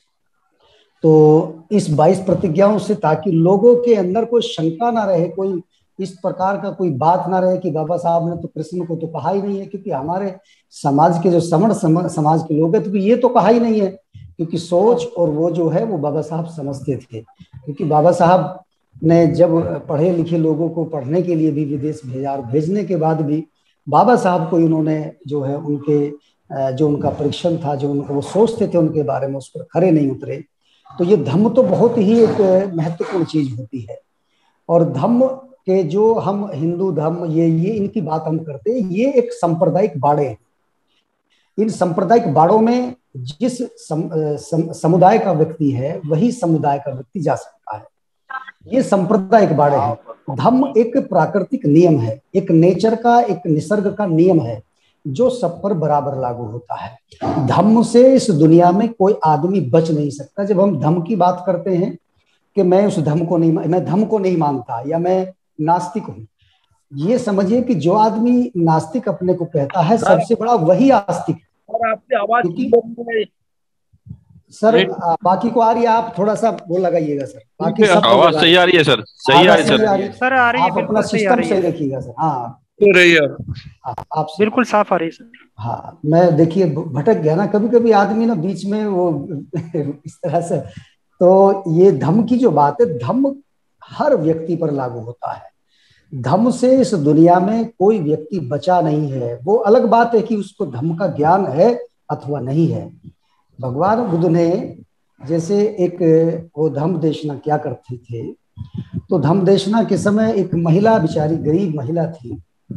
तो इस 22 प्रतिज्ञाओं से ताकि लोगों के अंदर कोई शंका ना रहे, कोई इस प्रकार का कोई बात ना रहे कि बाबा साहब ने तो कृष्ण को तो कहा ही नहीं है, क्योंकि हमारे समाज के जो समण समाज के लोग हैं तो ये तो कहा ही नहीं है, क्योंकि सोच और वो जो है वो बाबा साहब समझते थे। क्योंकि बाबा साहब ने जब पढ़े लिखे लोगों को पढ़ने के लिए भी विदेश भेजा और भेजने के बाद भी बाबा साहब को उन्होंने जो है उनके जो उनका परीक्षण था, जो उनको वो सोचते थे उनके बारे में, उस पर खरे नहीं उतरे। तो ये धम्म तो बहुत ही एक महत्वपूर्ण चीज होती है और धम्म कि जो हम हिंदू धर्म ये इनकी बात हम करते हैं, ये एक सांप्रदायिक बाड़े हैं। इन सांप्रदायिक बाड़ों में जिस समुदाय का व्यक्ति है वही समुदाय का व्यक्ति जा सकता है। ये सांप्रदायिक बाड़े हैं। धर्म एक प्राकृतिक नियम है, एक नेचर का, एक निसर्ग का नियम है जो सब पर बराबर लागू होता है। धर्म से इस दुनिया में कोई आदमी बच नहीं सकता। जब हम धर्म की बात करते हैं कि मैं उस धर्म को नहीं, मैं धर्म को नहीं मानता या मैं नास्तिक हूँ, ये समझिए कि जो आदमी नास्तिक अपने को कहता है सबसे बड़ा वही आस्तिक है।
और आपकी आवाज
सर बाकी को आ रही है, आप थोड़ा सा वो लगाइएगा सर। बाकी सब
आवाज सही आ रही है सर, सही आ रही है
सर, आ रही है,
आप अपना सिस्टम सही रखिएगा सर। हाँ
रही है,
आप
बिल्कुल साफ आ रही है सर।
हाँ, मैं देखिए भटक गया ना, कभी कभी आदमी ना बीच में वो इस तरह से। तो ये धम्म की जो बात है, धम्म हर व्यक्ति पर लागू होता है। धम्म से इस दुनिया में कोई व्यक्ति बचा नहीं है। वो अलग बात है कि उसको धम्म का ज्ञान है अथवा नहीं है। भगवान बुद्ध ने जैसे एक वो धम्म देशना क्या करते थे, तो धम्म देशना के समय एक महिला, बेचारी गरीब महिला थी,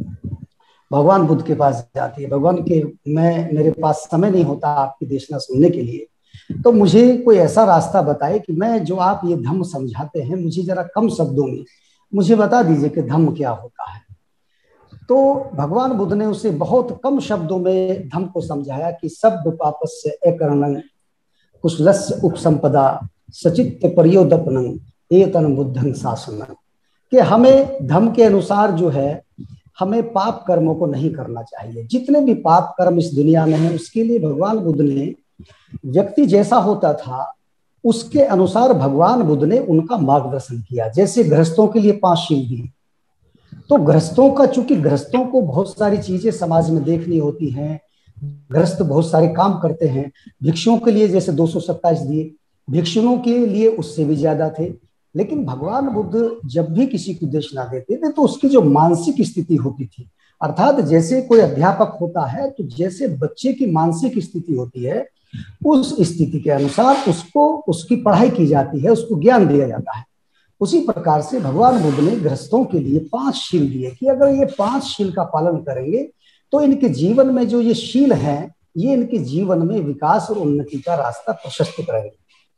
भगवान बुद्ध के पास जाती है। भगवान के मेरे पास समय नहीं होता आपकी देशना सुनने के लिए, तो मुझे कोई ऐसा रास्ता बताए कि मैं जो आप ये धम्म समझाते हैं मुझे जरा कम शब्दों में मुझे बता दीजिए कि धम्म क्या होता है। तो भगवान बुद्ध ने उसे बहुत कम शब्दों में धम्म को समझाया कि शब्द पापस्य एकरणं कुशलस्य उपसंपदा सचित्त परियोदपनं एतन बुद्धं शासनं, कि हमें धम्म के अनुसार जो है हमें पाप कर्मों को नहीं करना चाहिए। जितने भी पाप कर्म इस दुनिया में हैं उसके लिए भगवान बुद्ध ने, व्यक्ति जैसा होता था उसके अनुसार भगवान बुद्ध ने उनका मार्गदर्शन किया। जैसे गृहस्थों के लिए 5 शील दिए, तो गृहस्थों का, चूंकि गृहस्थों को बहुत सारी चीजें समाज में देखनी होती हैं, गृहस्थ बहुत सारे काम करते हैं। भिक्षुओं के लिए जैसे 227 दिए, भिक्षुओं के लिए उससे भी ज्यादा थे। लेकिन भगवान बुद्ध जब भी किसी को देशना देते थे तो उसकी जो मानसिक स्थिति होती थी, अर्थात जैसे कोई अध्यापक होता है तो जैसे बच्चे की मानसिक स्थिति होती है उस स्थिति के अनुसार उसको उसकी पढ़ाई की जाती है, उसको ज्ञान दिया जाता है। उसी प्रकार से भगवान बुद्ध ने गृहस्थों के लिए 5 शील दिए कि अगर ये 5 शील का पालन करेंगे तो इनके जीवन में जो ये शील हैं ये इनके जीवन में विकास और उन्नति का रास्ता प्रशस्त करेंगे।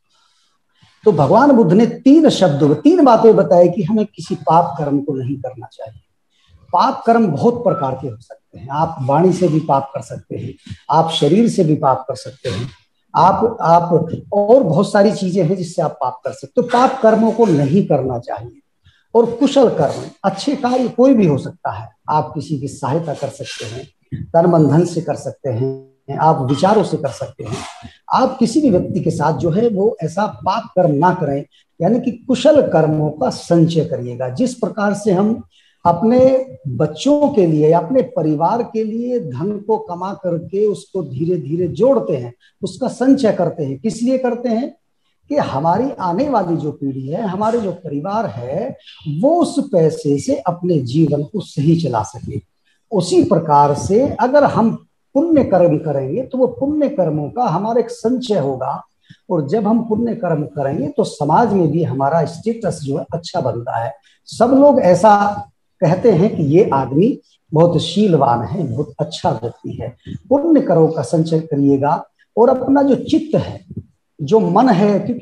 तो भगवान बुद्ध ने 3 बातें बताई कि हमें किसी पाप कर्म को नहीं करना चाहिए। पाप कर्म बहुत प्रकार के हो सकते हैं। आप वाणी से भी पाप कर सकते हैं, आप शरीर से भी पाप कर सकते हैं, आप और बहुत सारी चीजें हैं जिससे आप पाप कर सकते हो। तो पाप कर्मों को नहीं करना चाहिए। और कुशल कर्म, अच्छे कार्य कोई भी हो सकता है। आप किसी की सहायता कर सकते हैं, तन मन धन से कर सकते हैं, आप विचारों से कर सकते हैं। आप किसी भी व्यक्ति के साथ जो है वो ऐसा पाप कर्म ना करें, यानी कि कुशल कर्मों का संचय करिएगा। जिस प्रकार से हम अपने बच्चों के लिए, अपने परिवार के लिए धन को कमा करके उसको धीरे धीरे जोड़ते हैं, उसका संचय करते हैं। किस लिए करते हैं? कि हमारी आने वाली जो पीढ़ी है, हमारे जो परिवार है, वो उस पैसे से अपने जीवन को सही चला सके। उसी प्रकार से अगर हम पुण्य कर्म करेंगे तो वो पुण्य कर्मों का हमारा एक संचय होगा। और जब हम पुण्य कर्म करेंगे तो समाज में भी हमारा स्टेटस जो है अच्छा बनता है। सब लोग ऐसा कहते हैं कि ये आदमी बहुत शीलवान है, बहुत अच्छा व्यक्ति है। पुण्य कर्मों का संचय करिएगा। और अपना जो चित्त है, जो मन है, क्योंकि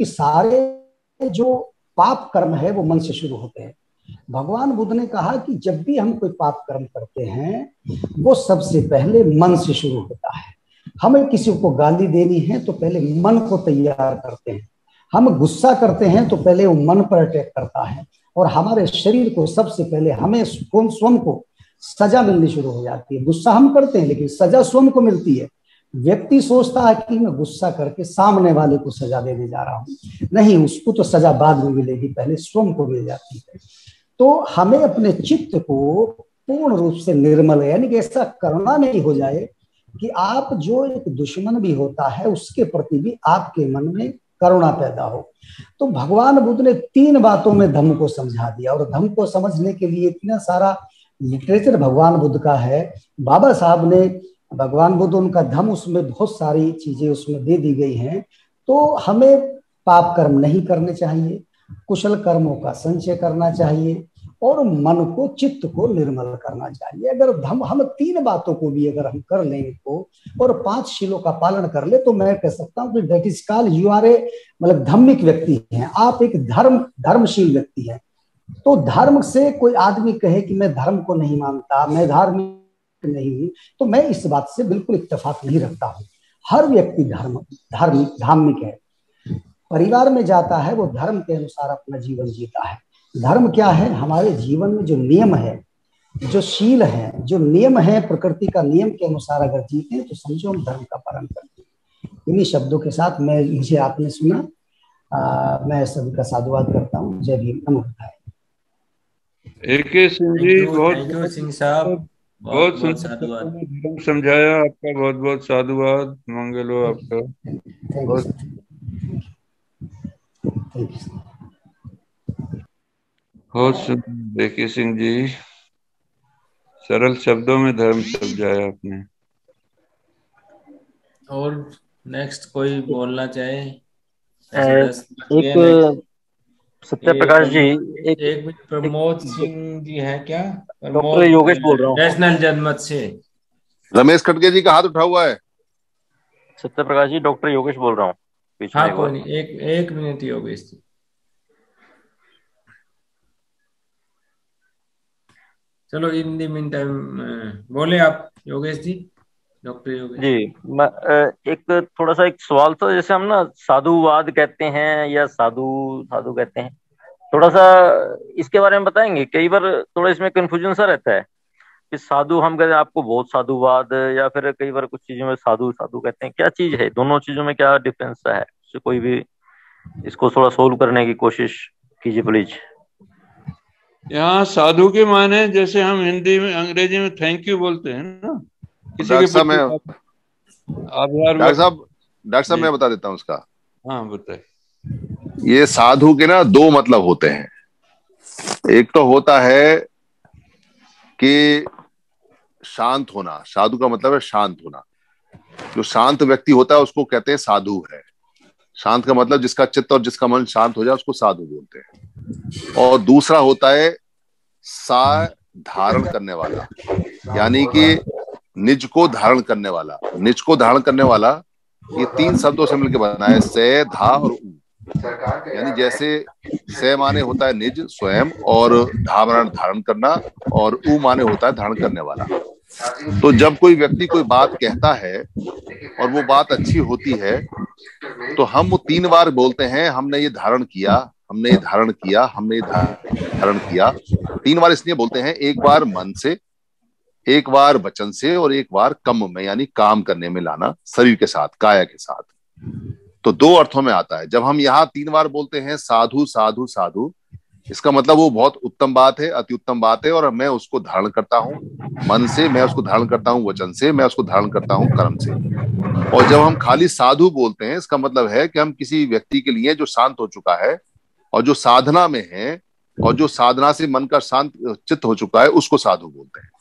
सारे जो पाप कर्म है वो मन से शुरू होते हैं। भगवान बुद्ध ने कहा कि जब भी हम कोई पाप कर्म करते हैं वो सबसे पहले मन से शुरू होता है। हमें किसी को गाली देनी है तो पहले मन को तैयार करते हैं। हम गुस्सा करते हैं तो पहले वो मन पर अटैक करता है। और हमारे शरीर को सबसे पहले हमें स्वयं को सजा मिलनी शुरू हो जाती है। गुस्सा हम करते हैं लेकिन सजा स्वयं को मिलती है। व्यक्ति सोचता है कि मैं गुस्सा करके सामने वाले को सजा देने जा रहा हूं, नहीं, उसको तो सजा बाद में मिलेगी, पहले स्वयं को मिल जाती है। तो हमें अपने चित्त को पूर्ण रूप से निर्मल, यानी कि ऐसा करना नहीं हो जाए कि आप जो एक दुश्मन भी होता है उसके प्रति भी आपके मन में करुणा पैदा हो। तो भगवान बुद्ध ने 3 बातों में धम्म को समझा दिया। और धम्म को समझने के लिए इतना सारा लिटरेचर भगवान बुद्ध का है। बाबा साहब ने, भगवान बुद्ध, उनका धम्म, उसमें बहुत सारी चीजें उसमें दे दी गई हैं। तो हमें पाप कर्म नहीं करने चाहिए, कुशल कर्मों का संचय करना चाहिए, और मन को, चित्त को निर्मल करना चाहिए। अगर हम 3 बातों को भी अगर हम कर लें इनको और 5 शीलों का पालन कर ले, तो मैं कह सकता हूँ कि that is called you are a मतलब धार्मिक व्यक्ति हैं आप, एक धर्मशील व्यक्ति हैं। तो धर्म से कोई आदमी कहे कि मैं धर्म को नहीं मानता, मैं धार्मिक नहीं हूं, तो मैं इस बात से बिल्कुल इत्तेफाक नहीं रखता हूँ। हर व्यक्ति धार्मिक है, परिवार में जाता है, वो धर्म के अनुसार अपना जीवन जीता है। धर्म क्या है? हमारे जीवन में जो नियम है, जो शील है, जो नियम है, प्रकृति का नियम के अनुसार अगर जीते हैं तो समझो हम धर्म का पालन करते हैं। इन्हीं शब्दों के साथ मुझे आपने सुना, मैं सभी का साधुवाद करता हूँ। जय भीम, नमो बुद्धाय।
AK सिंह जी,
बहुत सिंह साहब,
बहुत सुंदर समझाया, आपका बहुत बहुत साधुवाद, मंगल हो आपका। बहुत सुंदर AK सिंह जी, सरल शब्दों में धर्म समझाया आपने।
और नेक्स्ट कोई बोलना चाहे?
एक सत्य प्रकाश जी,
एक मिनट, प्रमोद सिंह जी हैं क्या?
डॉक्टर योगेश बोल रहा हूँ,
नेशनल जनमत से।
रमेश खटके जी का हाथ उठा हुआ है।
सत्य प्रकाश जी, डॉक्टर योगेश बोल रहा हूँ।
हाँ कोई नहीं, एक मिनट योगेश जी। चलो इन दी मीन टाइम बोले आप योगेश जी, डॉक्टर योगेश
जी। मैं एक थोड़ा सा एक सवाल था, जैसे हम ना साधुवाद कहते हैं या साधु कहते हैं, थोड़ा सा इसके बारे में बताएंगे? कई बार थोड़ा इसमें कंफ्यूजन सा रहता है कि साधु हम कहते हैं आपको बहुत साधुवाद, या फिर कई बार कुछ चीजों में साधु कहते हैं। क्या चीज है दोनों चीजों में, क्या डिफरेंस है? कोई भी इसको थोड़ा सोल्व करने की कोशिश कीजिए प्लीज।
यहाँ साधु के माने जैसे हम हिंदी में, अंग्रेजी में थैंक यू बोलते हैं ना, किसी के प्रति आभार।
डॉक्टर साहब मैं बता देता हूँ उसका।
हाँ बताए।
ये साधु के ना 2 मतलब होते हैं। एक तो होता है कि शांत होना, साधु का मतलब है शांत होना। जो शांत व्यक्ति होता है उसको कहते हैं साधु है। शांत का मतलब जिसका चित्त और जिसका मन शांत हो जाए उसको साधु बोलते हैं। और दूसरा होता है धारण करने वाला, यानी कि निज को धारण करने वाला। निज को धारण करने वाला ये 3 शब्दों से मिलकर बना है, से, धा और उ। यानी जैसे से माने होता है निज स्वयं, और धा माने धारण करना, और उ माने होता है धारण करने वाला। तो जब कोई व्यक्ति कोई बात कहता है और वो बात अच्छी होती है, तो हम वो 3 बार बोलते हैं, हमने ये धारण किया, हमने ये धारण किया, हमने ये धारण किया। 3 बार इसलिए बोलते हैं, एक बार मन से, एक बार वचन से, और एक बार कर्म में, यानी काम करने में लाना, शरीर के साथ, काया के साथ। तो 2 अर्थों में आता है। जब हम यहाँ 3 बार बोलते हैं साधु साधु साधु, इसका मतलब वो बहुत उत्तम बात है, अति उत्तम बात है, और मैं उसको धारण करता हूँ मन से, मैं उसको धारण करता हूँ वचन से, मैं उसको धारण करता हूँ कर्म से। और जब हम खाली साधु बोलते हैं, इसका मतलब है कि हम किसी व्यक्ति के लिए जो शांत हो चुका है और जो साधना में है और जो साधना से मन का शांत चित्त हो चुका है, उसको साधु बोलते हैं।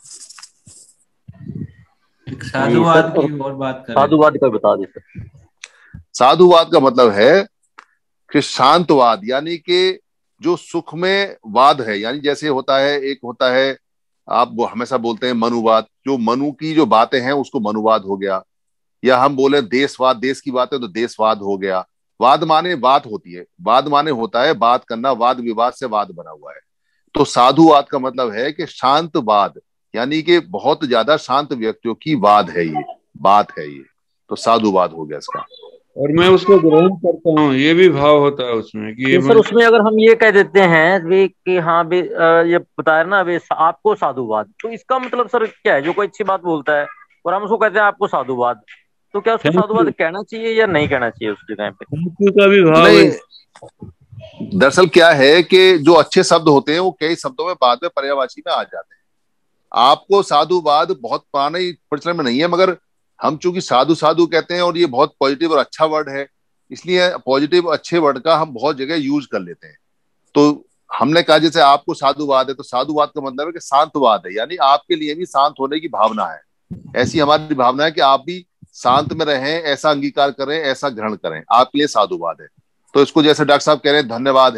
साधुवाद की और बात करें।
साधुवाद का बता दीजिए।
साधुवाद का मतलब है कि शांतवाद, यानी कि जो सुख में वाद है, यानी जैसे होता है, एक होता है आप वो हमेशा बोलते हैं मनुवाद, जो मनु की जो बातें हैं उसको मनुवाद हो गया, या हम बोले देशवाद, देश की बात है तो देशवाद हो गया। वाद माने बात होती है, वाद माने होता है बात करना, वाद विवाद से वाद बना हुआ है। तो साधुवाद का मतलब है कि शांतवाद, यानी कि बहुत ज्यादा शांत व्यक्तियों की वाद है, ये बात है ये, तो साधुवाद हो गया इसका।
और मैं उसको ग्रहण करता हूँ, ये भी भाव होता है उसमें कि ये
सर उसमें अगर हम ये कह देते हैं कि हाँ भी ये बताया ना अभी आपको साधुवाद, तो इसका मतलब सर क्या है? जो कोई अच्छी बात बोलता है और हम उसको कहते हैं आपको साधुवाद, तो क्या उसको साधुवाद कहना चाहिए या नहीं कहना चाहिए उस जगह पे?
का भी भाव है।
दरअसल क्या है कि जो अच्छे शब्द होते हैं वो कई शब्दों में बाद में पर्यायवाची में आ जाते हैं। आपको साधुवाद बहुत पुराने प्रचलन में नहीं है, मगर हम चूंकि साधु साधु कहते हैं और ये बहुत पॉजिटिव और अच्छा वर्ड है, इसलिए पॉजिटिव अच्छे वर्ड का हम बहुत जगह यूज कर लेते हैं। तो हमने कहा जैसे आपको साधुवाद है, तो साधुवाद का मतलब है कि शांतवाद है, यानी आपके लिए भी शांत होने की भावना है। ऐसी हमारी भावना है कि आप भी शांत में रहें, ऐसा अंगीकार करें, ऐसा ग्रहण करें, आपके लिए साधुवाद है। तो इसको जैसे डॉक्टर साहब कह रहे हैं धन्यवाद है,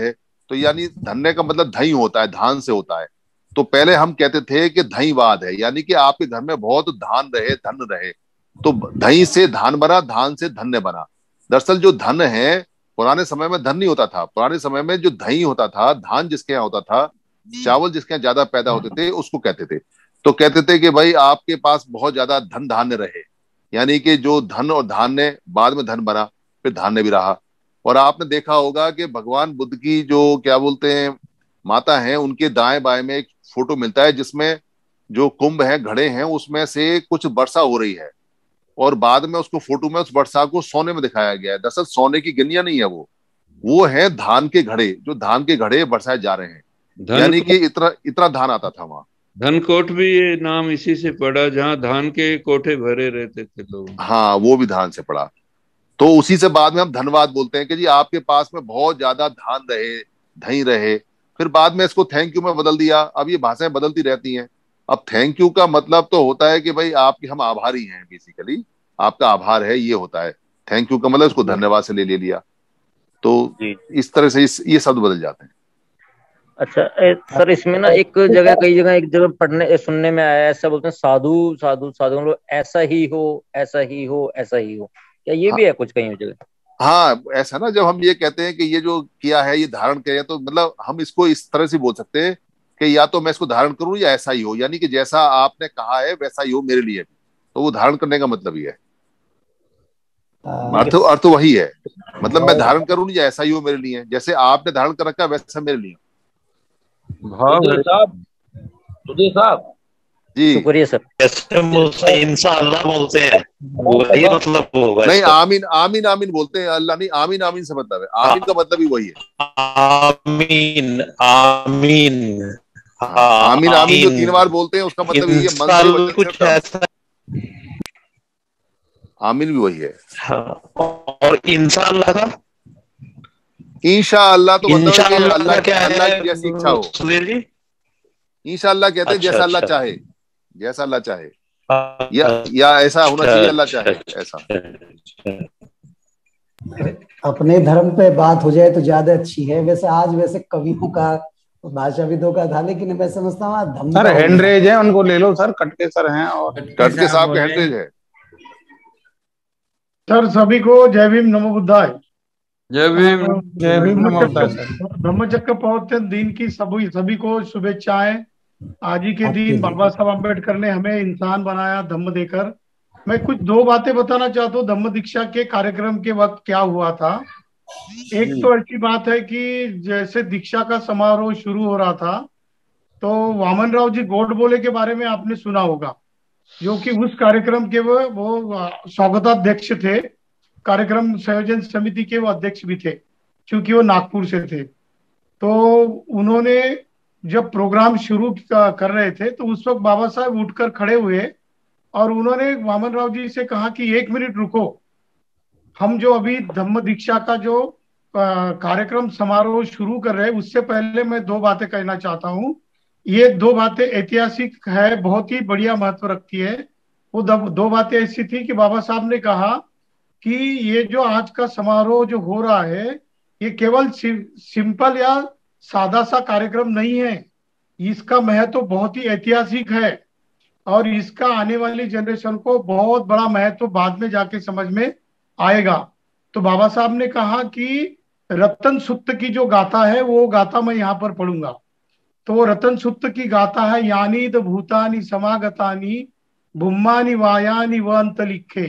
तो यानी धन्य का मतलब धई होता है, धान से होता है। तो पहले हम कहते थे कि धईवाद है, यानी कि आपके घर में बहुत धान रहे, धन रहे, तो धई से धान बना, धान से धन्य बना। दरअसल जो धन है, पुराने समय में धन नहीं होता था, पुराने समय में जो धई होता था, धान जिसके यहाँ होता था, चावल जिसके यहाँ ज्यादा पैदा होते थे, उसको कहते थे। तो कहते थे कि भाई आपके पास बहुत ज्यादा धन धान्य रहे, यानी कि जो धन और धान्य बाद में धन बना, फिर धान्य भी रहा। और आपने देखा होगा कि भगवान बुद्ध की जो क्या बोलते हैं माता है, उनके दाएं बाएं में एक फोटो मिलता है जिसमें जो कुंभ है, घड़े हैं, उसमें से कुछ वर्षा हो रही है, और बाद में उसको फोटो में उस वर्षा को सोने में दिखाया गया है। दरअसल सोने की गिनिया नहीं है, वो है धान के घड़े, जो धान के घड़े बरसाए जा रहे हैं, यानी कि इतना इतना धान आता था वहां।
धनकोट भी ये नाम इसी से पड़ा, जहाँ धान के कोठे भरे रहते थे लोग।
हाँ, वो भी धान से पड़ा। तो उसी से बाद में हम धनवाद बोलते हैं कि जी आपके पास में बहुत ज्यादा धान रहे, धई रहे। फिर बाद में इसको थैंक यू में बदल दिया। अब ये भाषाएं बदलती रहती हैं। अब थैंक यू का मतलब तो होता है कि भाई आपके हम आभारी हैं, बेसिकली आपका आभार है, ये होता है। थैंक यू का मतलब इसको धन्यवाद से ले लिया। तो इस तरह से ये शब्द बदल जाते हैं।
अच्छा सर, इसमें ना एक जगह, कई जगह एक जगह पढ़ने सुनने में आया, ऐसा बोलते हैं साधु साधु साधु, मतलब ऐसा ही हो, ऐसा ही हो, ऐसा ही हो। क्या ये भी है कुछ कहीं जगह?
हाँ, ऐसा ना, जब हम ये कहते हैं कि ये जो किया है ये धारण किया, तो मतलब हम इसको इस तरह से बोल सकते हैं कि या तो मैं इसको धारण करूं या ऐसा ही हो, यानी कि जैसा आपने कहा है वैसा ही हो मेरे लिए। तो वो धारण करने का मतलब ही है, अर्थ वही है। मतलब मैं धारण करूं या ऐसा ही हो मेरे लिए, जैसे आपने धारण कर रखा वैसा मेरे लिए।
सुधीर साहब
जी,
शुक्रिया सर।
जैसे इंशाअल्लाह बोलते हैं, वही मतलब होगा।
नहीं, आमीन आमीन आमीन बोलते हैं, अल्लाह नहीं, आमीन आमीन से मतलब है, आमीन का मतलब ही वही है।
आमीन आमीन
आमीन आमीन जो 3 बार बोलते हैं उसका मतलब ये है,
कुछ ऐसा।
आमीन भी वही है।
और इंशाअल्लाह का,
इंशाअल्लाह तो मतलब
अल्लाह
की जैसी इच्छा हो।
सुधीर जी,
इंशाअल्लाह कहते हैं जैसा अल्लाह चाहे, जैसा अल्लाह चाहे, या ऐसा होना चाहिए अल्लाह चाहे, ऐसा।
अपने धर्म पे बात हो जाए तो ज्यादा अच्छी है। वैसे आज वैसे कवियों का, भाषाविदों का था, लेकिन मैं समझता हूँ
सर हैंडरेज है, उनको ले लो सर, कटके सर हैं, और
कटके साहब के हैंडरेज है।
सर सभी को जय भीम नमो बुद्धाय।
जय भीम
नमो बुद्धाय। धम्मचक्र प्रवर्तन दिन की सभी को शुभेच्छाएं। आज ही के दिन बाबा साहब अम्बेडकर ने हमें इंसान बनाया धम्म देकर। मैं कुछ 2 बातें बताना चाहता हूँ धम्म दीक्षा के कार्यक्रम के वक्त क्या हुआ था। एक तो ऐसी बात है कि जैसे दीक्षा का समारोह शुरू हो रहा था, तो वामन राव जी गोडबोले के बारे में आपने सुना होगा, जो कि उस कार्यक्रम के वो स्वागताध्यक्ष थे, कार्यक्रम संयोजन समिति के वो अध्यक्ष भी थे, क्योंकि वो नागपुर से थे। तो उन्होंने जब प्रोग्राम शुरू कर रहे थे, तो उस वक्त बाबा साहब उठकर खड़े हुए और उन्होंने वामन राव जी से कहा कि 1 मिनट रुको, हम जो अभी धम्म दीक्षा का जो कार्यक्रम समारोह शुरू कर रहे हैं, उससे पहले मैं 2 बातें कहना चाहता हूँ। ये 2 बातें ऐतिहासिक है, बहुत ही बढ़िया महत्व रखती है। वो 2 बातें ऐसी थी कि बाबा साहब ने कहा कि ये जो आज का समारोह जो हो रहा है, ये केवल सिंपल या सादा सा कार्यक्रम नहीं है, इसका महत्व बहुत ही ऐतिहासिक है और इसका आने वाली जनरेशन को बहुत बड़ा महत्व बाद में जाके समझ में आएगा। तो बाबा साहब ने कहा कि रतन सुत्त की जो गाथा है वो गाथा मैं यहाँ पर पढ़ूंगा। तो रतन सुत्त की गाथा है, यानी द भूतानि समागतानि भूमानि वायानि व अंतलिखे।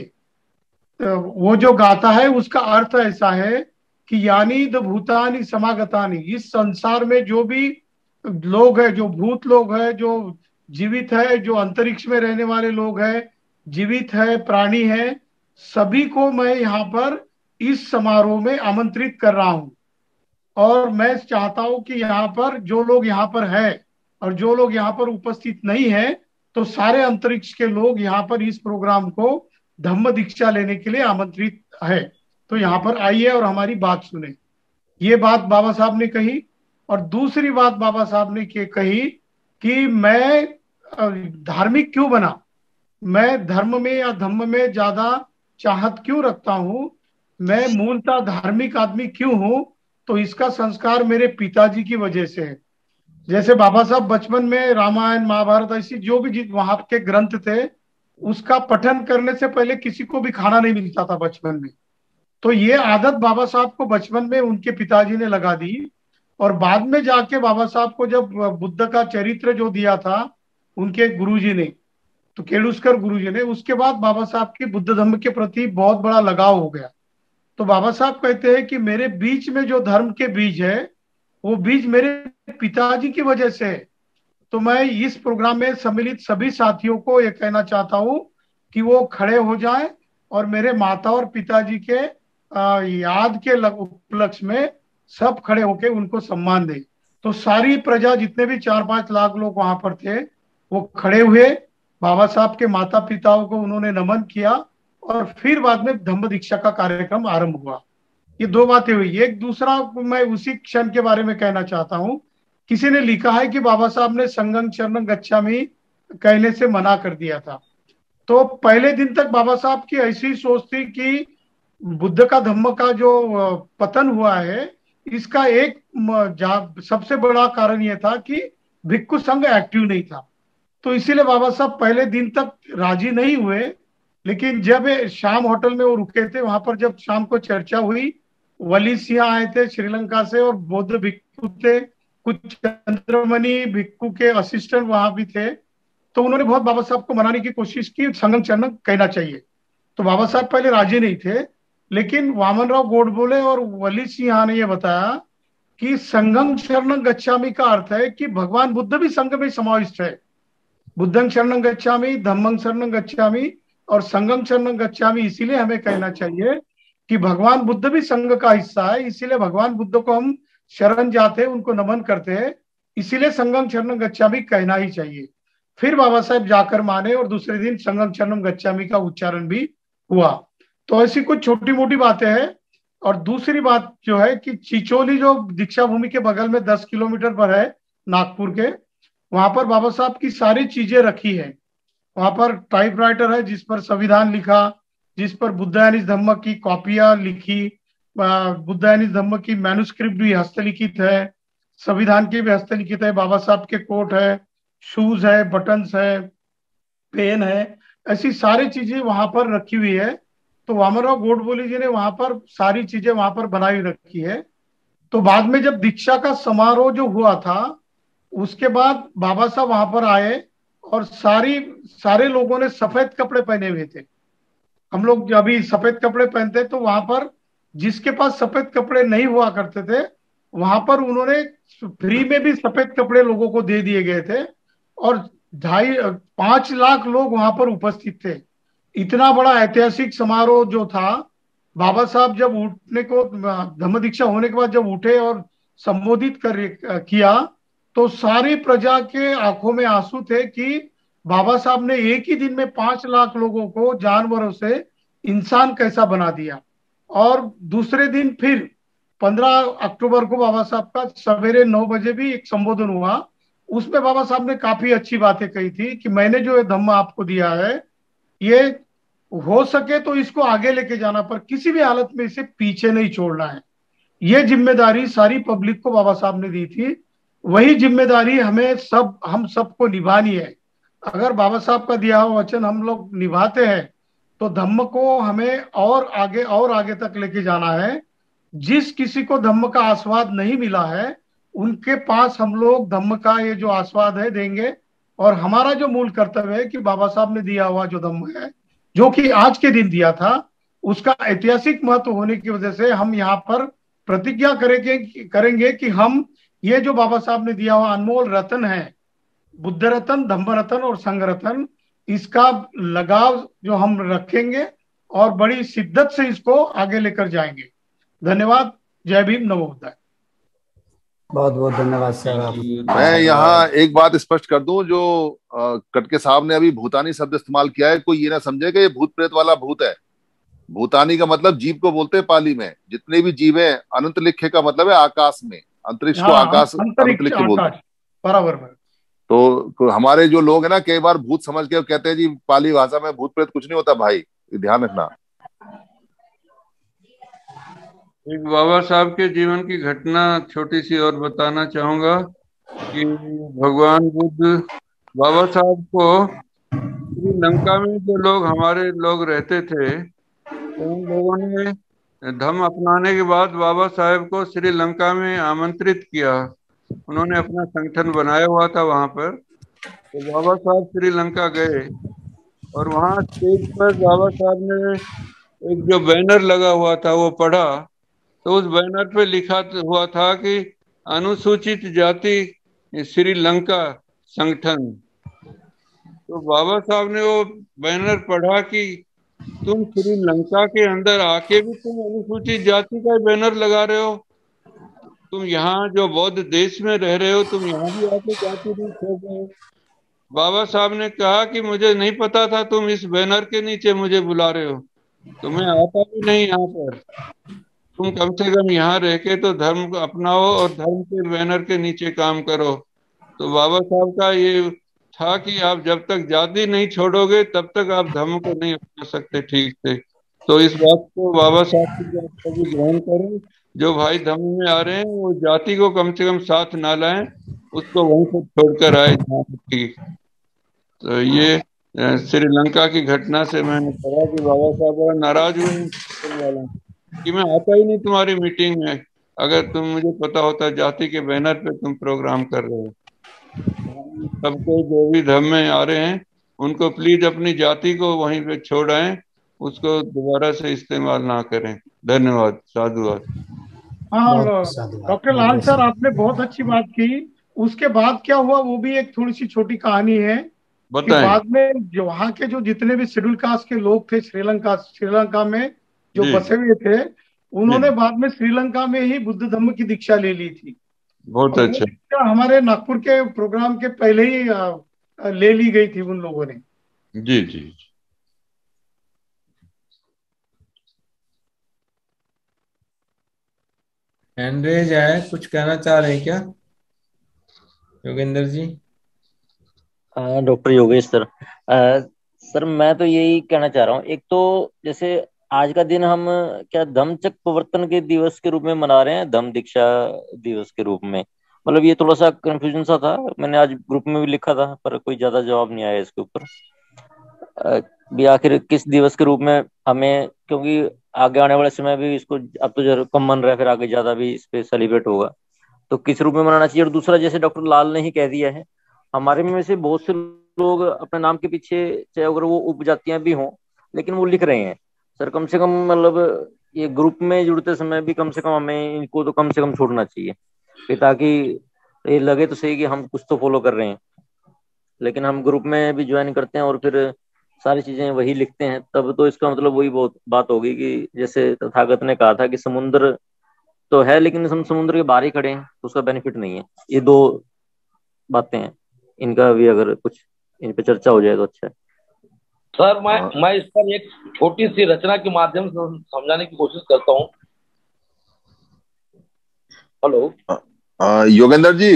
वो जो गाथा है उसका अर्थ ऐसा है कि यानी द भूतानि समागतानि, इस संसार में जो भी लोग है, जो भूत लोग है, जो जीवित है, जो अंतरिक्ष में रहने वाले लोग है, जीवित है, प्राणी है, सभी को मैं यहाँ पर इस समारोह में आमंत्रित कर रहा हूँ। और मैं चाहता हूँ कि यहाँ पर जो लोग यहाँ पर है और जो लोग यहाँ पर उपस्थित नहीं है, तो सारे अंतरिक्ष के लोग यहाँ पर इस प्रोग्राम को धम्म दीक्षा लेने के लिए आमंत्रित है। तो यहाँ पर आइए और हमारी बात सुने। ये बात बाबा साहब ने कही। और दूसरी बात बाबा साहब ने कही कि मैं धार्मिक क्यों बना, मैं धर्म में या धम्म में ज्यादा चाहत क्यों रखता हूँ, मैं मूलतः धार्मिक आदमी क्यों हूँ। तो इसका संस्कार मेरे पिताजी की वजह से है। जैसे बाबा साहब बचपन में रामायण महाभारत ऐसी जो भी वहां के ग्रंथ थे उसका पठन करने से पहले किसी को भी खाना नहीं मिलता था बचपन में। तो ये आदत बाबा साहब को बचपन में उनके पिताजी ने लगा दी, और बाद में जाके बाबा साहब को जब बुद्ध का चरित्र जो दिया था उनके गुरुजी ने, तो केडुस्कर गुरुजी ने, उसके बाद बाबा साहब की बुद्ध धर्म के प्रति बहुत बड़ा लगाव हो गया। तो बाबा साहब कहते हैं कि मेरे बीच में जो धर्म के बीज है वो बीज मेरे पिताजी की वजह से है। तो मैं इस प्रोग्राम में सम्मिलित सभी साथियों को ये कहना चाहता हूं कि वो खड़े हो जाएं और मेरे माता और पिताजी के याद के उपलक्ष्य में सब खड़े होकर उनको सम्मान दें। तो सारी प्रजा, जितने भी 4-5 लाख लोग वहां पर थे, वो खड़े हुए, बाबा साहब के माता पिताओं को उन्होंने नमन किया, और फिर बाद में धम्म दीक्षा का कार्यक्रम आरंभ हुआ। ये 2 बातें हुई। एक दूसरा मैं उसी क्षण के बारे में कहना चाहता हूँ, किसी ने लिखा है कि बाबा साहब ने संघं शरणं गच्छामि कहने से मना कर दिया था। तो पहले दिन तक बाबा साहब की ऐसी सोच थी कि बुद्ध का धम्म का जो पतन हुआ है इसका एक सबसे बड़ा कारण यह था कि भिक्खु संघ एक्टिव नहीं था। तो इसीलिए बाबा साहब पहले दिन तक राजी नहीं हुए, लेकिन जब शाम होटल में वो रुके थे, वहां पर जब शाम को चर्चा हुई, वली सिंह आए थे श्रीलंका से और बौद्ध भिक्खु थे, कुछ चंद्रमणि भिक्खु के असिस्टेंट वहां भी थे, तो उन्होंने बहुत बाबा साहब को मनाने की कोशिश की, संघं शरणं कहना चाहिए। तो बाबा साहब पहले राजी नहीं थे, लेकिन वामनराव गोडबोले और वली सिंह ने यह बताया कि संघं शरणं गच्छामि का अर्थ है कि भगवान बुद्ध भी संघ में समाविष्ट है। बुद्धं शरणं गच्छामि, धम्मं शरणं गच्छामि और संघं शरणं गच्छामि इसीलिए हमें कहना चाहिए कि भगवान बुद्ध भी संघ का हिस्सा है, इसीलिए भगवान बुद्ध को हम शरण जाते हैं, उनको नमन करते हैं, इसीलिए संघं शरणं गच्छामि कहना ही चाहिए। फिर बाबा साहब जाकर माने और दूसरे दिन संघं शरणं गच्छामि का उच्चारण भी हुआ। तो ऐसी कुछ छोटी मोटी बातें हैं। और दूसरी बात जो है कि चिचोली जो दीक्षा भूमि के बगल में 10 किलोमीटर पर है नागपुर के, वहां पर बाबा साहब की सारी चीजें रखी है। वहां पर टाइपराइटर है जिस पर संविधान लिखा, जिस पर बुद्धायनिज धम्म की कॉपियां लिखी, बुद्धायनिज धम्म की मैन्युस्क्रिप्ट भी हस्तलिखित है, संविधान की भी हस्तलिखित है, बाबा साहब के कोट है, शूज है, बटन्स है, पेन है, ऐसी सारी चीजें वहां पर रखी हुई है। तो वामनराव गोडबोले जी ने वहां पर सारी चीजें वहां पर बनाई रखी है। तो बाद में जब दीक्षा का समारोह जो हुआ था उसके बाद बाबा साहब वहां पर आए और सारे लोगों ने सफेद कपड़े पहने हुए थे। हम लोग जब अभी सफेद कपड़े पहनते तो वहां पर जिसके पास सफेद कपड़े नहीं हुआ करते थे वहां पर उन्होंने फ्री में भी सफेद कपड़े लोगों को दे दिए गए थे, और 5 लाख लोग वहां पर उपस्थित थे। इतना बड़ा ऐतिहासिक समारोह जो था, बाबा साहब जब उठने को धम्म दीक्षा होने के बाद जब उठे और संबोधित किया तो सारी प्रजा के आंखों में आंसू थे कि बाबा साहब ने एक ही दिन में 5 लाख लोगों को जानवरों से इंसान कैसा बना दिया। और दूसरे दिन फिर 15 अक्टूबर को बाबा साहब का सवेरे 9 बजे भी एक संबोधन हुआ। उसमें बाबा साहब ने काफी अच्छी बातें कही थी कि मैंने जो ये धम्म आपको दिया है ये हो सके तो इसको आगे लेके जाना, पर किसी भी हालत में इसे पीछे नहीं छोड़ना है। ये जिम्मेदारी सारी पब्लिक को बाबा साहब ने दी थी, वही जिम्मेदारी हम सबको निभानी है। अगर बाबा साहब का दिया हुआ वचन हम लोग निभाते हैं तो धम्म को हमें और आगे तक लेके जाना है। जिस किसी को धम्म का आस्वाद नहीं मिला है उनके पास हम लोग धम्म का ये जो आस्वाद है देंगे, और हमारा जो मूल कर्तव्य है कि बाबा साहब ने दिया हुआ जो धम्म है जो कि आज के दिन दिया था, उसका ऐतिहासिक महत्व होने की वजह से हम यहाँ पर प्रतिज्ञा करेंगे कि हम ये जो बाबा साहब ने दिया हुआ अनमोल रतन है, बुद्ध रतन, धम्म रतन और संघ रतन, इसका लगाव जो हम रखेंगे और बड़ी शिद्दत से इसको आगे लेकर जाएंगे। धन्यवाद। जय भीम, नमो बुद्धाय।
बहुत बहुत धन्यवाद सर।
मैं यहाँ एक बात स्पष्ट कर दूं, जो कटके साहब ने अभी भूतानी शब्द इस्तेमाल किया है, कोई ये ना समझे कि ये भूत प्रेत वाला भूत है। भूतानी का मतलब जीव को बोलते हैं पाली में। जितने भी जीव हैं, अनंत लिखे का मतलब है आकाश में, अंतरिक्ष को आकाश अनंत लिखे बोलते हैं।
बराबर।
तो हमारे जो लोग हैं ना, कई बार भूत समझ के कहते हैं जी पाली भाषा में भूत प्रेत कुछ नहीं होता। भाई ध्यान रखना।
एक बाबा साहब के जीवन की घटना छोटी सी और बताना चाहूंगा कि भगवान बुद्ध बाबा साहब को श्रीलंका में जो लोग हमारे लोग रहते थे तो उन लोगों ने धर्म अपनाने के बाद बाबा साहब को श्रीलंका में आमंत्रित किया। उन्होंने अपना संगठन बनाया हुआ था वहां पर। तो बाबा साहब श्रीलंका गए और वहां स्टेज पर बाबा साहब ने एक जो बैनर लगा हुआ था वो पढ़ा। तो उस बैनर पे लिखा हुआ था कि अनुसूचित जाति श्रीलंका संगठन। तो बाबा साहब ने वो बैनर पढ़ा कि तुम श्रीलंका के अंदर आके भी तुम अनुसूचित जाति का बैनर लगा रहे हो, तुम यहाँ जो बौद्ध देश में रह रहे हो तुम यहाँ भी आके जाति नहीं छोड़ रहे हो। बाबा साहब ने कहा कि मुझे नहीं पता था तुम इस बैनर के नीचे मुझे बुला रहे हो, तुम्हें आता भी नहीं यहाँ पर, तुम कम से कम यहाँ रह के तो धर्म को अपनाओ और धर्म के बैनर के नीचे काम करो। तो बाबा साहब का ये था कि आप जब तक जाति नहीं छोड़ोगे तब तक आप धर्म को नहीं अपना सकते ठीक से। तो इस बात को बाबा साहब की बात कभी ग्रहण करें, जो भाई धर्म में आ रहे हैं वो जाति को कम से कम साथ ना लाएं, उसको वहीं पर छोड़कर आए जहाँ ठीक। तो ये श्रीलंका की घटना से मैंने पढ़ा कि बाबा साहब बड़ा नाराज हुए कि मैं आता ही नहीं तुम्हारी मीटिंग में, अगर तुम मुझे पता होता जाति के बैनर पे तुम प्रोग्राम कर रहे हो। सबको जो भी धर्म में आ रहे हैं उनको प्लीज अपनी जाति को वहीं पे छोड़ आए, उसको दोबारा से इस्तेमाल ना करें। धन्यवाद, साधुवाद।
हाँ डॉक्टर लाल सर, आपने बहुत अच्छी बात की। उसके बाद क्या हुआ वो भी एक थोड़ी सी छोटी कहानी है कि बाद में जो वहाँ के जो जितने भी शेड्यूल कास्ट के लोग थे श्रीलंका में जो बसे हुए थे, उन्होंने बाद में श्रीलंका में ही बुद्ध धर्म की दीक्षा ले ली थी।
बहुत अच्छा।
हमारे नागपुर के प्रोग्राम के पहले ही ले ली गई थी उन लोगों ने।
जी जी।
एंड्रेज है, कुछ कहना चाह रहे हैं क्या Yogendra ji?
Doctor Yogesh sir, sir मैं तो यही कहना चाह रहा हूँ। एक तो जैसे आज का दिन हम क्या धम्मचक्र प्रवर्तन के दिवस के रूप में मना रहे हैं, धम्म दीक्षा दिवस के रूप में, मतलब ये थोड़ा सा कंफ्यूजन सा था। मैंने आज ग्रुप में भी लिखा था पर कोई ज्यादा जवाब नहीं आया इसके ऊपर भी आखिर किस दिवस के रूप में हमें, क्योंकि आगे आने वाले समय भी इसको अब तो जरूर कम मन रहा है, फिर आगे ज्यादा भी इस पे सेलिब्रेट होगा, तो किस रूप में मनाना चाहिए। और दूसरा, जैसे डॉक्टर लाल ने ही कह दिया है, हमारे में से बहुत से लोग अपने नाम के पीछे चाहे अगर वो उपजातियां भी हों लेकिन वो लिख रहे हैं। सर कम से कम मतलब ये ग्रुप में जुड़ते समय भी कम से कम हमें इनको तो कम से कम छोड़ना चाहिए, ताकि ये लगे तो सही कि हम कुछ तो फॉलो कर रहे हैं। लेकिन हम ग्रुप में भी ज्वाइन करते हैं और फिर सारी चीजें वही लिखते हैं, तब तो इसका मतलब वही बहुत बात होगी कि जैसे तथागत ने कहा था कि समुद्र तो है लेकिन हम समुद्र के बाहर ही खड़े हैं तो उसका बेनिफिट नहीं है। ये दो बातें हैं, इनका भी अगर कुछ इन पे चर्चा हो जाए तो अच्छा है।
सर मैं इस पर एक छोटी सी रचना के माध्यम से समझाने की कोशिश करता हूँ।
हेलो योगेंद्र जी,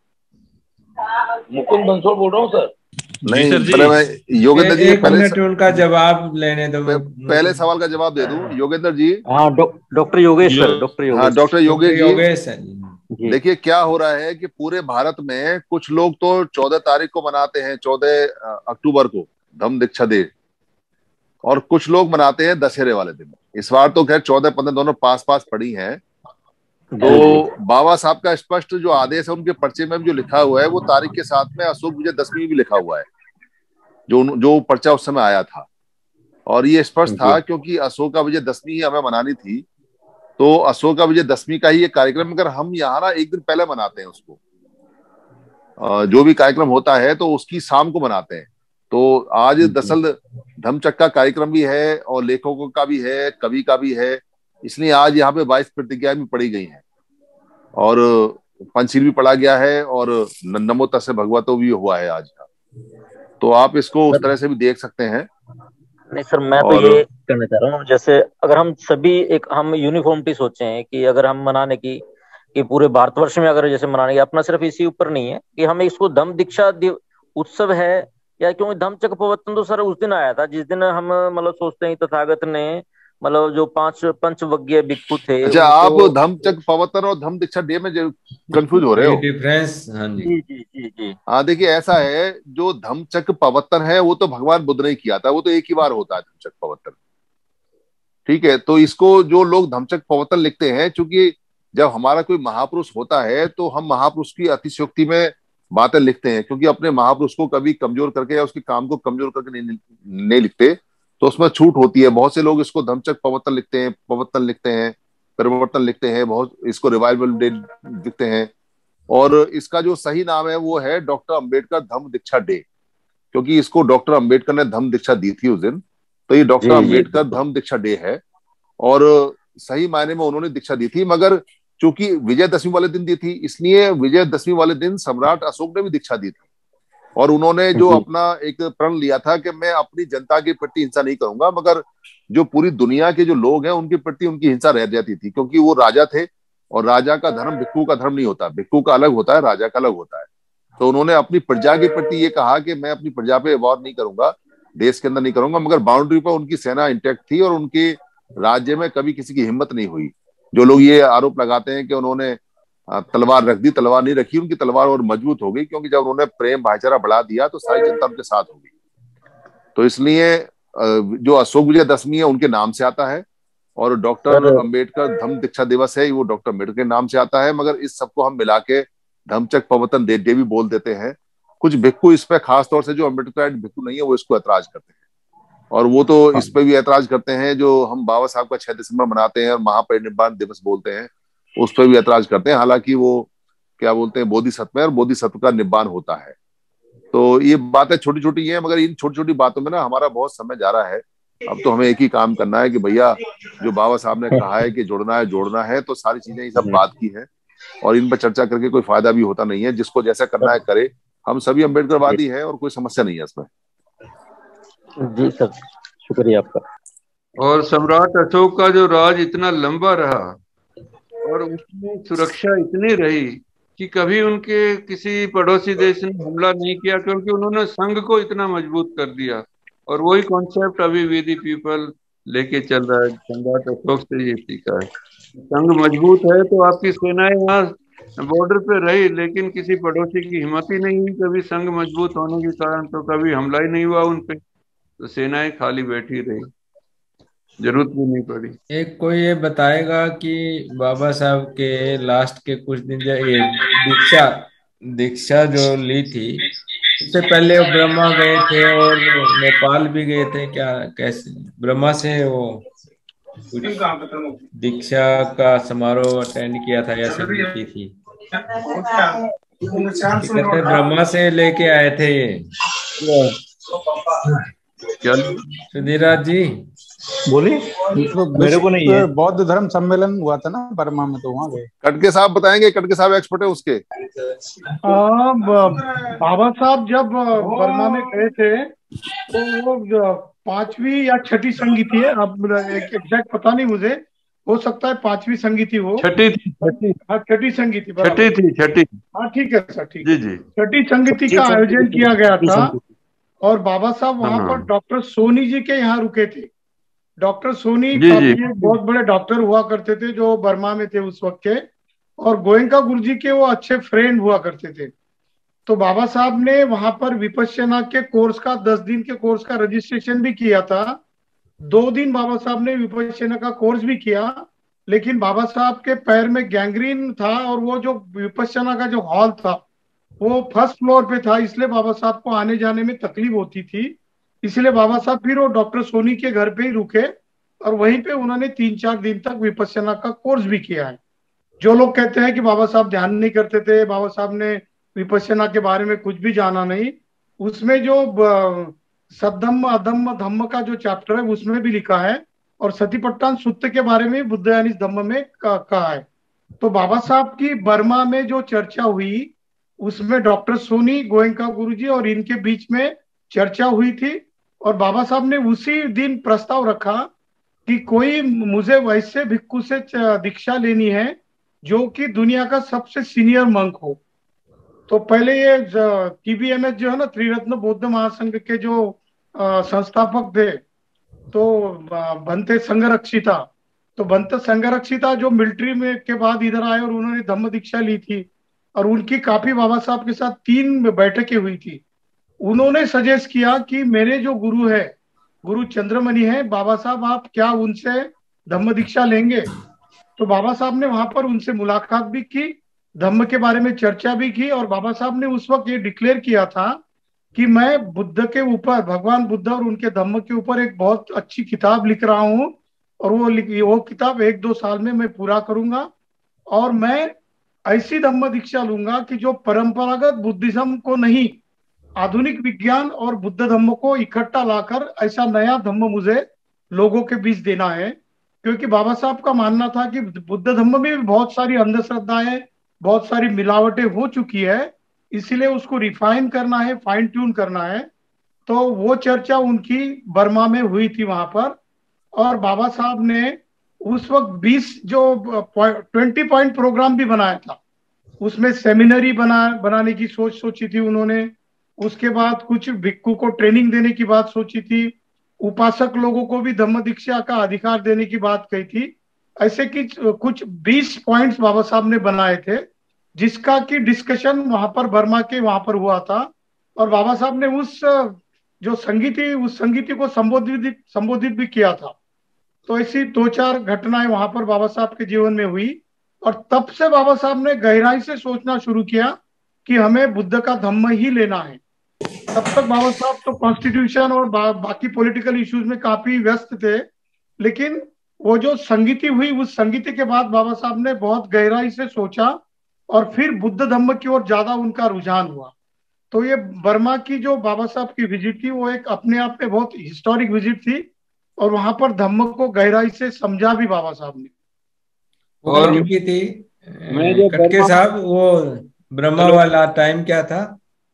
मुकुंद बंसोड़ बोल रहा हूँ सर।
नहीं पहले मैं योगेंद्र जी
पहले उनका जवाब लेने दो,
पहले सवाल का जवाब दे दूं। योगेंद्र जी,
हाँ doctor Yogesh sir, doctor Yogesh,
हाँ डॉक्टर योगेश
जी।
देखिए क्या हो रहा है कि पूरे भारत में कुछ लोग तो 14 तारीख को मनाते हैं, 14 अक्टूबर को धम्म दीक्षा डे, और कुछ लोग मनाते हैं दशहरे वाले दिन। इस बार तो खैर 14-15 दोनों पास पास पड़ी हैं। तो बाबा साहब का स्पष्ट जो आदेश है उनके पर्चे में भी जो लिखा हुआ है वो तारीख के साथ में अशोक विजयदशमी भी लिखा हुआ है, जो पर्चा उस समय आया था। और ये स्पष्ट था क्योंकि अशोक का विजयदशमी ही हमें मनानी थी, तो अशोक का विजयदशमी का ही ये कार्यक्रम अगर हम यहाँ ना एक दिन पहले मनाते हैं उसको, जो भी कार्यक्रम होता है तो उसकी शाम को मनाते हैं। तो आज दरअसल धम्मचक्र का कार्यक्रम भी है और लेखकों का भी है, कवि का भी है, इसलिए आज यहाँ पे 22 प्रतिज्ञाएं भी पढ़ी गई हैं और पंचशील भी पढ़ा गया है और नमो तस्से भगवतो भी हुआ है आज का। तो आप इसको उस तरह से भी देख सकते हैं।
नहीं सर, मैं तो ये कहना चाह रहा हूँ, जैसे अगर हम सभी एक हम यूनिफॉर्मिटी सोचें कि अगर हम मनाने की कि पूरे भारतवर्ष में अगर जैसे मनाने की, अपना सिर्फ इसी ऊपर नहीं है कि हमें इसको धम्म दीक्षा उत्सव है या क्योंकि धम्मचक्र प्रवर्तन तो सर उस दिन आया था जिस दिन हम मतलब सोचते हैं तथागत ने मतलब जो 5 पंचवज्ञ भिक्षु थे।
अच्छा, आप धम्मचक्र प्रवर्तन और धम्म दीक्षा डे में कंफ्यूज हो रहे हो?
डिफरेंस, हाँ जी
जी।
हाँ, देखिए ऐसा है, जो धम्मचक्र प्रवर्तन है वो तो भगवान बुद्ध ने किया था, वो तो एक ही बार होता है धम्मचक्र प्रवर्तन। ठीक है, तो इसको जो लोग धम्मचक्र प्रवर्तन लिखते हैं, चूंकि जब हमारा कोई महापुरुष होता है तो हम महापुरुष की अतिशयोक्ति में बातें लिखते हैं, क्योंकि अपने महापुरुष को कभी कमजोर करके या उसके काम को कमजोर करके नहीं लिखते, तो उसमें छूट होती है। बहुत से लोग इसको धम्मचक्र प्रवर्तन लिखते हैं, परिवर्तन लिखते हैं, बहुत इसको रिवाइवल डे लिखते हैं। और इसका जो सही नाम है वो है डॉक्टर अंबेडकर धम्म दीक्षा डे, क्योंकि इसको डॉक्टर अंबेडकर ने धम्म दीक्षा दी थी उस दिन, तो ये डॉक्टर अंबेडकर धम्म दीक्षा डे है। और सही मायने में उन्होंने दीक्षा दी थी, मगर चूंकि विजयदशमी वाले दिन दी थी, इसलिए विजयदशमी वाले दिन सम्राट अशोक ने भी दीक्षा दी थी। और उन्होंने जो अपना एक प्रण लिया था कि मैं अपनी जनता के प्रति हिंसा नहीं करूंगा, मगर जो पूरी दुनिया के जो लोग हैं उनके प्रति उनकी हिंसा रह जाती थी, क्योंकि वो राजा थे और राजा का धर्म भिक्षु का धर्म नहीं होता, भिक्षु का अलग होता है, राजा का अलग होता है। तो उन्होंने अपनी प्रजा के प्रति ये कहा कि मैं अपनी प्रजा पे वार नहीं करूंगा, देश के अंदर नहीं करूंगा, मगर बाउंड्री पर उनकी सेना इंटैक्ट थी और उनके राज्य में कभी किसी की हिम्मत नहीं हुई। जो लोग ये आरोप लगाते हैं कि उन्होंने तलवार रख दी, तलवार नहीं रखी, उनकी तलवार और मजबूत हो गई, क्योंकि जब उन्होंने प्रेम भाईचारा बढ़ा दिया तो सारी जनता उनके साथ हो गई। तो इसलिए जो अशोक विजयदशमी है उनके नाम से आता है, और डॉक्टर अंबेडकर धम्म दीक्षा दिवस है वो डॉक्टर अंबेडकर के नाम से आता है, मगर इस सबको हम मिला के धम्मचक्र प्रवर्तन डे भी बोल देते हैं। कुछ भिक्षु इस पे, खास तौर से जो अंबेडकर भिक्षु नहीं है, वो इसको ऐतराज करते हैं, और वो तो इस पे भी ऐतराज करते हैं जो हम बाबा साहब का 6 दिसंबर मनाते हैं और महापरिनिर्वाण दिवस बोलते हैं, उस पर भी ऐतराज करते हैं। हालांकि वो क्या बोलते हैं, बोधिसत्व है और बोधिसत्व का निब्बान होता है। तो ये बातें छोटी छोटी हैं, मगर इन छोटी छोटी बातों में ना हमारा बहुत समय जा रहा है। अब तो हमें एक ही काम करना है कि भैया जो बाबा साहब ने कहा है कि जुड़ना है, जोड़ना है, तो सारी चीजें ये सब बात की है और इन पर चर्चा करके कोई फायदा भी होता नहीं है। जिसको जैसा करना है करे, हम सभी अम्बेडकरवादी हैं और कोई समस्या नहीं है इसमें।
जी सर, शुक्रिया आपका।
और सम्राट अशोक का जो राज इतना लंबा रहा और उसमें सुरक्षा इतनी रही कि कभी उनके किसी पड़ोसी देश ने हमला नहीं किया, क्योंकि उन्होंने संघ को इतना मजबूत कर दिया। और वही कॉन्सेप्ट अभी वी दी पीपल लेके चल रहा है, सम्राट अशोक से ये सीखा है। संघ मजबूत है तो आपकी सेनाएं यहाँ बॉर्डर पे रही, लेकिन किसी पड़ोसी की हिम्मत ही नहीं हुई कभी संघ मजबूत होने के कारण, तो कभी हमला ही नहीं हुआ उनपे, तो सेनाएं खाली बैठी रही, जरूरत भी नहीं पड़ी।
एक कोई ये बताएगा कि बाबा साहब के लास्ट के कुछ दिन ये दीक्षा जो ली थी, इससे पहले वो ब्रह्मा गए थे और नेपाल भी गए थे क्या? कैसे ब्रह्मा से वो कुछ दीक्षा का समारोह अटेंड किया था या समिति थी? कहते ब्रह्मा से लेके आए थे ये।
क्या
सुधीराज जी
बोलिए।
मेरे को नहीं है।
बौद्ध धर्म सम्मेलन हुआ था ना बर्मा में, तो वहाँ गए।
कटके साहब बताएंगे, कटके साहब एक्सपर्ट है उसके।
बाबा साहब जब बर्मा में गए थे तो वो 5वीं या 6ठी संगीति है, अब एग्जैक्ट पता नहीं मुझे, हो सकता है 5वीं संगीति हो,
6ठी थी।
हाँ 6ठी संगीति,
छठी।
हाँ ठीक है सर, ठीक
जी जी,
6ठी संगीति का आयोजन किया गया था। और बाबा साहब वहाँ पर डॉक्टर सोनी जी के यहाँ रुके थे। डॉक्टर सोनी बहुत बड़े डॉक्टर हुआ करते थे जो बर्मा में थे उस वक्त के, और गोयनका गुरुजी के वो अच्छे फ्रेंड हुआ करते थे। तो बाबा साहब ने वहां पर विपश्यना के कोर्स का 10 दिन के कोर्स का रजिस्ट्रेशन भी किया था। 2 दिन बाबा साहब ने विपश्यना का कोर्स भी किया, लेकिन बाबा साहब के पैर में गैंग्रीन था और वो जो विपश्यना का जो हॉल था वो 1st फ्लोर पे था, इसलिए बाबा साहब को आने जाने में तकलीफ होती थी। इसलिए बाबा साहब फिर वो डॉक्टर सोनी के घर पे ही रुके और वहीं पे उन्होंने 3-4 दिन तक विपश्यना का कोर्स भी किया है। जो लोग कहते हैं कि बाबा साहब ध्यान नहीं करते थे, बाबा साहब ने विपश्यना के बारे में कुछ भी जाना नहीं, उसमें जो सद्धम्म अधम्म धम्म का जो चैप्टर है उसमें भी लिखा है, और सतीपट्टन सुत्त के बारे में बुद्ध यानी धम्म में कहा है। तो बाबा साहब की बर्मा में जो चर्चा हुई उसमें डॉक्टर सोनी, गोयनका गुरुजी और इनके बीच में चर्चा हुई थी, और बाबा साहब ने उसी दिन प्रस्ताव रखा कि कोई मुझे वैसे भिक्षु से दीक्षा लेनी है जो कि दुनिया का सबसे सीनियर मंक हो। तो पहले ये TBMS जो है ना, त्रिरत्न बौद्ध महासंघ के जो संस्थापक थे, तो बनते संघरक्षिता, तो बनते संघरक्षिता जो मिलिट्री में के बाद इधर आए और उन्होंने धम्म दीक्षा ली थी, और उनकी काफी बाबा साहब के साथ 3 बैठकें हुई थी। उन्होंने सजेस्ट किया कि मेरे जो गुरु है, गुरु चंद्रमणि है, बाबा साहब आप क्या उनसे धम्म दीक्षा लेंगे? तो बाबा साहब ने वहां पर उनसे मुलाकात भी की, धम्म के बारे में चर्चा भी की, और बाबा साहब ने उस वक्त ये डिक्लेयर किया था कि मैं बुद्ध के ऊपर, भगवान बुद्ध और उनके धम्म के ऊपर एक बहुत अच्छी किताब लिख रहा हूं, और वो किताब 1-2 साल में मैं पूरा करूंगा, और मैं ऐसी धम्म दीक्षा लूंगा कि जो परंपरागत बुद्धिज्म को नहीं, आधुनिक विज्ञान और बुद्ध धम्म को इकट्ठा लाकर ऐसा नया धम्म मुझे लोगों के बीच देना है। क्योंकि बाबा साहब का मानना था कि बुद्ध धम्म में भी बहुत सारी अंधश्रद्धाएं, बहुत सारी मिलावटें हो चुकी है, इसीलिए उसको रिफाइन करना है, फाइन ट्यून करना है। तो वो चर्चा उनकी बर्मा में हुई थी वहां पर, और बाबा साहब ने उस वक्त 20 पॉइंट प्रोग्राम भी बनाया था। उसमें सेमिनरी बनाने की सोची थी उन्होंने, उसके बाद कुछ भिक्खु को ट्रेनिंग देने की बात सोची थी, उपासक लोगों को भी धम्म दीक्षा का अधिकार देने की बात कही थी। ऐसे कि कुछ 20 पॉइंट्स बाबा साहब ने बनाए थे, जिसका की डिस्कशन वहां पर बर्मा के वहां पर हुआ था, और बाबा साहब ने उस संगीति को संबोधित भी किया था। तो ऐसी 2-4 घटनाएं वहां पर बाबा साहब के जीवन में हुई, और तब से बाबा साहब ने गहराई से सोचना शुरू किया कि हमें बुद्ध का धम्म ही लेना है। तब तक बाबा साहब तो कॉन्स्टिट्यूशन और बाकी पॉलिटिकल इश्यूज में काफी व्यस्त थे, लेकिन वो जो संगीति हुई, उस संगीति के बाद बाबा साहब ने बहुत गहराई से सोचा, और फिर बुद्ध धम्म की ओर ज्यादा उनका रुझान हुआ। तो ये बर्मा की जो बाबा साहब की विजिट थी, वो एक अपने आप में बहुत हिस्टोरिक विजिट थी, और वहां पर धम्म को गहराई से समझा भी बाबा साहब ने।
और की थी कटके साहब, वो ब्रह्मा वाला टाइम क्या था?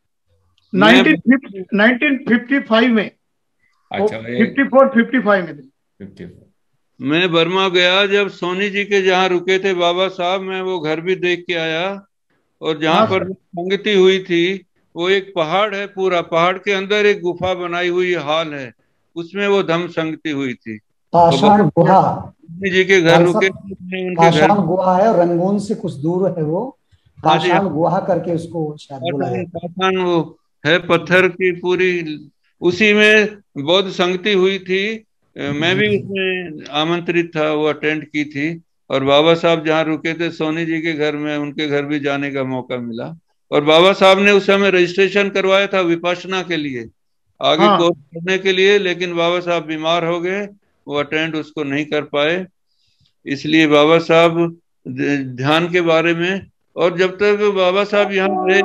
1955 में।
अच्छा,
54-55 में थे।
मैं बर्मा गया जब सोनी जी के जहाँ रुके थे बाबा साहब, मैं वो घर भी देख के आया, और जहाँ पर संगति हुई थी वो एक पहाड़ है, पूरा पहाड़ के अंदर एक गुफा बनाई हुई हाल है, उसमें वो धम्म संगति हुई थी।
पाषाण गुहा,
सोनी जी के घर रुके, उनके घर
पाषाण गुहा है, रंगून से कुछ दूर है वो, पाषाण गुहा करके उसको शायद बोला है।
पाषाण वो है, पत्थर की पूरी, उसी में बौद्ध संगति हुई थी। मैं भी उसमें आमंत्रित था, वो अटेंड की थी, और बाबा साहब जहाँ रुके थे सोनी जी के घर में, उनके घर भी जाने का मौका मिला। और बाबा साहब ने उस समय रजिस्ट्रेशन करवाया था विपश्यना के लिए, आगे कोर्स करने के लिए, लेकिन बाबा साहब बीमार हो गए, वो अटेंड उसको नहीं कर पाए। इसलिए बाबा साहब ध्यान के बारे में, और जब तक बाबा साहब यहाँ रहे,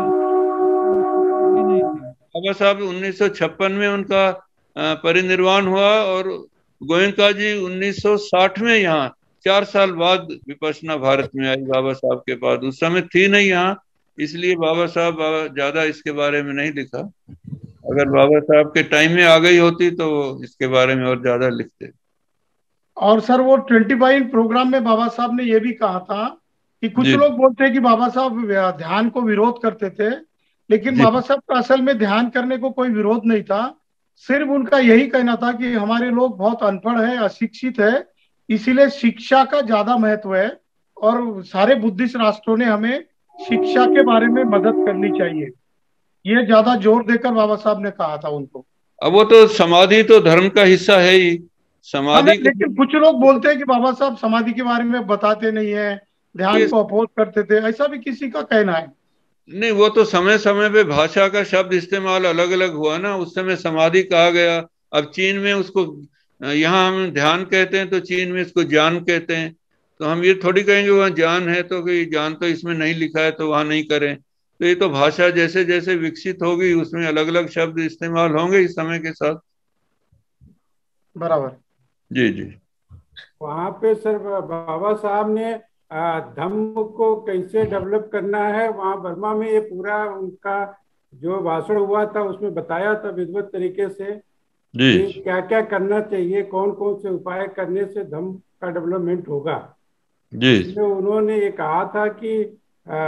बाबा साहब 1956 में उनका परिनिर्वाण हुआ, और गोयनका जी 1960 में यहाँ 4 साल बाद विपश्यना भारत में आई बाबा साहब के पास, उस समय थी नहीं यहाँ, इसलिए बाबा साहब ज्यादा इसके बारे में नहीं लिखा। अगर बाबा साहब के टाइम में आ गई होती तो इसके बारे में और ज्यादा लिखते।
और सर वो 25 प्रोग्राम में बाबा साहब ने ये भी कहा था कि कुछ लोग बोलते हैं कि बाबा साहब ध्यान को विरोध करते थे, लेकिन बाबा साहब का असल में ध्यान करने को कोई विरोध नहीं था, सिर्फ उनका यही कहना था कि हमारे लोग बहुत अनपढ़ है, अशिक्षित है, इसीलिए शिक्षा का ज्यादा महत्व है, और सारे बुद्धिस्ट राष्ट्रों ने हमें शिक्षा के बारे में मदद करनी चाहिए, ये ज्यादा जोर देकर बाबा साहब ने कहा था उनको।
अब वो तो समाधि तो धर्म का हिस्सा है ही, समाधि
लेकिन कुछ लोग बोलते हैं कि बाबा साहब समाधि के बारे में बताते नहीं है, ध्यान को अपोज करते थे, ऐसा भी किसी का कहना है।
नहीं, वो तो समय समय पे भाषा का शब्द इस्तेमाल अलग अलग हुआ ना, उस समय समाधि कहा गया, अब चीन में उसको, यहाँ हम ध्यान कहते हैं तो चीन में इसको ज्ञान कहते हैं, तो हम ये थोड़ी कहेंगे वहाँ ज्ञान है तो कि ज्ञान तो इसमें नहीं लिखा है तो वहाँ नहीं करें। तो ये तो भाषा जैसे जैसे विकसित होगी उसमें अलग अलग शब्द इस्तेमाल होंगे इस समय के साथ।
बराबर।
जी जी।
वहाँ पे सर बाबा साहब ने धम्म को कैसे डेवलप करना है, वहाँ बर्मा में ये पूरा उनका जो भाषण हुआ था उसमें बताया था विधिवत तरीके से कि क्या क्या करना चाहिए, कौन कौन से उपाय करने से धम्म का डेवलपमेंट होगा।
जी।
इसमें उन्होंने ये कहा था कि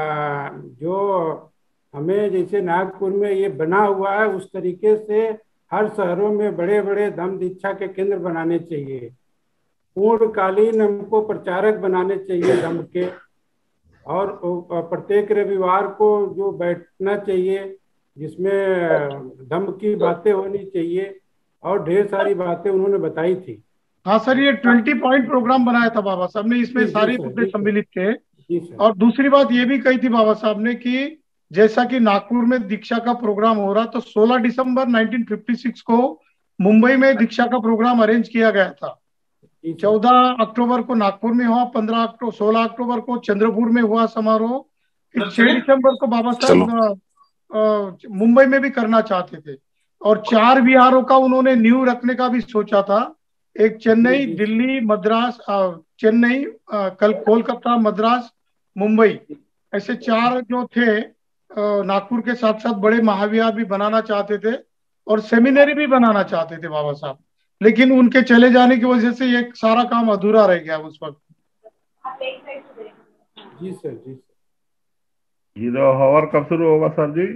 जो हमें जैसे नागपुर में ये बना हुआ है उस तरीके से हर शहरों में बड़े बड़े धम्म दीक्षा के केंद्र बनाने चाहिए। पूर्णकालीन हमको प्रचारक बनाने चाहिए धम्म के, और प्रत्येक रविवार को जो बैठना चाहिए जिसमें धम्म की बातें होनी चाहिए, और ढेर सारी बातें उन्होंने बताई थी।
हाँ सर, ये 20 पॉइंट प्रोग्राम बनाया था बाबा साहब ने, इसमें सारे मुद्दे सम्मिलित थे। और दूसरी बात ये भी कही थी बाबा साहब ने कि जैसा कि नागपुर में दीक्षा का प्रोग्राम हो रहा, तो 16 दिसंबर 1956 को मुंबई में दीक्षा का प्रोग्राम अरेंज किया गया था। 14 अक्टूबर को नागपुर में हुआ, 16 अक्टूबर को चंद्रपुर में हुआ समारोह, 6 दिसंबर को बाबा साहब मुंबई में भी करना चाहते थे। और 4 विहारों का उन्होंने नींव रखने का भी सोचा था, एक चेन्नई, दिल्ली, मद्रास, चेन्नई, कल कोलकाता, मद्रास, मुंबई, ऐसे 4 जो थे। नागपुर के साथ साथ बड़े महाविहार भी बनाना चाहते थे और सेमिनरी भी बनाना चाहते थे बाबा साहब, लेकिन उनके चले जाने की वजह से ये सारा काम अधूरा रह गया उस वक्त।
जी सर, जी सर।
जीरो हावर कब शुरू होगा सर जी?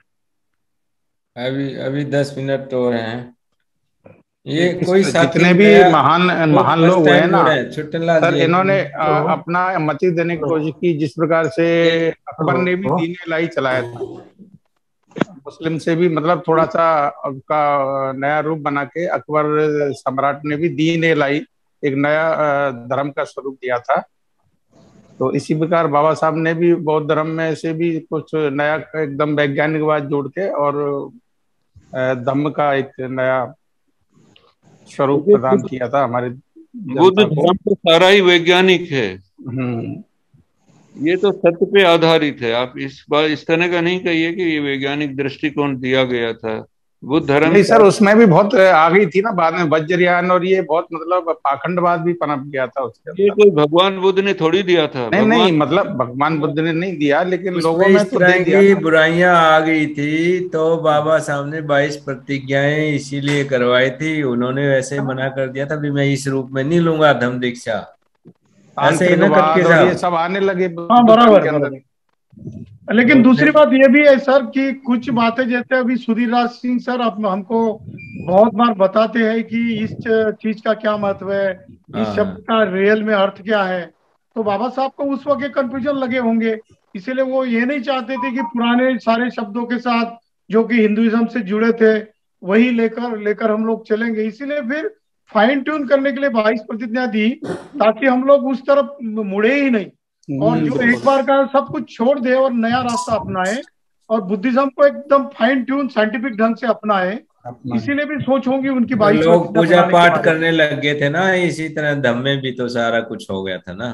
अभी 10 मिनट और हैं। ये कोई
जितने भी महान लोग हुए ना सर, इन्होंने अपना मती देने की कोशिश की। जिस प्रकार से अकबर ने भी दीन इलाही चलाया था, मुस्लिम से भी मतलब थोड़ा सा उसका नया रूप बना के अकबर सम्राट ने भी दीन इलाही एक नया धर्म का स्वरूप दिया था। तो इसी प्रकार बाबा साहब ने भी बौद्ध धर्म में से भी कुछ नया एकदम वैज्ञानिक बात जोड़ के और धम्म का एक नया स्वरूप प्रदान किया था हमारे
बुद्ध धर्म तो सारा ही वैज्ञानिक है। ये तो सत्य पे आधारित है। आप इस बार इस तरह का नहीं कहिए कि ये वैज्ञानिक दृष्टिकोण दिया गया था। बुद्ध धर्म
नहीं सर, उसमें भी बहुत आ गई थी ना बाद में वज्रयान, और ये बहुत मतलब पाखंडवाद भी पनप गया था उसके।
ये कोई भगवान बुद्ध ने थोड़ी दिया था।
नहीं, मतलब भगवान बुद्ध ने नहीं दिया, लेकिन लोगों में तो
दे दिया। बुराइयां आ गई थी तो बाबा साहब ने 22 प्रतिज्ञाएं इसीलिए करवाई थी। उन्होंने वैसे मना कर दिया था भी मैं इस रूप में नहीं लूंगा धम्म दीक्षा, ऐसे ही ना करके
ये सब आने लगे।
हाँ बराबर। लेकिन दूसरी बात ये भी है सर कि कुछ बातें जैसे अभी सुधीर राज सिंह सर हमको बहुत बार बताते हैं कि इस चीज का क्या महत्व है, इस शब्द का रियल में अर्थ क्या है। तो बाबा साहब को उस वक्त कंफ्यूजन लगे होंगे, इसीलिए वो ये नहीं चाहते थे कि पुराने सारे शब्दों के साथ जो कि हिंदुइज्म से जुड़े थे वही लेकर हम लोग चलेंगे। इसीलिए फिर फाइन ट्यून करने के लिए 22 प्रतिज्ञा दी, ताकि हम लोग उस तरफ मुड़े ही नहीं, और जो एक बार का सब कुछ छोड़ दे और नया रास्ता अपनाए, और बुद्धिज्म को एकदम फाइन ट्यून साइंटिफिक ढंग से अपनाए। इसीलिए भी सोच होंगी उनकी 22
लोग पूजा पाठ करने लग गए थे ना, इसी तरह धम्म में भी तो सारा कुछ हो गया था ना।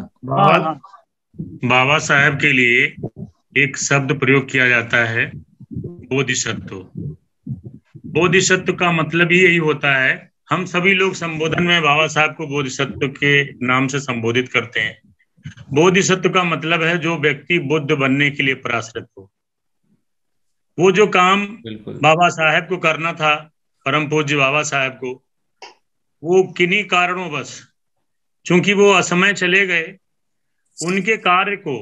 बाबा साहब के लिए एक शब्द प्रयोग किया जाता है, बोधिसत्व। बोधिसत्व का मतलब ही यही होता है। हम सभी लोग संबोधन में बाबा साहब को बोधिसत्व के नाम से संबोधित करते हैं। बोधिसत्व का मतलब है जो व्यक्ति बुद्ध बनने के लिए प्रयासरत हो। वो जो काम बाबा साहब को करना था, परम पूज्य बाबा साहब को, वो किन्हीं कारणों बस चूंकि वो असमय चले गए, उनके कार्य को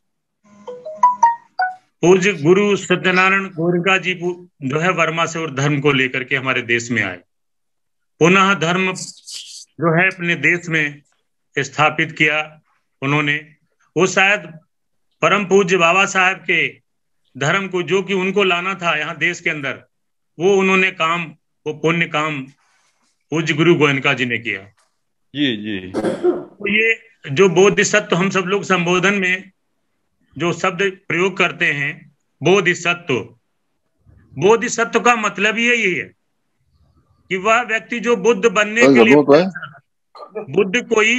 पूज्य गुरु सत्यनारायण गोरखा जी जो है वर्मा से और धर्म को लेकर के हमारे देश में आए, पुनः धर्म जो है अपने देश में स्थापित किया उन्होंने। वो शायद परम पूज्य बाबा साहब के धर्म को जो कि उनको लाना था यहाँ देश के अंदर, वो उन्होंने काम, वो पुण्य काम पूज्य गुरु गोयनका जी ने किया।
जी
तो ये जो बोधिसत्व हम सब लोग संबोधन में जो शब्द प्रयोग करते हैं, बोधिसत्व, बोधिसत्व का मतलब यही है कि वह व्यक्ति जो बुद्ध बनने के लिए, बुद्ध कोई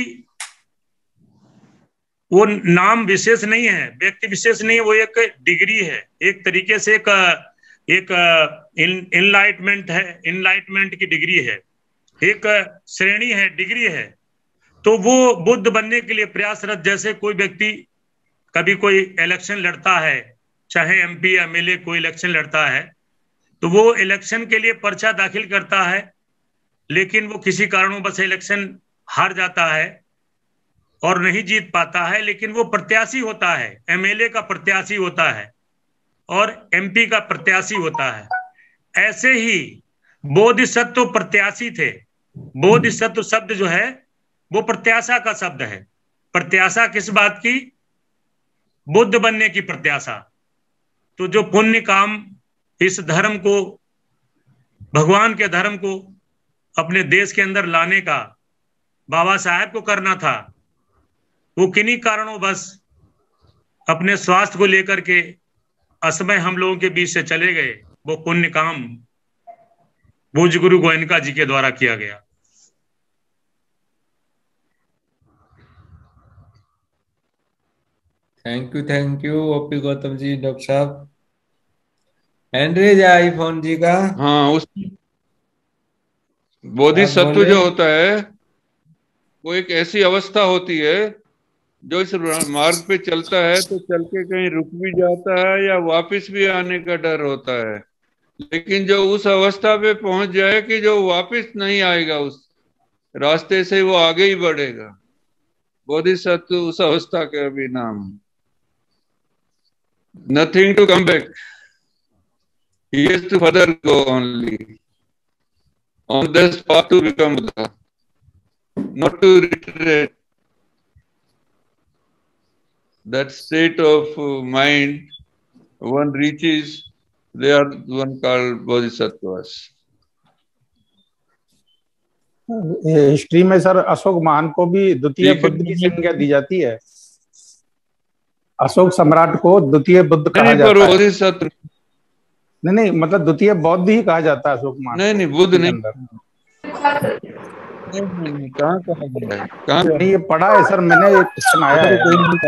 वो नाम विशेष नहीं है, व्यक्ति विशेष नहीं है, वो एक डिग्री है, एक तरीके से एक इनलाइटमेंट है, इनलाइटमेंट की डिग्री है, एक श्रेणी है, डिग्री है। तो वो बुद्ध बनने के लिए प्रयासरत, जैसे कोई व्यक्ति कभी कोई इलेक्शन लड़ता है, चाहे एमपी या एमएलए कोई इलेक्शन लड़ता है, तो वो इलेक्शन के लिए पर्चा दाखिल करता है, लेकिन वो किसी कारणवश इलेक्शन हार जाता है और नहीं जीत पाता है, लेकिन वो प्रत्याशी होता है, एमएलए का प्रत्याशी होता है और एमपी का प्रत्याशी होता है। ऐसे ही बोधिसत्व प्रत्याशी थे। बोधिसत्व शब्द जो है वो प्रत्याशा का शब्द है। प्रत्याशा किस बात की? बुद्ध बनने की प्रत्याशा। तो जो पुण्य काम इस धर्म को, भगवान के धर्म को अपने देश के अंदर लाने का बाबा साहेब को करना था, वो किन्हीं कारणों बस अपने स्वास्थ्य को लेकर के असमय हम लोगों के बीच से चले गए। वो पुण्य काम पूज्य गुरु गोयनका जी के द्वारा किया गया।
Thank you OP Gautam ji, doctor साहब। एंड्रेज आईफोन जी का।
हाँ, उस बोधिसत्व जो होता है वो एक ऐसी अवस्था होती है जो इस मार्ग पे चलता है तो चल के कहीं रुक भी जाता है या वापस भी आने का डर होता है, लेकिन जो उस अवस्था पे पहुंच जाए कि जो वापस नहीं आएगा, उस रास्ते से वो आगे ही बढ़ेगा, बोधिसत्व उस अवस्था का भी नाम। Nothing to come back, he has to further go only on this path to become Buddha, not to retreat. That state of mind one reaches, they are one called bodhisattvas.
History में sir Ashok महान को भी द्वितीय बुद्ध की संज्ञा दी जाती है। अशोक सम्राट को द्वितीय बुद्ध कहा जाता है।
बोधिसत्व
नहीं, मतलब द्वितीय बौद्ध ही कहा जाता है अशोक महान।
नहीं, बुद्ध नहीं, कहाँ कहा गया है? कहाँ
नहीं, ये पढ़ा है सर मैंने, एक क्वेश्चन आया है।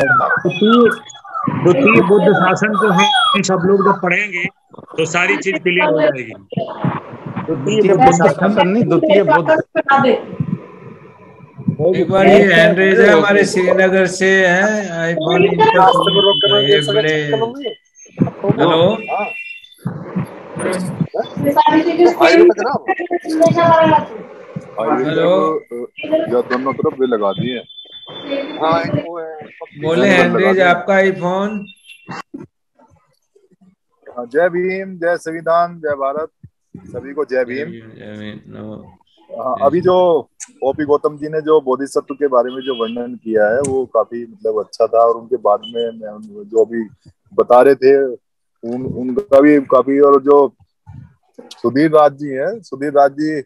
द्वितीय बुद्ध शासन को हम सब लोग जब पढ़ेंगे तो सारी चीज क्लियर हो जाएगी।
द्वितीय बुद्ध शासन नहीं, द्वितीय बुद्ध।
एक बार ये एंड्रेज हमारे श्रीनगर से है आईफोन। हेलो,
हेलो, या दोनों तरफ वे लगा दिए। हाँ,
बोले एंड्रेज आपका आईफोन।
जय भीम, जय संविधान, जय भारत, सभी को जय भीम। अभी जो ओपी गौतम जी ने जो बोधिसत्व के बारे में जो वर्णन किया है वो काफी मतलब अच्छा था, और उनके बाद में जो अभी बता रहे थे उनका भी काफी, और जो सुधीर राज जी हैं, सुधीर राज जी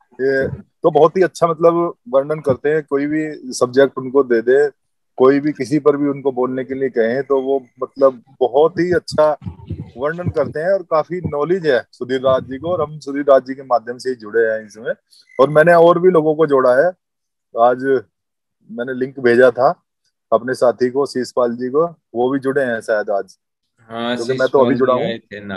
तो बहुत ही अच्छा मतलब वर्णन करते हैं। कोई भी सब्जेक्ट उनको दे दे, कोई भी किसी पर भी उनको बोलने के लिए कहें तो वो मतलब बहुत ही अच्छा वर्णन करते हैं, और काफी नॉलेज है सुधीर राज जी को, और हम सुधीर राज जी के माध्यम से ही जुड़े हैं इसमें। और मैंने और भी लोगों को जोड़ा है। आज मैंने लिंक भेजा था अपने साथी को, शीशपाल जी को, वो भी जुड़े हैं शायद आज।
हाँ,
क्योंकि मैं तो अभी जुड़ा हूँ।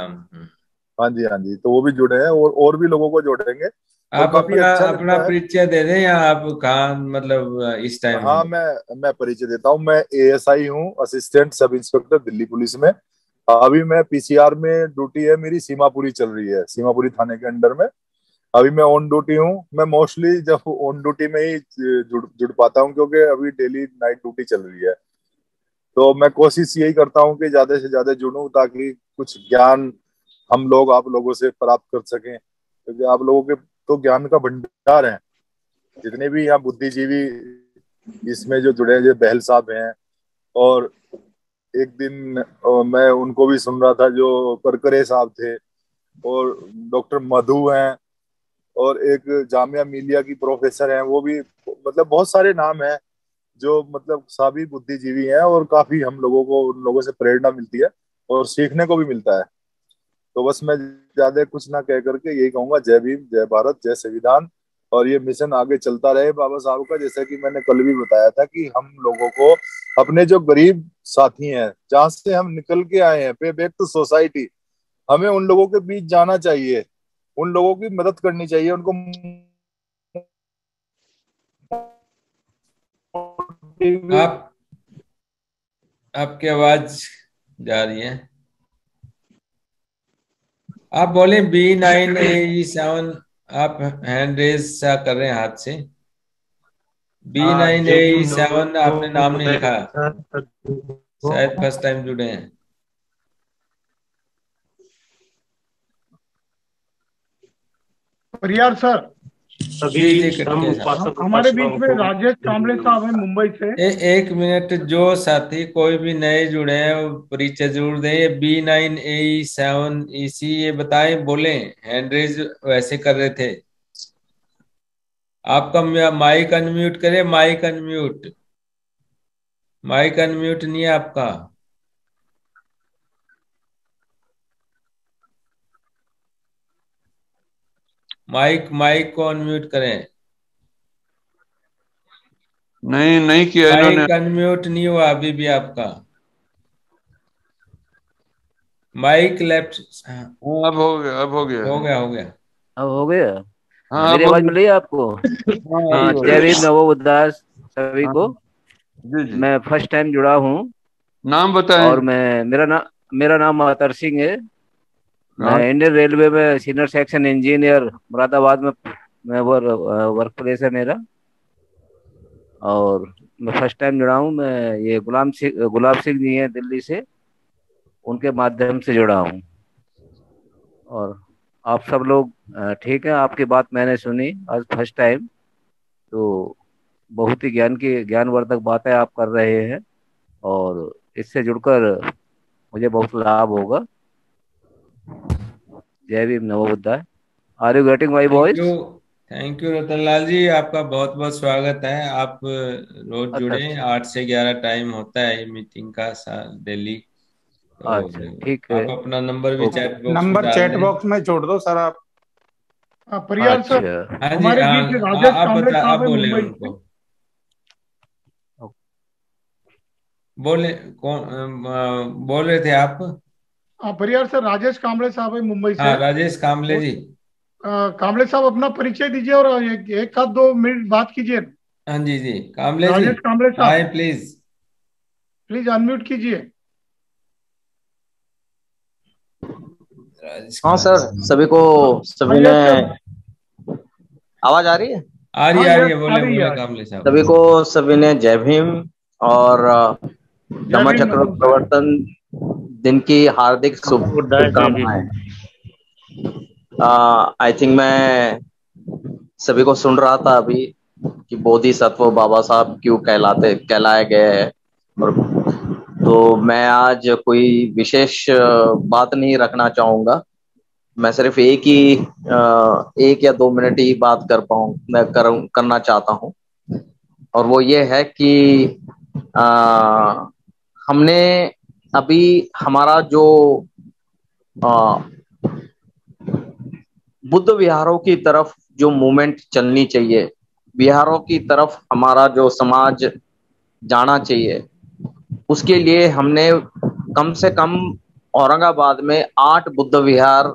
हाँ जी, हाँ जी, तो वो भी जुड़े हैं, और भी लोगों को जोड़ेंगे।
आप अपना परिचय दे दें, या आप कहाँ मतलब इस टाइम?
हाँ, मैं परिचय देता हूँ। मैं ASI हूँ, assistant sub inspector Delhi police में। अभी मैं PCR में ड्यूटी है मेरी, सीमापुरी चल रही है, सीमापुरी थाने के अंडर में। अभी मैं ऑन ड्यूटी हूँ। मैं मोस्टली जब ऑन ड्यूटी में ही जुड़ पाता हूँ, क्योंकि अभी डेली नाइट ड्यूटी चल रही है। तो मैं कोशिश यही करता हूँ कि ज्यादा से ज्यादा जुड़ूं, ताकि कुछ ज्ञान हम लोग आप लोगों से प्राप्त कर सकें, क्योंकि आप लोगों के तो ज्ञान का भंडार है। जितने भी यहाँ बुद्धिजीवी इसमें जो जुड़े हैं, जो बहल साहब हैं, और एक दिन मैं उनको भी सुन रहा था जो करकरे साहब थे, और डॉक्टर मधु हैं, और एक जामिया मिलिया की प्रोफेसर हैं, वो भी मतलब बहुत सारे नाम हैं जो मतलब सभी बुद्धिजीवी हैं, और काफी हम लोगों को उन लोगों से प्रेरणा मिलती है और सीखने को भी मिलता है। तो बस मैं ज्यादा कुछ ना कह करके यही कहूंगा, जय भीम, जय भारत, जय संविधान, और ये मिशन आगे चलता रहे बाबा साहब का। जैसा कि मैंने कल भी बताया था कि हम लोगों को अपने जो गरीब साथी हैं, जहां से हम निकल के आए हैं, पे बैक टू सोसाइटी, हमें उन लोगों के बीच जाना चाहिए, उन लोगों की मदद करनी चाहिए, उनको
आपकी आवाज जा रही है। आप बोले B9AE7, आप हैंड रेज सा कर रहे हैं हाथ से। B9AE7 आपने नाम नहीं लिखा, शायद फर्स्ट टाइम जुड़े हैं।
परियार सर, हमारे बीच में राजेश कांबले साहब हैं मुंबई से।
एक मिनट, जो साथी कोई भी नए जुड़े हैं वो परिचय जरूर दें। B9AE7EC ये बताएं, बोले, हैंड रेज वैसे कर रहे थे। आपका माइक अनम्यूट करें, माइक अनम्यूट नहीं है आपका। माइक को अनम्यूट करें।
नहीं किया इन्होंने।
माइक अनम्यूट नहीं हुआ अभी भी आपका। Mic left.
अब हो गया।
हो गया।
अब हो गया।
हाँ,
मेरी आवाज मिल रही है आपको?
हाँ,
जय भीम, नमो बुद्धाय सभी को।
जी।
मैं फर्स्ट टाइम जुड़ा हूँ।
नाम बताएं।
और मेरा नाम अतर सिंह है। मैं इंडियन रेलवे में सीनियर सेक्शन इंजीनियर मुरादाबाद में वर्क प्लेस है मेरा। और मैं फर्स्ट टाइम जुड़ा हूँ। मैं ये गुलाब सिंह जी हैं दिल्ली से, उनके माध्यम से जुड़ा हूँ। और आप सब लोग ठीक है। आपकी बात मैंने सुनी आज फर्स्ट टाइम, तो बहुत ही ज्ञानवर्धक बातें आप कर रहे हैं और इससे जुड़कर मुझे बहुत लाभ होगा। जय भीम, नमो बुद्धाय। Are you getting my voice?
Thank you Ratanlal ji, आपका बहुत बहुत स्वागत है। आप रोज जुड़े। 8 से 11 टाइम होता है ये मीटिंग का डेली।
अच्छा, ठीक है।
आप अपना नंबर भी
चैट बॉक्स में छोड़ दो सर आप।
परियार सर, हमारे बीच में राजेश कांबले साहब हैं
बोले
मुंबई
उनको। बोले कौन बोल रहे थे आप?
परियार सर, राजेश कांबले साहब हैं मुंबई से।
हाँ, राजेश कांबले जी।
कांबले साहब अपना परिचय दीजिए और एक आध 2 मिनट बात कीजिए।
हाँ जी कांबले जी।
राजेश कांबले साहब,
हाय, प्लीज
अनम्यूट कीजिए।
हाँ सर, सभी ने आवाज आ रही है?
आ रही है। बोले कांबले साहब।
सभी ने जय भीम और धम्म चक्र प्रवर्तन दिन की हार्दिक शुभकामनाएं। आई थिंक मैं सभी को सुन रहा था अभी कि बोधिसत्व बाबा साहब क्यों कहलाए गए हैं। और तो मैं आज कोई विशेष बात नहीं रखना चाहूंगा। मैं सिर्फ एक या 2 मिनट ही बात करना चाहता हूं। और वो ये है कि हमने अभी हमारा जो बुद्ध विहारों की तरफ जो मूवमेंट चलनी चाहिए, विहारों की तरफ हमारा जो समाज जाना चाहिए, उसके लिए हमने कम से कम औरंगाबाद में 8 बुद्ध विहार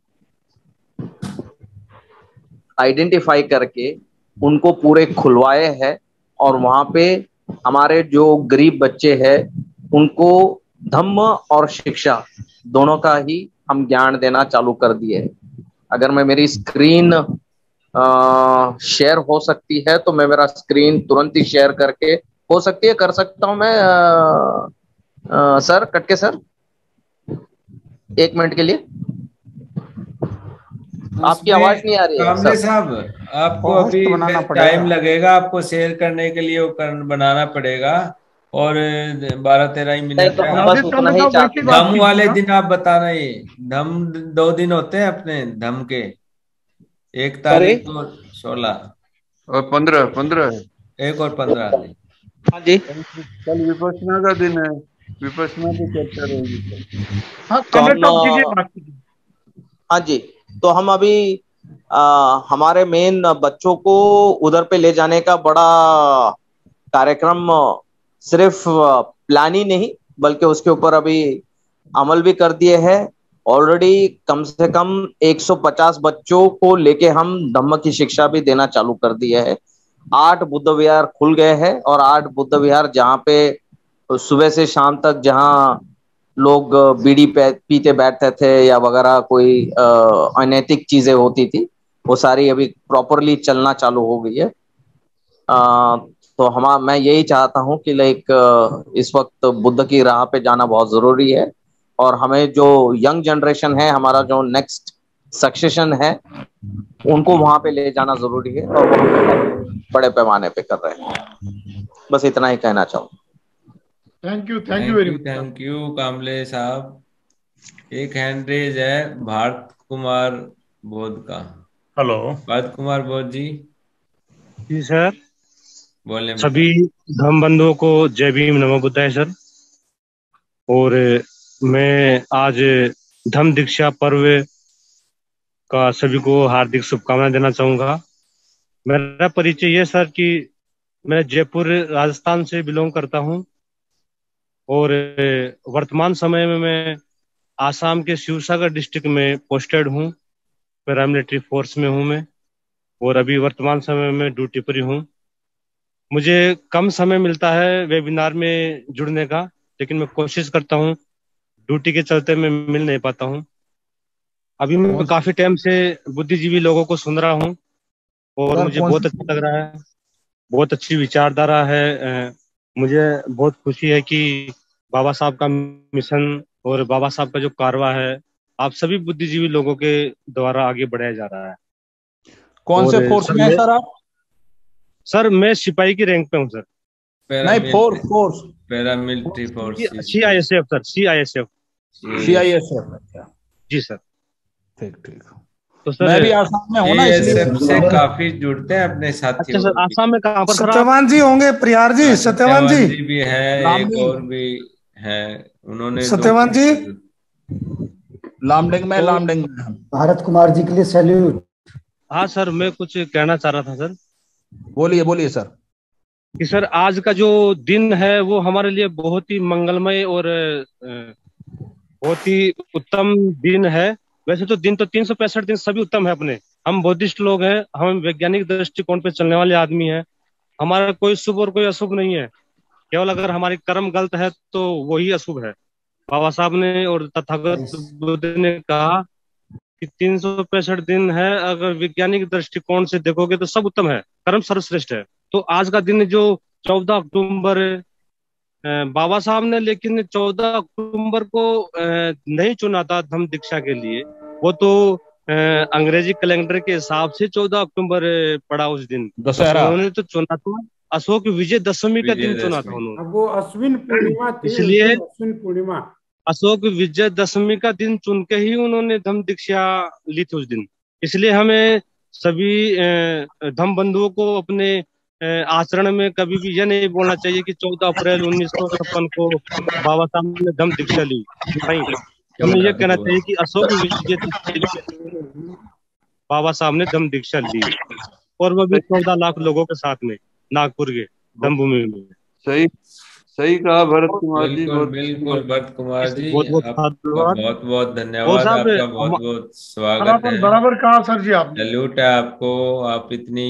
आइडेंटिफाई करके उनको पूरे खुलवाए हैं। और वहां पे हमारे जो गरीब बच्चे हैं उनको धम्म और शिक्षा दोनों का ही हम ज्ञान देना चालू कर दिए। अगर मेरी स्क्रीन शेयर हो सकती है तो मैं मेरा स्क्रीन तुरंत ही शेयर करके हो सकती है कर सकता हूं मैं। सर कटके सर 1 मिनट के लिए आपकी आवाज नहीं आ रही है
कांबले साहब। आपको अभी टाइम लगेगा, आपको शेयर करने के लिए वो बनाना पड़ेगा। और 12-13 मिनट धम वाले दिन आप बताना। ये धम 2 दिन होते हैं अपने धम के, 1 तारीख और 16
और 15
1 और 15 दिन।
हाँ जी,
कल विपश्यना का दिन है, विपश्यना की चर्चा रहेगी।
हाँ जी, तो हम अभी हमारे मेन बच्चों को उधर पे ले जाने का बड़ा कार्यक्रम सिर्फ प्लान ही नहीं बल्कि उसके ऊपर अभी अमल भी कर दिए हैं। ऑलरेडी कम से कम 150 बच्चों को लेके हम धम्म की शिक्षा भी देना चालू कर दिए है। 8 बुद्ध विहार खुल गए हैं और 8 बुद्ध विहार जहाँ पे सुबह से शाम तक जहाँ लोग बीड़ी पीते बैठते थे या वगैरह कोई अनैतिक चीजें होती थी, वो सारी अभी प्रॉपरली चलना चालू हो गई है। तो मैं यही चाहता हूँ कि इस वक्त बुद्ध की राह पे जाना बहुत जरूरी है। और हमें जो यंग जनरेशन है, हमारा जो नेक्स्ट सक्सेशन है, उनको वहां पे ले जाना जरूरी है और वो हम बड़े पैमाने पे कर रहे हैं। बस इतना ही कहना चाहूँ।
Thank you very much.
Thank you Kamle साहब। एक हैंड रेज है भारत कुमार बोध का।
हेलो
भारत कुमार बोध जी।
जी सर।
बोले
सभी धम्म बंधुओं को जय भीम नमो बुद्धाय सर। और मैं आज धम्म दीक्षा पर्व का सभी को हार्दिक शुभकामनाएं देना चाहूंगा। मेरा परिचय ये सर कि मैं जयपुर राजस्थान से बिलोंग करता हूं और वर्तमान समय में मैं आसाम के शिवसागर डिस्ट्रिक्ट में पोस्टेड हूं। पैरामिलिट्री फोर्स में हूं मैं और अभी वर्तमान समय में ड्यूटी पर ही हूं। मुझे कम समय मिलता है वेबिनार में जुड़ने का, लेकिन मैं कोशिश करता हूं। ड्यूटी के चलते मैं मिल नहीं पाता हूं। अभी मैं काफी टाइम से बुद्धिजीवी लोगों को सुन रहा हूं और मुझे बहुत अच्छा लग रहा है। बहुत अच्छी विचारधारा है। मुझे बहुत खुशी है कि बाबा साहब का मिशन और बाबा साहब का जो कारवा है आप सभी बुद्धिजीवी लोगों के द्वारा आगे बढ़ाया जा रहा है।
कौन से फोर्स में है सर आप?
सर मैं सिपाही की रैंक पे हूँ सर।
नहीं, force
paramilitary force
CISF sir. CISF जी सर।
ठीक।
तो सर
मैं भी आसाम में हूँ ना, इसलिए
से काफी जुड़ते हैं अपने साथियों।
अच्छा सर, आसाम में कहाँ पर?
सत्यवान जी होंगे, प्रियार जी, सत्यवान जी
भी है, एक और भी है, उन्होंने
सत्यवान जी
लामडिंग में
भारत कुमार जी के लिए सैल्यूट।
हाँ सर, मैं कुछ कहना चाह रहा था सर।
बोलिए सर।
कि सर आज का जो दिन है वो हमारे लिए बहुत ही मंगलमय और बहुत ही उत्तम दिन है। वैसे तो दिन तो 365 दिन सभी उत्तम है अपने। हम बौद्धिस्ट लोग हैं, हम वैज्ञानिक दृष्टिकोण पे चलने वाले आदमी हैं। हमारा कोई शुभ और कोई अशुभ नहीं है। केवल अगर हमारी कर्म गलत है तो वही अशुभ है। बाबा साहब ने और तथागत बुद्ध ने कहा कि 365 दिन है, अगर वैज्ञानिक दृष्टिकोण से देखोगे तो सब उत्तम है, कर्म सर्वश्रेष्ठ है। तो आज का दिन जो 14 अक्टूबर बाबा साहब ने लेकिन 14 अक्टूबर को नहीं चुना था धम्म दीक्षा के लिए। वो तो अंग्रेजी कैलेंडर के हिसाब से 14 अक्टूबर पड़ा उस दिन।
दशहरा
उन्होंने तो चुना था अशोक विजय दशमी का दिन चुना था उन्होंने।
वो अश्विन पूर्णिमा थी,
इसलिए
अश्विन पूर्णिमा
अशोक विजय दशमी का दिन चुन के ही उन्होंने धम्म दीक्षा ली थी उस दिन। इसलिए हमें सभी धम्म बंधुओं को अपने आचरण में कभी भी यह नहीं बोलना चाहिए कि 14 अप्रैल 1956 को बाबा साहब ने धम्म दीक्षा ली। नहीं, हमें यह कहना चाहिए कि अशोक विजय बाबा साहब ने धम्म दीक्षा ली और वो भी 14 लाख लोगों के साथ में नागपुर के धम्म भूमि में।
सही कहा भरत कुमार जी।
बिल्कुल भरत कुमार जी,
बहुत
बहुत धन्यवाद। आपका बहुत स्वागत है।
बराबर कहा सर जी आपने।
सैल्यूट है आपको। आप इतनी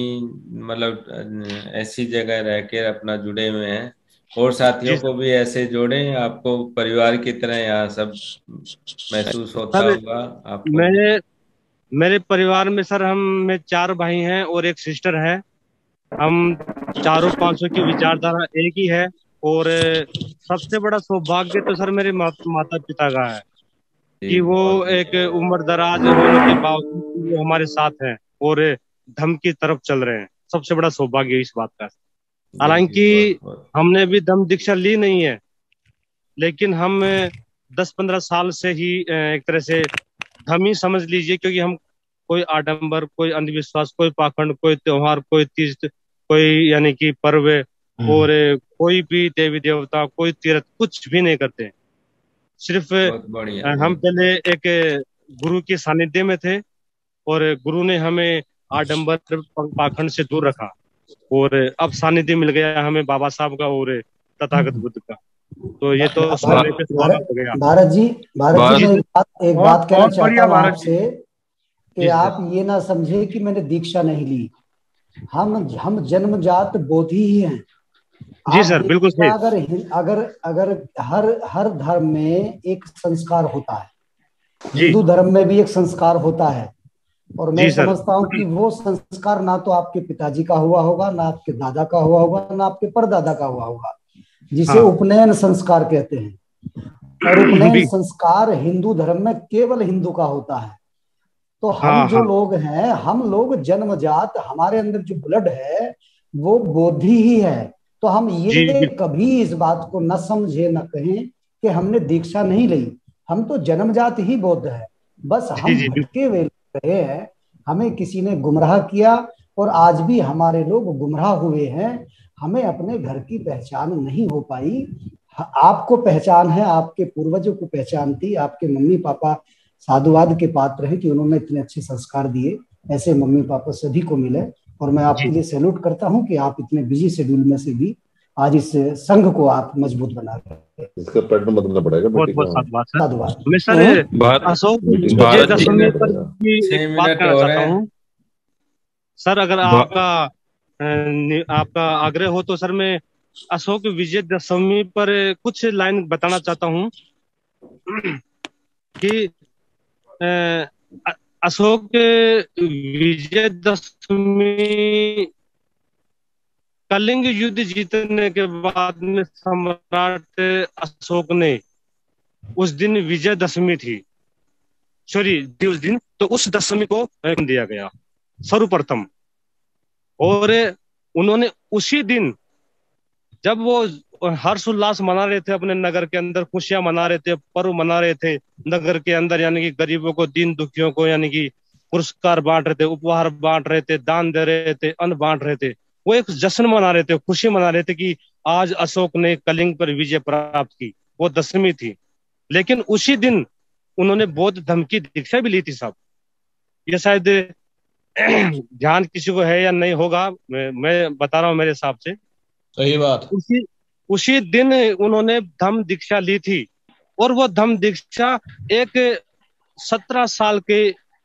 मतलब ऐसी जगह रह के अपना जुड़े हुए हैं और साथियों को भी ऐसे जोड़े। आपको परिवार की तरह यहाँ सब महसूस होता होगा आपको।
मेरे परिवार में सर में 4 भाई हैं और एक सिस्टर है। हम चारों 500 की विचारधारा एक ही है और सबसे बड़ा सौभाग्य तो सर मेरे माता पिता का है कि वो एक उम्र दराज होने के बावजूद वो हमारे साथ हैं और धम्म की तरफ चल रहे हैं। सबसे बड़ा सौभाग्य इस बात का। हालांकि हमने भी धम्म दीक्षा ली नहीं है, लेकिन हम 10-15 साल से ही एक तरह से धम्म ही समझ लीजिए, क्योंकि हम कोई आडंबर, कोई अंधविश्वास, कोई पाखंड, कोई त्योहार, कोई तीज, कोई यानी कि पर्व और कोई भी देवी देवता, कोई तीर्थ, कुछ भी नहीं करते। सिर्फ हम पहले एक गुरु के सानिध्य में थे और गुरु ने हमें आडंबर पाखंड से दूर रखा और अब सानिध्य मिल गया हमें बाबा साहब का और तथागत बुद्ध का। तो ये तो
भारत जी मैं एक बात कहना चाहता हूँ आपसे कि आप ये ना समझे कि मैंने दीक्षा नहीं ली। हम जन्मजात बोधि ही हैं।
जी सर, बिल्कुल सही।
अगर हर धर्म में एक संस्कार होता है, हिंदू धर्म में भी एक संस्कार होता है और मैं समझता हूँ कि वो संस्कार ना तो आपके पिताजी का हुआ होगा, ना आपके दादा का हुआ होगा, ना आपके परदादा का हुआ होगा, जिसे उपनयन संस्कार कहते हैं। और उपनयन संस्कार हिंदू धर्म में केवल हिंदू का होता है। तो हम जो लोग हैं, हम लोग जन्मजात, हमारे अंदर जो ब्लड है वो बोधि ही है। तो हम ये कभी इस बात को न समझे न कहें कि हमने दीक्षा नहीं ली। हम तो जन्मजात ही बौद्ध है, बस हम भटके हुए रहे हैं, हमें किसी ने गुमराह किया और आज भी हमारे लोग गुमराह हुए हैं। हमें अपने घर की पहचान नहीं हो पाई। आपको पहचान है, आपके पूर्वजों को पहचान थी, आपके मम्मी पापा साधुवाद के पात्र हैं कि उन्होंने इतने अच्छे संस्कार दिए। ऐसे मम्मी पापा सभी को मिले और मैं आपके लिए सैल्यूट करता हूं कि आप इतने बिजी शेड्यूल में से भी आज इस संघ को आप मजबूत बना रहे हैं।
इसका पैटर्न बदलना पड़ेगा।
बहुत बहुत
साधुवाद।
मैं सर अशोक विजयदशमी पर भी एक बात कहना चाहता हूँ सर, अगर आपका आग्रह हो तो सर मैं अशोक विजयदशमी पर कुछ लाइन बताना चाहता हूँ कि अशोक विजयदशमी कलिंग युद्ध जीतने के बाद में सम्राट अशोक ने उस दिन विजयदशमी थी, सॉरी उस दिन, तो उस दशमी को दिया गया सर्वप्रथम। और उन्होंने उसी दिन जब वो हर्षोल्लास मना रहे थे, अपने नगर के अंदर खुशियां मना रहे थे, पर्व मना रहे थे नगर के अंदर, यानी कि गरीबों को, दीन दुखियों को यानी कि पुरस्कार बांट रहे थे, उपहार बांट रहे थे, दान दे रहे थे, अन्न बांट रहे थे। वो एक जश्न मना रहे थे, खुशी मना रहे थे कि आज अशोक ने कलिंग पर विजय प्राप्त की। वो दशमी थी। लेकिन उसी दिन उन्होंने बौद्ध धर्म की दीक्षा भी ली थी साहब। ये शायद ध्यान किसी को है या नहीं होगा, मैं बता रहा हूँ मेरे हिसाब से।
सही बात।
उसी दिन उन्होंने धम्म दीक्षा ली थी और वो धम्म दीक्षा एक 17 साल के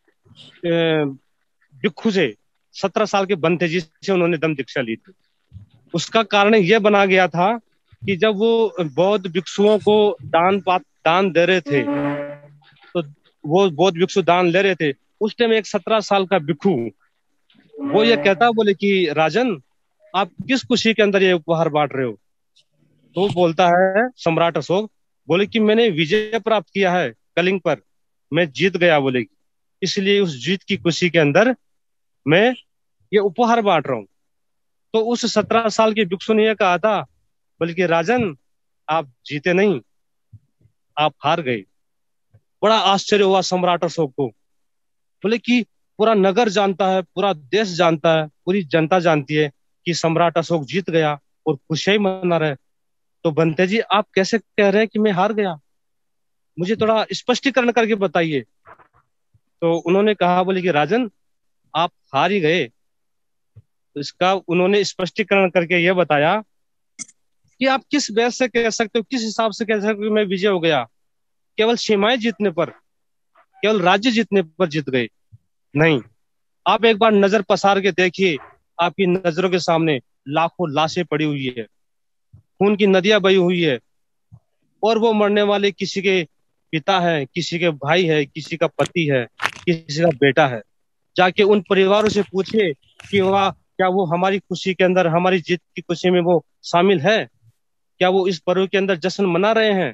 भिक्षु से, 17 साल के बंधे जी से उन्होंने धम्म दीक्षा ली थी। उसका कारण यह बना गया था कि जब वो बौद्ध भिक्षुओं को दान दे रहे थे, तो वो बौद्ध भिक्षु दान ले रहे थे, उस टाइम एक 17 साल का भिक्षु वो ये कहता, बोले कि राजन आप किस खुशी के अंदर ये उपहार बांट रहे हो? तो बोलता है सम्राट अशोक, बोले कि मैंने विजय प्राप्त किया है कलिंग पर, मैं जीत गया, बोले इसलिए उस जीत की खुशी के अंदर मैं ये उपहार बांट रहा हूं। तो उस 17 साल के भिक्षु ने यह कहा था, बल्कि राजन आप जीते नहीं, आप हार गए। बड़ा आश्चर्य हुआ सम्राट अशोक को। बोले कि पूरा नगर जानता है, पूरा देश जानता है, पूरी जनता जानती है कि सम्राट अशोक जीत गया और खुशियां मना रहे, तो बनते जी आप कैसे कह रहे हैं कि मैं हार गया? मुझे थोड़ा स्पष्टीकरण करके बताइए। तो उन्होंने कहा, बोले कि राजन आप हार ही गए। तो इसका उन्होंने स्पष्टीकरण करके यह बताया कि आप किस बेस से कह सकते हो, किस हिसाब से कह सकते हो कि मैं विजय हो गया? केवल सीमाएं जीतने पर, केवल राज्य जीतने पर जीत गए? नहीं, आप एक बार नजर पसार के देखिए, आपकी नजरों के सामने लाखों लाशें पड़ी हुई है, खून की नदियां बही हुई है, और वो मरने वाले किसी के पिता है, किसी के भाई है, किसी का पति है, किसी का बेटा है। जाके उन परिवारों से पूछिए कि वह क्या वो हमारी खुशी के अंदर, हमारी जीत की खुशी में वो शामिल है? क्या वो इस पर्व के अंदर जश्न मना रहे हैं?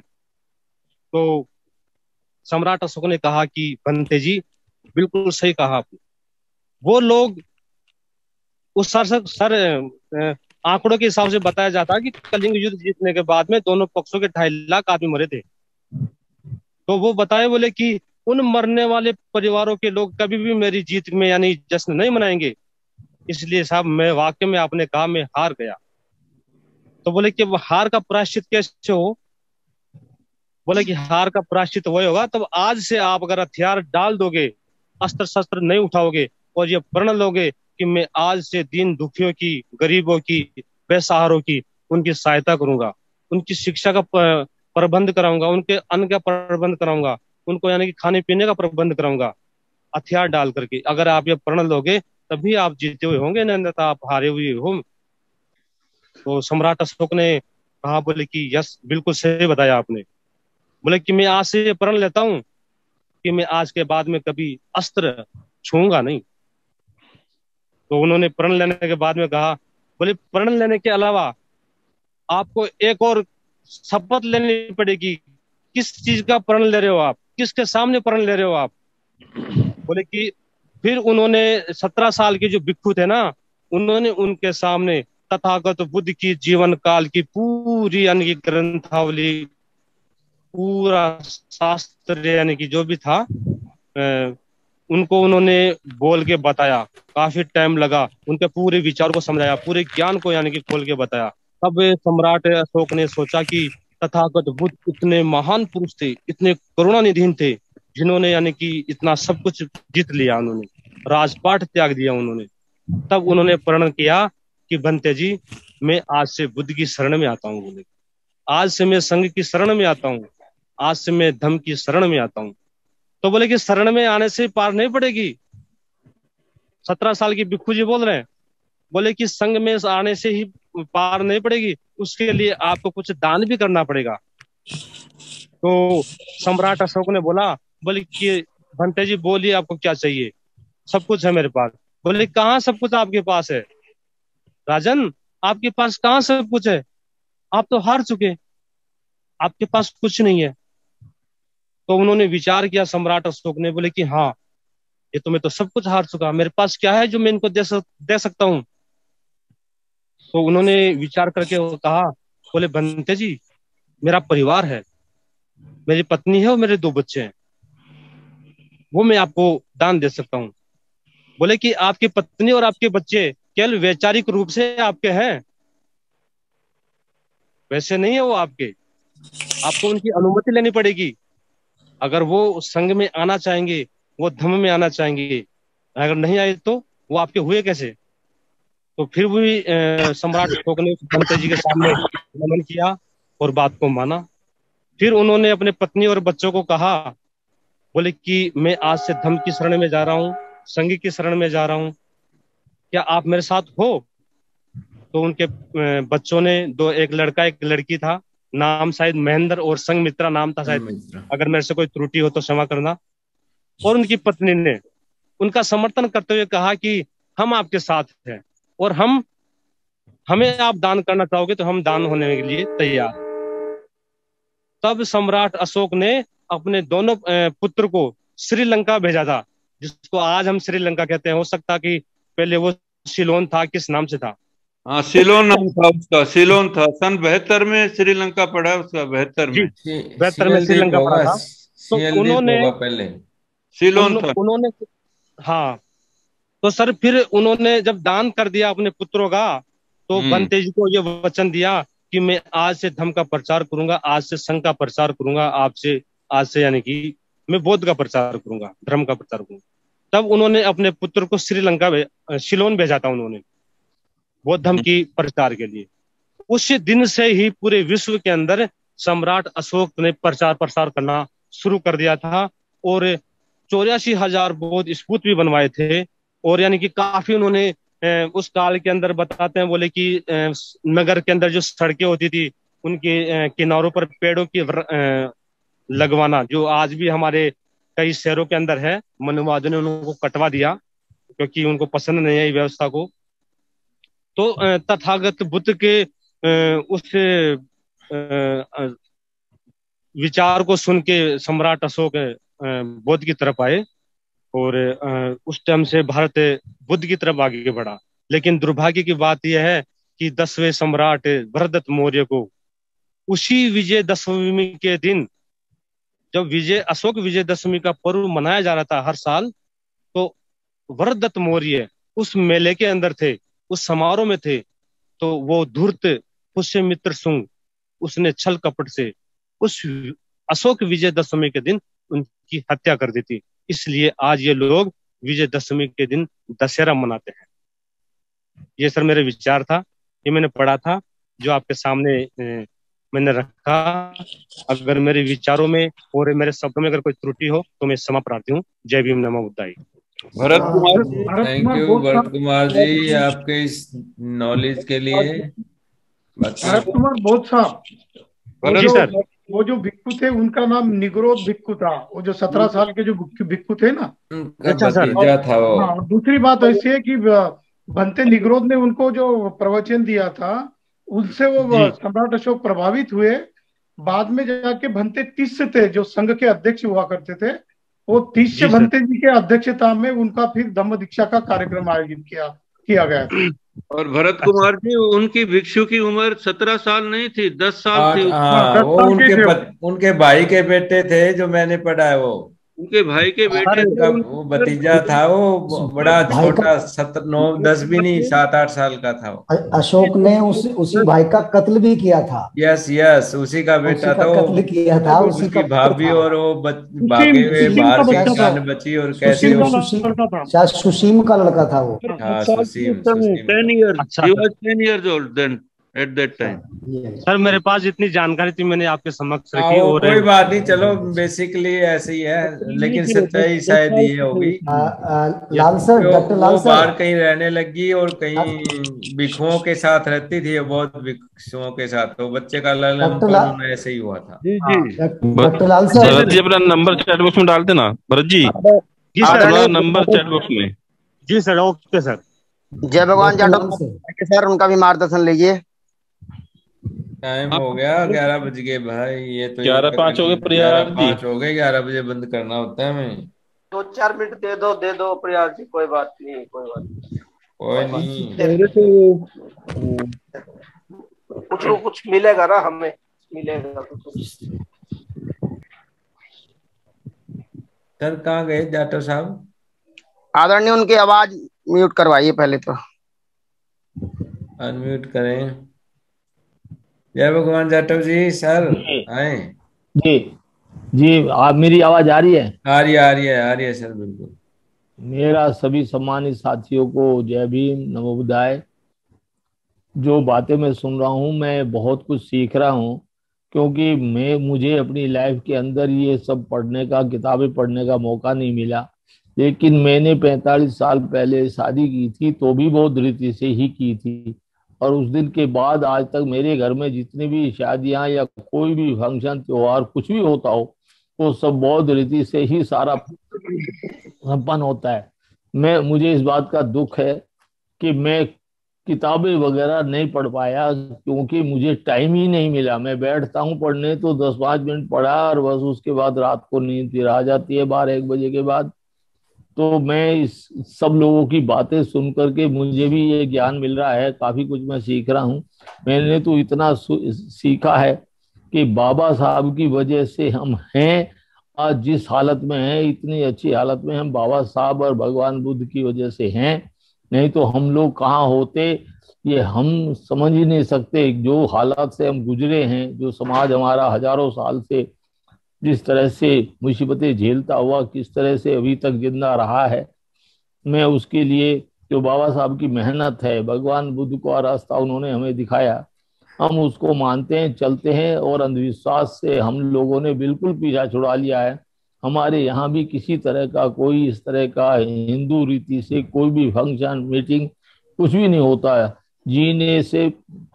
तो सम्राट अशोक ने कहा कि बनते जी बिल्कुल सही कहा आपने। वो लोग उस सर आंकड़ों के हिसाब से बताया जाता है कि कलिंग युद्ध जीतने के बाद में दोनों पक्षों के 2.5 लाख आदमी मरे थे। तो वो बताए, बोले कि उन मरने वाले परिवारों के लोग कभी भी मेरी जीत में यानी जश्न नहीं मनाएंगे, इसलिए साहब मैं वाकई में आपने कहा मैं हार गया। तो बोले कि हार का प्रायश्चित कैसे हो? बोले कि हार का प्रायश्चित वही होगा तब आज से आप अगर हथियार डाल दोगे, अस्त्र शस्त्र नहीं उठाओगे और ये प्रण लोगे कि मैं आज से दीन दुखियों की, गरीबों की, बेसहारों की उनकी सहायता करूंगा, उनकी शिक्षा का प्रबंध कराऊंगा, उनके अन्न का प्रबंध कराऊंगा, उनको यानी कि खाने पीने का प्रबंध कराऊंगा, हथियार डाल करके अगर आप ये प्रण लोगे तभी आप जीते हुए होंगे, अन्यथा आप हारे हुए हो। तो सम्राट अशोक ने कहा, बोले कि यस बिल्कुल सही बताया आपने। बोले कि मैं आज से ये प्रण लेता हूं कि मैं आज के बाद में कभी अस्त्र छूंगा नहीं। तो उन्होंने प्रण लेने के बाद में कहा, बोले प्रण लेने के अलावा आपको एक और शपथ लेनी पड़ेगी। किस चीज का प्रण ले रहे हो आप? किसके सामने प्रण ले रहे हो आप? बोले कि फिर उन्होंने 17 साल के जो भिक्षु थे ना, उन्होंने उनके सामने तथागत बुद्ध की जीवन काल की पूरी यानी कि ग्रंथावली, पूरा शास्त्र यानी कि जो भी था उनको उन्होंने बोल के बताया। काफी टाइम लगा, उनके पूरे विचार को समझाया, पूरे ज्ञान को यानी कि खोल के बताया। तब सम्राट अशोक ने सोचा कि तथागत बुद्ध इतने महान पुरुष थे, इतने करुणानिधि थे, जिन्होंने यानी कि इतना सब कुछ जीत लिया, उन्होंने राजपाट त्याग दिया उन्होंने। तब उन्होंने प्रण किया कि बनते जी मैं आज से बुद्ध की शरण में आता हूँ। बोले आज से मैं संघ की शरण में आता हूँ, आज से मैं धम्म की शरण में आता हूँ। तो बोले कि शरण में आने से पार नहीं पड़ेगी। 17 साल की भिक्षु जी बोल रहे हैं, बोले कि संघ में आने से ही पार नहीं पड़ेगी, उसके लिए आपको कुछ दान भी करना पड़ेगा। तो सम्राट अशोक ने बोला, बोले कि भंते जी बोलिए आपको क्या चाहिए। सब कुछ है मेरे पास। बोले कहाँ सब कुछ आपके पास है राजन, आपके पास कहाँ सब कुछ है, आप तो हार चुके, आपके पास कुछ नहीं है। तो उन्होंने विचार किया सम्राट अशोक ने, बोले कि हाँ ये तो मैं तो सब कुछ हार चुका, मेरे पास क्या है जो मैं इनको दे सकता हूँ। तो उन्होंने विचार करके कहा, बोले बनते जी मेरा परिवार है, मेरी पत्नी है और मेरे 2 बच्चे हैं, वो मैं आपको दान दे सकता हूँ। बोले कि आपकी पत्नी और आपके बच्चे केवल वैचारिक रूप से आपके हैं, वैसे नहीं है वो आपके, आपको उनकी अनुमति लेनी पड़ेगी। अगर वो संघ में आना चाहेंगे, वो धम्म में आना चाहेंगे, अगर नहीं आए तो वो आपके हुए कैसे। तो फिर भी सम्राट अशोक ने बनते जी के सामने नमन किया और बात को माना। फिर उन्होंने अपने पत्नी और बच्चों को कहा, बोले कि मैं आज से धम्म की शरण में जा रहा हूँ, संघ की शरण में जा रहा हूँ, क्या आप मेरे साथ हो। तो उनके बच्चों ने एक लड़का एक लड़की था, नाम शायद महेंद्र और संघमित्रा नाम था शायद, अगर मेरे से कोई त्रुटि हो तो क्षमा करना। और उनकी पत्नी ने उनका समर्थन करते हुए कहा कि हम आपके साथ हैं और हमें आप दान करना चाहोगे तो हम दान होने के लिए तैयार। तब सम्राट अशोक ने अपने दोनों पुत्र को श्रीलंका भेजा था, जिसको आज हम श्रीलंका कहते हैं। हो सकता कि पहले वो सिलोन था, किस नाम से था।
हाँ सिलोन नाम था उसका, सिलोन था। सन 72 में श्रीलंका पड़ा उसका, 72 में
72 में श्रीलंका पड़ा था। तो उन्होंने
पहले
सिलोन था।
उन्होंने हाँ, तो सर फिर उन्होंने जब दान कर दिया अपने पुत्रों का, तो बनते जी को ये वचन दिया कि मैं आज से धम्म का प्रचार करूंगा, आज से संघ का प्रचार करूंगा, आपसे आज से यानी कि मैं बौद्ध का प्रचार करूंगा, धर्म का प्रचार करूंगा। तब उन्होंने अपने पुत्र को श्रीलंका सिलोन भेजा था उन्होंने बौद्ध धर्म की प्रचार के लिए। उस दिन से ही पूरे विश्व के अंदर सम्राट अशोक ने प्रचार प्रसार करना शुरू कर दिया था और 84,000 बौद्ध स्तूप भी बनवाए थे। और यानी कि काफी उन्होंने उस काल के अंदर बताते हैं, बोले कि नगर के अंदर जो सड़कें होती थी उनके किनारों पर पेड़ों की लगवाना, जो आज भी हमारे कई शहरों के अंदर है, मनुवादियों ने उनको कटवा दिया क्योंकि उनको पसंद नहीं है व्यवस्था को। तो तथागत बुद्ध के उस विचार को सुन के सम्राट अशोक बौद्ध की तरफ आए और उस टाइम से भारत बुद्ध की तरफ आगे बढ़ा। लेकिन दुर्भाग्य की बात यह है कि 10वें सम्राट भरतदत्त मौर्य को उसी विजयदशमी के दिन, जब अशोक विजयदशमी का पर्व मनाया जा रहा था हर साल, तो भरतदत्त मौर्य उस मेले के अंदर थे, उस समारोह में थे। तो वो धूर्त पुष्यमित्र शुंग, उसने छल कपट से उस अशोक विजयदशमी के दिन उनकी हत्या कर दी थी। इसलिए आज ये लोग विजयदशमी के दिन दशहरा मनाते हैं। ये सर मेरे विचार था, ये मैंने पढ़ा था, जो आपके सामने मैंने रखा। अगर मेरे विचारों में और मेरे शब्दों में अगर कोई त्रुटि हो तो मैं क्षमा प्रार्थी हूँ। जय भीम, नमो बुद्धाय।
भरत कुमार, थैंक यू भरत कुमार जी आपके इस नॉलेज के लिए।
भरत कुमार बहुत साहब, वो जो भिक्षु थे उनका नाम निग्रोध भिक्षु था। वो जो 17 साल के जो भिक्षु थे ना,
अच्छा था वो।
हाँ, दूसरी बात ऐसी है कि भंते निग्रोध ने उनको जो प्रवचन दिया था, उनसे वो सम्राट अशोक प्रभावित हुए। बाद में जाके भंते तिस्स थे, जो संघ के अध्यक्ष हुआ करते थे, वो 30
जी सर।
भंते जी के अध्यक्षता में उनका फिर धम्म दीक्षा का कार्यक्रम आयोजित किया गया था।
और भरत कुमार जी, उनकी भिक्षु की उम्र 17 साल नहीं थी, 10 साल थी।
हाँ, वो उनके भाई के बेटे थे जो मैंने पढ़ा है, वो
उनके भाई के बेटे थे।
वो भतीजा था, वो बड़ा छोटा 9-10 भी नहीं, 7-8 साल का था वो।
अशोक ने उसी भाई का कत्ल भी किया था।
यस, उसी का बेटा था वो।
कत्ल किया था,
उसकी भाभी और वो भागे हुए बाहर की जान बची, और कैसे
शायद सुशीम का लड़का था वो।
हाँ, Sushim.
10 years. He was 10 years old then at that time.
Sir मेरे पास इतनी जानकारी थी, मैंने आपके समक्ष रखी।
और कोई बात नहीं, चलो बेसिकली ऐसे ही है, लेकिन सच्चाई शायद ये होगी।
Lal sir, doctor Lal sir,
बाहर कहीं रहने लगी और कहीं भिक्षुओं के साथ रहती थी, बहुत भिक्षुओं के साथ, तो बच्चे का लालन पालन ऐसे ही हुआ था।
डॉक्टर लाल सर,
भरत जी अपना नंबर चैट बॉक्स में डाल देना। भरत जी अपना नंबर चैट बॉक्स में।
जी sir, okay sir.
Jai Bhagwan Jatav sir, उनका भी मार्गदर्शन लीजिए।
टाइम हो गया, 11 बज गए भाई। ये तो
11:05 हो गए प्रयाग जी।
11:05 हो गए, 11 बजे बंद करना होता है। हमें
2-4 मिनट दे दो प्रयाग जी, कोई बात नहीं। कुछ मिलेगा ना, हमें मिलेगा कुछ।
सर कहाँ गए जाटव साहब?
आदरणीय, उनकी आवाज म्यूट करवाइए पहले तो।
अनम्यूट करें। जय भगवान जाटव जी, सर आए
जी। आप मेरी आवाज आ रही है?
आ रही है सर, बिल्कुल।
मेरा सभी सम्मानित साथियों को जय भीम, नमो बुद्धाय। जो बातें मैं सुन रहा हूँ, मैं बहुत कुछ सीख रहा हूँ, क्योंकि मुझे अपनी लाइफ के अंदर ये सब पढ़ने का, किताबें पढ़ने का मौका नहीं मिला। लेकिन मैंने 45 साल पहले शादी की थी, तो भी बहुत रीति से ही की थी। और उस दिन के बाद आज तक मेरे घर में जितनी भी शादियां या कोई भी फंक्शन, त्योहार, कुछ भी होता हो, वो सब बौद्ध रीति से ही सारा संपन्न होता है। मुझे इस बात का दुख है कि मैं किताबें वगैरह नहीं पढ़ पाया, क्योंकि मुझे टाइम ही नहीं मिला। मैं बैठता हूँ पढ़ने तो 10-5 मिनट पढ़ा, और बस उसके बाद रात को नींद आ जाती है 12-1 बजे के बाद। तो मैं इस सब लोगों की बातें सुन करके मुझे भी ये ज्ञान मिल रहा है, काफी कुछ मैं सीख रहा हूँ। मैंने तो इतना सीखा है कि बाबा साहब की वजह से हम हैं आज जिस हालत में हैं, इतनी अच्छी हालत में हम बाबा साहब और भगवान बुद्ध की वजह से हैं। नहीं तो हम लोग कहाँ होते, ये हम समझ ही नहीं सकते। जो हालात से हम गुजरे हैं, जो समाज हमारा हजारों साल से जिस तरह से मुसीबतें झेलता हुआ किस तरह से अभी तक जिंदा रहा है, मैं उसके लिए जो बाबा साहब की मेहनत है, भगवान बुद्ध को रास्ता उन्होंने हमें दिखाया, हम उसको मानते हैं, चलते हैं। और अंधविश्वास से हम लोगों ने बिल्कुल पीछा छुड़ा लिया है। हमारे यहाँ भी किसी तरह का कोई इस तरह का हिंदू रीति से कोई भी फंक्शन, मीटिंग कुछ भी नहीं होता है। जीने से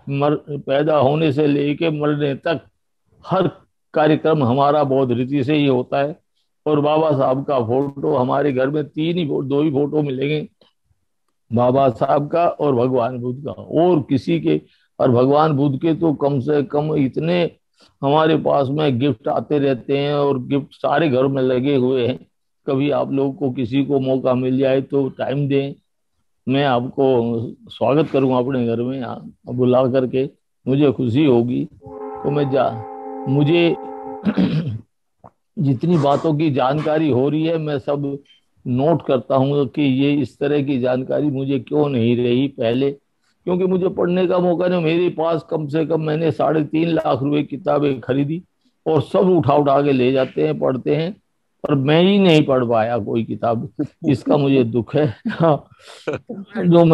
पैदा होने से लेके मरने तक हर कार्यक्रम हमारा बौद्ध रीति से ही होता है। और बाबा साहब का फोटो हमारे घर में 2 ही फोटो मिलेंगे, बाबा साहब का और भगवान बुद्ध का, और किसी के। और भगवान बुद्ध के तो कम से कम इतने हमारे पास में गिफ्ट आते रहते हैं, और गिफ्ट सारे घर में लगे हुए हैं। कभी आप लोग को किसी को मौका मिल जाए तो टाइम दें, मैं आपको स्वागत करूंगा अपने घर में बुला करके, मुझे खुशी होगी। तो मुझे जितनी बातों की जानकारी हो रही है, मैं सब नोट करता हूँ कि ये इस तरह की जानकारी मुझे क्यों नहीं रही पहले, क्योंकि मुझे पढ़ने का मौका नहीं। मेरे पास कम से कम मैंने 3.5 लाख रुपए किताबें खरीदी, और सब उठा के ले जाते हैं, पढ़ते हैं, और मैं ही नहीं पढ़ पाया कोई किताब। इसका मुझे दुख है। जो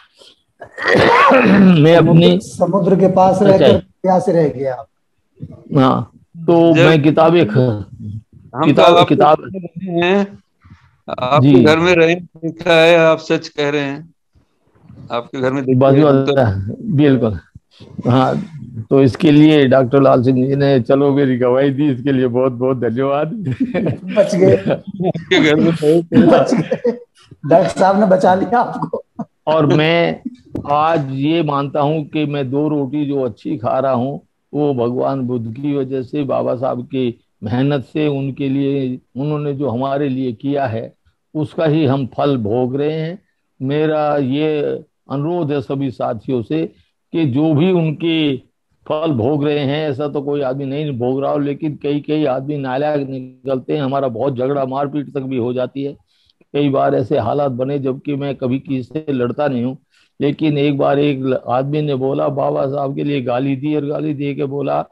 मैं अपनी
समुद्र के पास रहकर प्यास रह गया।
हाँ, तो मैं किताब
हैं, आपके घर में रहे देखा है, आप सच कह रहे हैं, आपके घर में
बिल्कुल। हाँ, तो इसके लिए डॉक्टर लाल सिंह जी ने चलो मेरी गवाही दी, इसके लिए बहुत बहुत धन्यवाद।
बच गए, डॉक्टर साहब ने बचा लिया आपको।
और मैं आज ये मानता हूँ कि मैं 2 रोटी जो अच्छी खा रहा हूँ, वो भगवान बुद्ध की वजह से, बाबा साहब के मेहनत से उनके लिए उन्होंने जो हमारे लिए किया है उसका ही हम फल भोग रहे हैं। मेरा ये अनुरोध है सभी साथियों से कि जो भी उनके फल भोग रहे हैं, ऐसा तो कोई आदमी नहीं भोग रहा हो, लेकिन कई कई आदमी नालायक निकलते हैं। हमारा बहुत झगड़ा मारपीट तक भी हो जाती है। कई बार ऐसे हालात बने जबकि मैं कभी किसी से लड़ता नहीं हूँ, लेकिन एक बार एक आदमी ने बोला बाबा साहब के लिए गाली दी, और गाली दे के बोला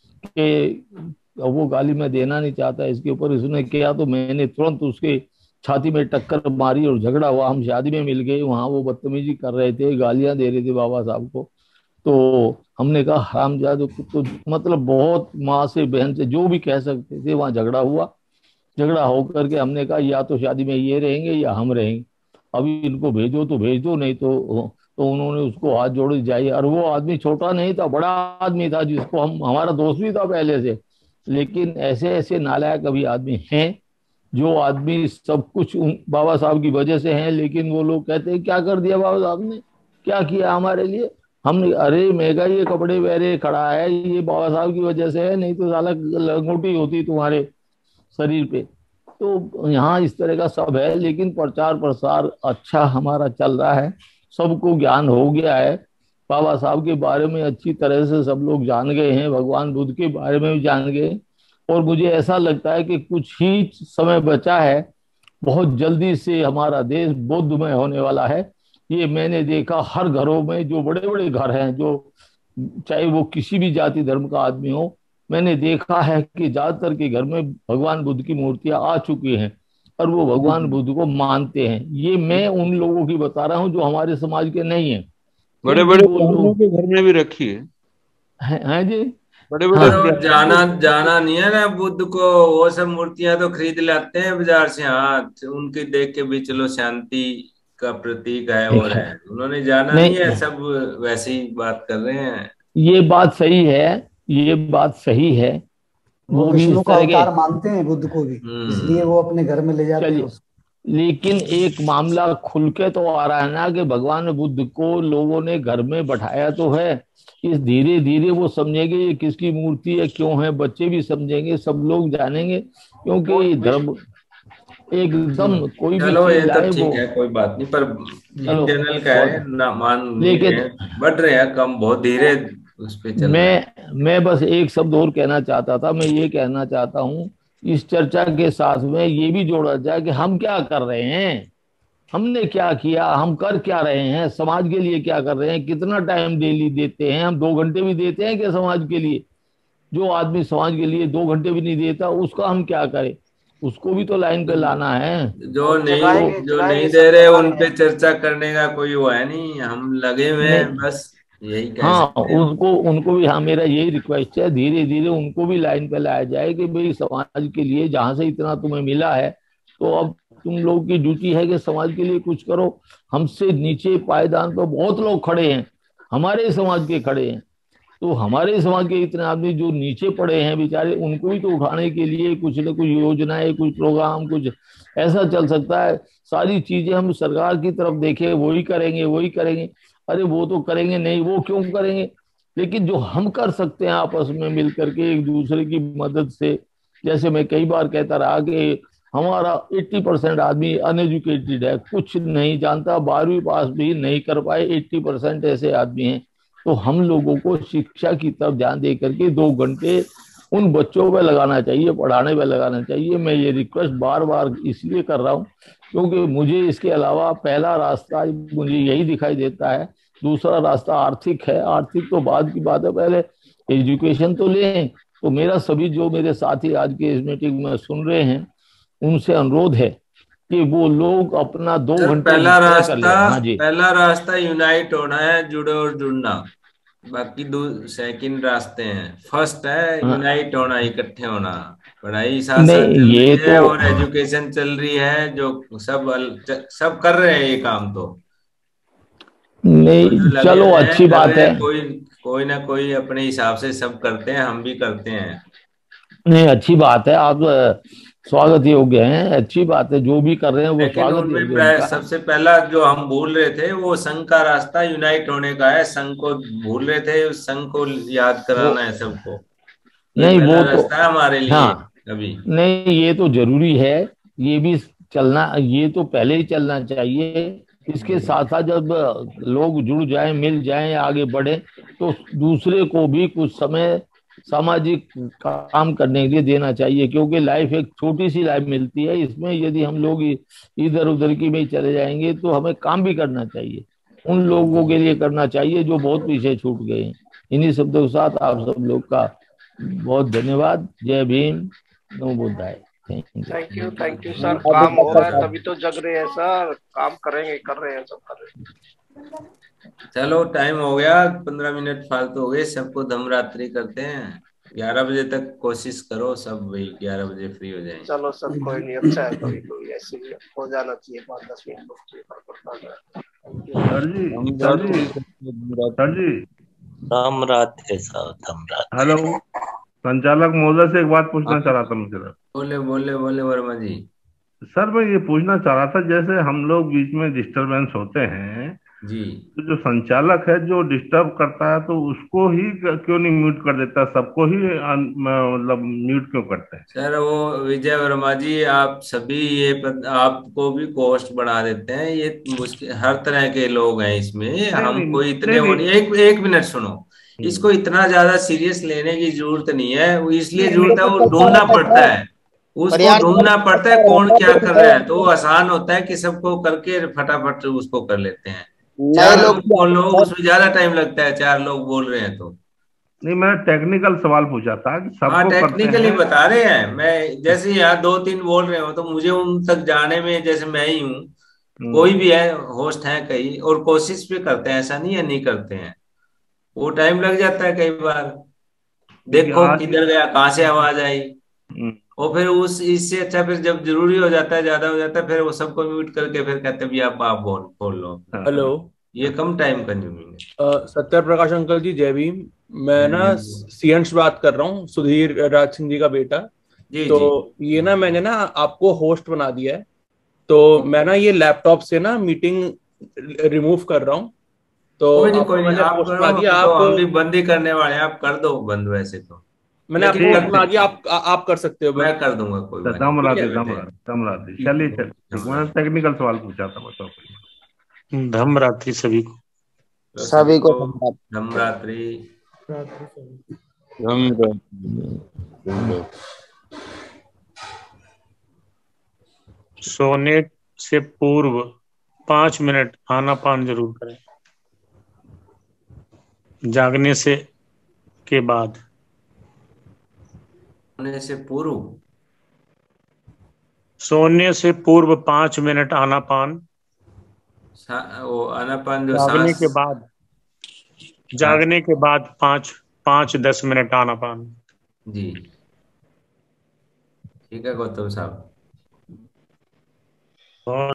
कि वो गाली मैं देना नहीं चाहता इसके ऊपर, इसने किया तो मैंने तुरंत उसके छाती में टक्कर मारी और झगड़ा हुआ। हम शादी में मिल गए, वहां वो बदतमीजी कर रहे थे, गालियां दे रहे थे बाबा साहब को। तो हमने कहा हरामजादे, तो मतलब बहुत माँ से बहन से जो भी कह सकते थे, वहां झगड़ा हुआ। झगड़ा होकर के हमने कहा या तो शादी में ये रहेंगे या हम रहेंगे, अभी इनको भेजो तो भेजो, नहीं तो उन्होंने उसको हाथ जोड़े जाइए। और वो आदमी छोटा नहीं था, बड़ा आदमी था, जिसको हमारा दोस्त भी था पहले से। लेकिन ऐसे ऐसे नालायक अभी आदमी हैं जो आदमी सब कुछ बाबा साहब की वजह से हैं, लेकिन वो लोग कहते हैं क्या कर दिया बाबा साहब ने, क्या किया हमारे लिए। हमने अरे मेगा ये कपड़े वहरे खड़ा है, ये बाबा साहब की वजह से है, नहीं तो साला लंगोटी होती तुम्हारे शरीर पे। तो यहाँ इस तरह का सब है, लेकिन प्रचार प्रसार अच्छा हमारा चल रहा है, सबको ज्ञान हो गया है। बाबा साहब के बारे में अच्छी तरह से सब लोग जान गए हैं, भगवान बुद्ध के बारे में भी जान गए। और मुझे ऐसा लगता है कि कुछ ही समय बचा है, बहुत जल्दी से हमारा देश बुद्धमय होने वाला है। ये मैंने देखा हर घरों में, जो बड़े बड़े घर हैं, जो चाहे वो किसी भी जाति धर्म का आदमी हो, मैंने देखा है कि ज्यादातर के घर में भगवान बुद्ध की मूर्तियां आ चुकी हैं और वो भगवान बुद्ध को मानते हैं। ये मैं उन लोगों की बता रहा हूँ जो हमारे समाज के नहीं है।
बड़े बड़े लोगों के घर में भी रखी
है जी,
बड़े बड़े
जाना नहीं है ना बुद्ध को, वो सब मूर्तियां तो खरीद लाते हैं बाजार से। हाँ, उनकी देख के भी चलो शांति का प्रतीक है वो है, उन्होंने जाना नहीं है, सब वैसे ही बात कर रहे हैं।
ये बात सही है, ये बात सही है।
वो विष्णु का अवतार मानते हैं बुद्ध को भी, इसलिए वो अपने घर में ले जाते हैं।
लेकिन एक मामला खुल के तो आ रहा है ना कि भगवान बुद्ध को लोगों ने घर में बैठाया तो है, इस धीरे धीरे वो समझेंगे ये किसकी मूर्ति है, क्यों है, बच्चे भी समझेंगे, सब लोग जानेंगे। क्योंकि धर्म एकदम कोई भी
चलो ये तो ठीक है, कोई बात नहीं, पर जनरल का है ना, मान लेकिन बढ़ रहे हैं, कम बहुत धीरे उस पे चल रहा है।
मैं बस एक शब्द और कहना चाहता था। मैं ये कहना चाहता हूँ इस चर्चा के साथ में ये भी जोड़ा जाए कि हम क्या कर रहे हैं, हमने क्या किया, हम कर क्या रहे हैं, समाज के लिए क्या कर रहे हैं, कितना टाइम डेली देते हैं। हम 2 घंटे भी देते हैं क्या समाज के लिए? जो आदमी समाज के लिए 2 घंटे भी नहीं देता उसका हम क्या करें, उसको भी तो लाइन पे लाना है।
जो नहीं दे रहे उन पे चर्चा करने का कोई वो है नहीं, हम लगे हुए हैं बस यही कह सकते हैं।
उनको भी, हाँ मेरा यही रिक्वेस्ट है, धीरे धीरे उनको भी लाइन पे लाया जाए कि भाई समाज के लिए जहां से इतना तुम्हें मिला है तो अब तुम लोग की ड्यूटी है कि समाज के लिए कुछ करो। हमसे नीचे पायदान पर बहुत लोग खड़े हैं, हमारे समाज के खड़े हैं, तो हमारे समाज के इतने आदमी जो नीचे पड़े हैं बेचारे, उनको भी तो उठाने के लिए कुछ न कुछ योजनाएं, कुछ प्रोग्राम, कुछ ऐसा चल सकता है। सारी चीजें हम सरकार की तरफ देखें, वही करेंगे, अरे वो तो करेंगे नहीं, वो क्यों करेंगे। लेकिन जो हम कर सकते हैं आपस में मिल करके एक दूसरे की मदद से, जैसे मैं कई बार कहता रहा कि हमारा 80% आदमी अनएजुकेटेड है, कुछ नहीं जानता, 12वीं पास भी नहीं कर पाए, 80% ऐसे आदमी हैं। तो हम लोगों को शिक्षा की तरफ ध्यान दे करके 2 घंटे उन बच्चों पे लगाना चाहिए, पढ़ाने पे लगाना चाहिए। मैं ये रिक्वेस्ट बार बार इसलिए कर रहा हूँ क्योंकि मुझे इसके अलावा पहला रास्ता मुझे यही दिखाई देता है, दूसरा रास्ता आर्थिक है। आर्थिक तो बाद की बात है, पहले एजुकेशन तो लें। तो मेरा सभी जो मेरे साथी आज के इस मीटिंग में सुन रहे हैं उनसे अनुरोध है कि वो लोग अपना 2 घंटे
पहला रास्ता यूनाइट होना है, जुड़ो और जुड़ना। बाकी सेकंड रास्ते हैं, फर्स्ट है यूनाइट होना, इकट्ठे होना। पढ़ाई साथ साथ चल रही है और एजुकेशन चल रही है, जो सब कर रहे हैं ये काम। तो
नहीं चलो अच्छी बात है,
कोई ना कोई अपने हिसाब से सब करते हैं, हम भी करते हैं।
नहीं अच्छी बात है, आप स्वागत योग्य हैं, अच्छी बात है, जो भी कर रहे हैं वो स्वागत योग्य है।
सबसे पहला जो हम भूल रहे थे वो संघ का रास्ता यूनाइट होने का है, संघ को भूल रहे थे, उस संघ को याद कराना है सबको।
नहीं वो तो
रास्ता है हमारे लिए।
हाँ
अभी?
नहीं, ये तो जरूरी है, ये भी चलना, ये तो पहले ही चलना चाहिए। इसके साथ साथ जब लोग जुड़ जाएं, मिल जाएं, आगे बढ़े, तो दूसरे को भी कुछ समय सामाजिक काम करने के लिए देना चाहिए, क्योंकि लाइफ एक छोटी सी लाइफ मिलती है। इसमें यदि हम लोग इधर उधर की में ही चले जाएंगे तो हमें काम भी करना चाहिए, उन लोगों के लिए करना चाहिए जो बहुत पीछे छूट गए हैं। इन्हीं शब्दों के साथ आप सब लोग का बहुत धन्यवाद। जय भीम, नमो बुद्धाय।
Thank you sir. काम हो रहा है तभी तो जग रहे हैं सर, काम करेंगे, कर रहे हैं, सब कर रहे हैं।
चलो टाइम हो गया, 15 मिनट फालतू हो गए, सबको धमरात्रि करते हैं। 11 बजे तक कोशिश करो सब, वही 11 बजे फ्री हो जाए।
चलो सर, कोई नहीं, अच्छा है, कभी कभी ऐसे भी हो जाना चाहिए, 5-10 मिनट
सर जी
धमरात्रि साहब, धमरात्रि।
हेलो, संचालक महोदय से एक बात पूछना चाह रहा था मुझे।
बोले बोले बोले वर्मा जी।
सर मैं ये पूछना चाह रहा था, जैसे हम लोग बीच में डिस्टरबेंस होते हैं
जी,
तो जो संचालक है जो डिस्टर्ब करता है तो उसको ही क्यों नहीं म्यूट कर देता, सबको ही मतलब म्यूट क्यों करते हैं?
सर वो विजय वर्मा जी, आप सभी ये आपको भी कॉस्ट बढ़ा देते हैं, ये मुश्किल, हर तरह के लोग हैं इसमें, हमको इतने एक मिनट सुनो, इसको इतना ज्यादा सीरियस लेने की जरूरत नहीं है, वो इसलिए जरूरत है, वो ढूंढना पड़ता है, उसको ढूंढना पड़ता है कौन क्या कर रहा है, तो वो आसान होता है कि सबको करके फटाफट उसको कर लेते हैं। 4 लोग बोल लो, उसमें ज्यादा टाइम लगता है, 4 लोग बोल रहे हैं तो।
नहीं, मैंने टेक्निकल सवाल पूछा था कि सबको
हाँ, टेक्निकली
हैं।
बता रहे हैं, मैं जैसे यहाँ 2-3 बोल रहे हो तो मुझे उन तक जाने में, जैसे मैं ही हूँ, कोई भी है, होस्ट है कई, और कोशिश भी करते हैं, ऐसा नहीं है नहीं करते हैं, वो टाइम लग जाता है कई बार, देखो किधर गया, कहाँ से आवाज आई, और फिर उस इससे अच्छा फिर जब जरूरी हो जाता है, ज्यादा हो जाता है, फिर वो सबको म्यूट करके फिर कहते हैं भी आप बोल लो।
हेलो,
ये कम टाइम कंज्यूमिंग है।
सत्य प्रकाश अंकल जी, जय भीम। मैं ना सीएंश बात कर रहा हूँ, सुधीर राज सिंह जी का बेटा। तो ये ना मैंने ना आपको होस्ट बना दिया है, तो मैं ना ये लैपटॉप से ना मीटिंग रिमूव कर रहा हूँ, तो
कोई नहीं,
आप
आप हम भी बंद ही करने वाले हैं, आप कर दो बंद, वैसे तो
मैंने आपको होस्ट बना दिया, आप कर सकते हो,
मैं कर दूंगा, कोई बात
धमरात्रि। चलिए मैंने टेक्निकल सवाल पूछा था, बताओ।
धमरात्रि सभी को,
धमरात्रि।
सोने से पूर्व 5 मिनट आनापान जरूर करें। जागने से के बाद,
सोने से पूर्व,
सोने से पूर्व 5 मिनट आनापान,
वो आनापान जो
जागने के बाद, जागने के बाद 5-10 मिनट आनापान।
जी ठीक है गौतम साहब।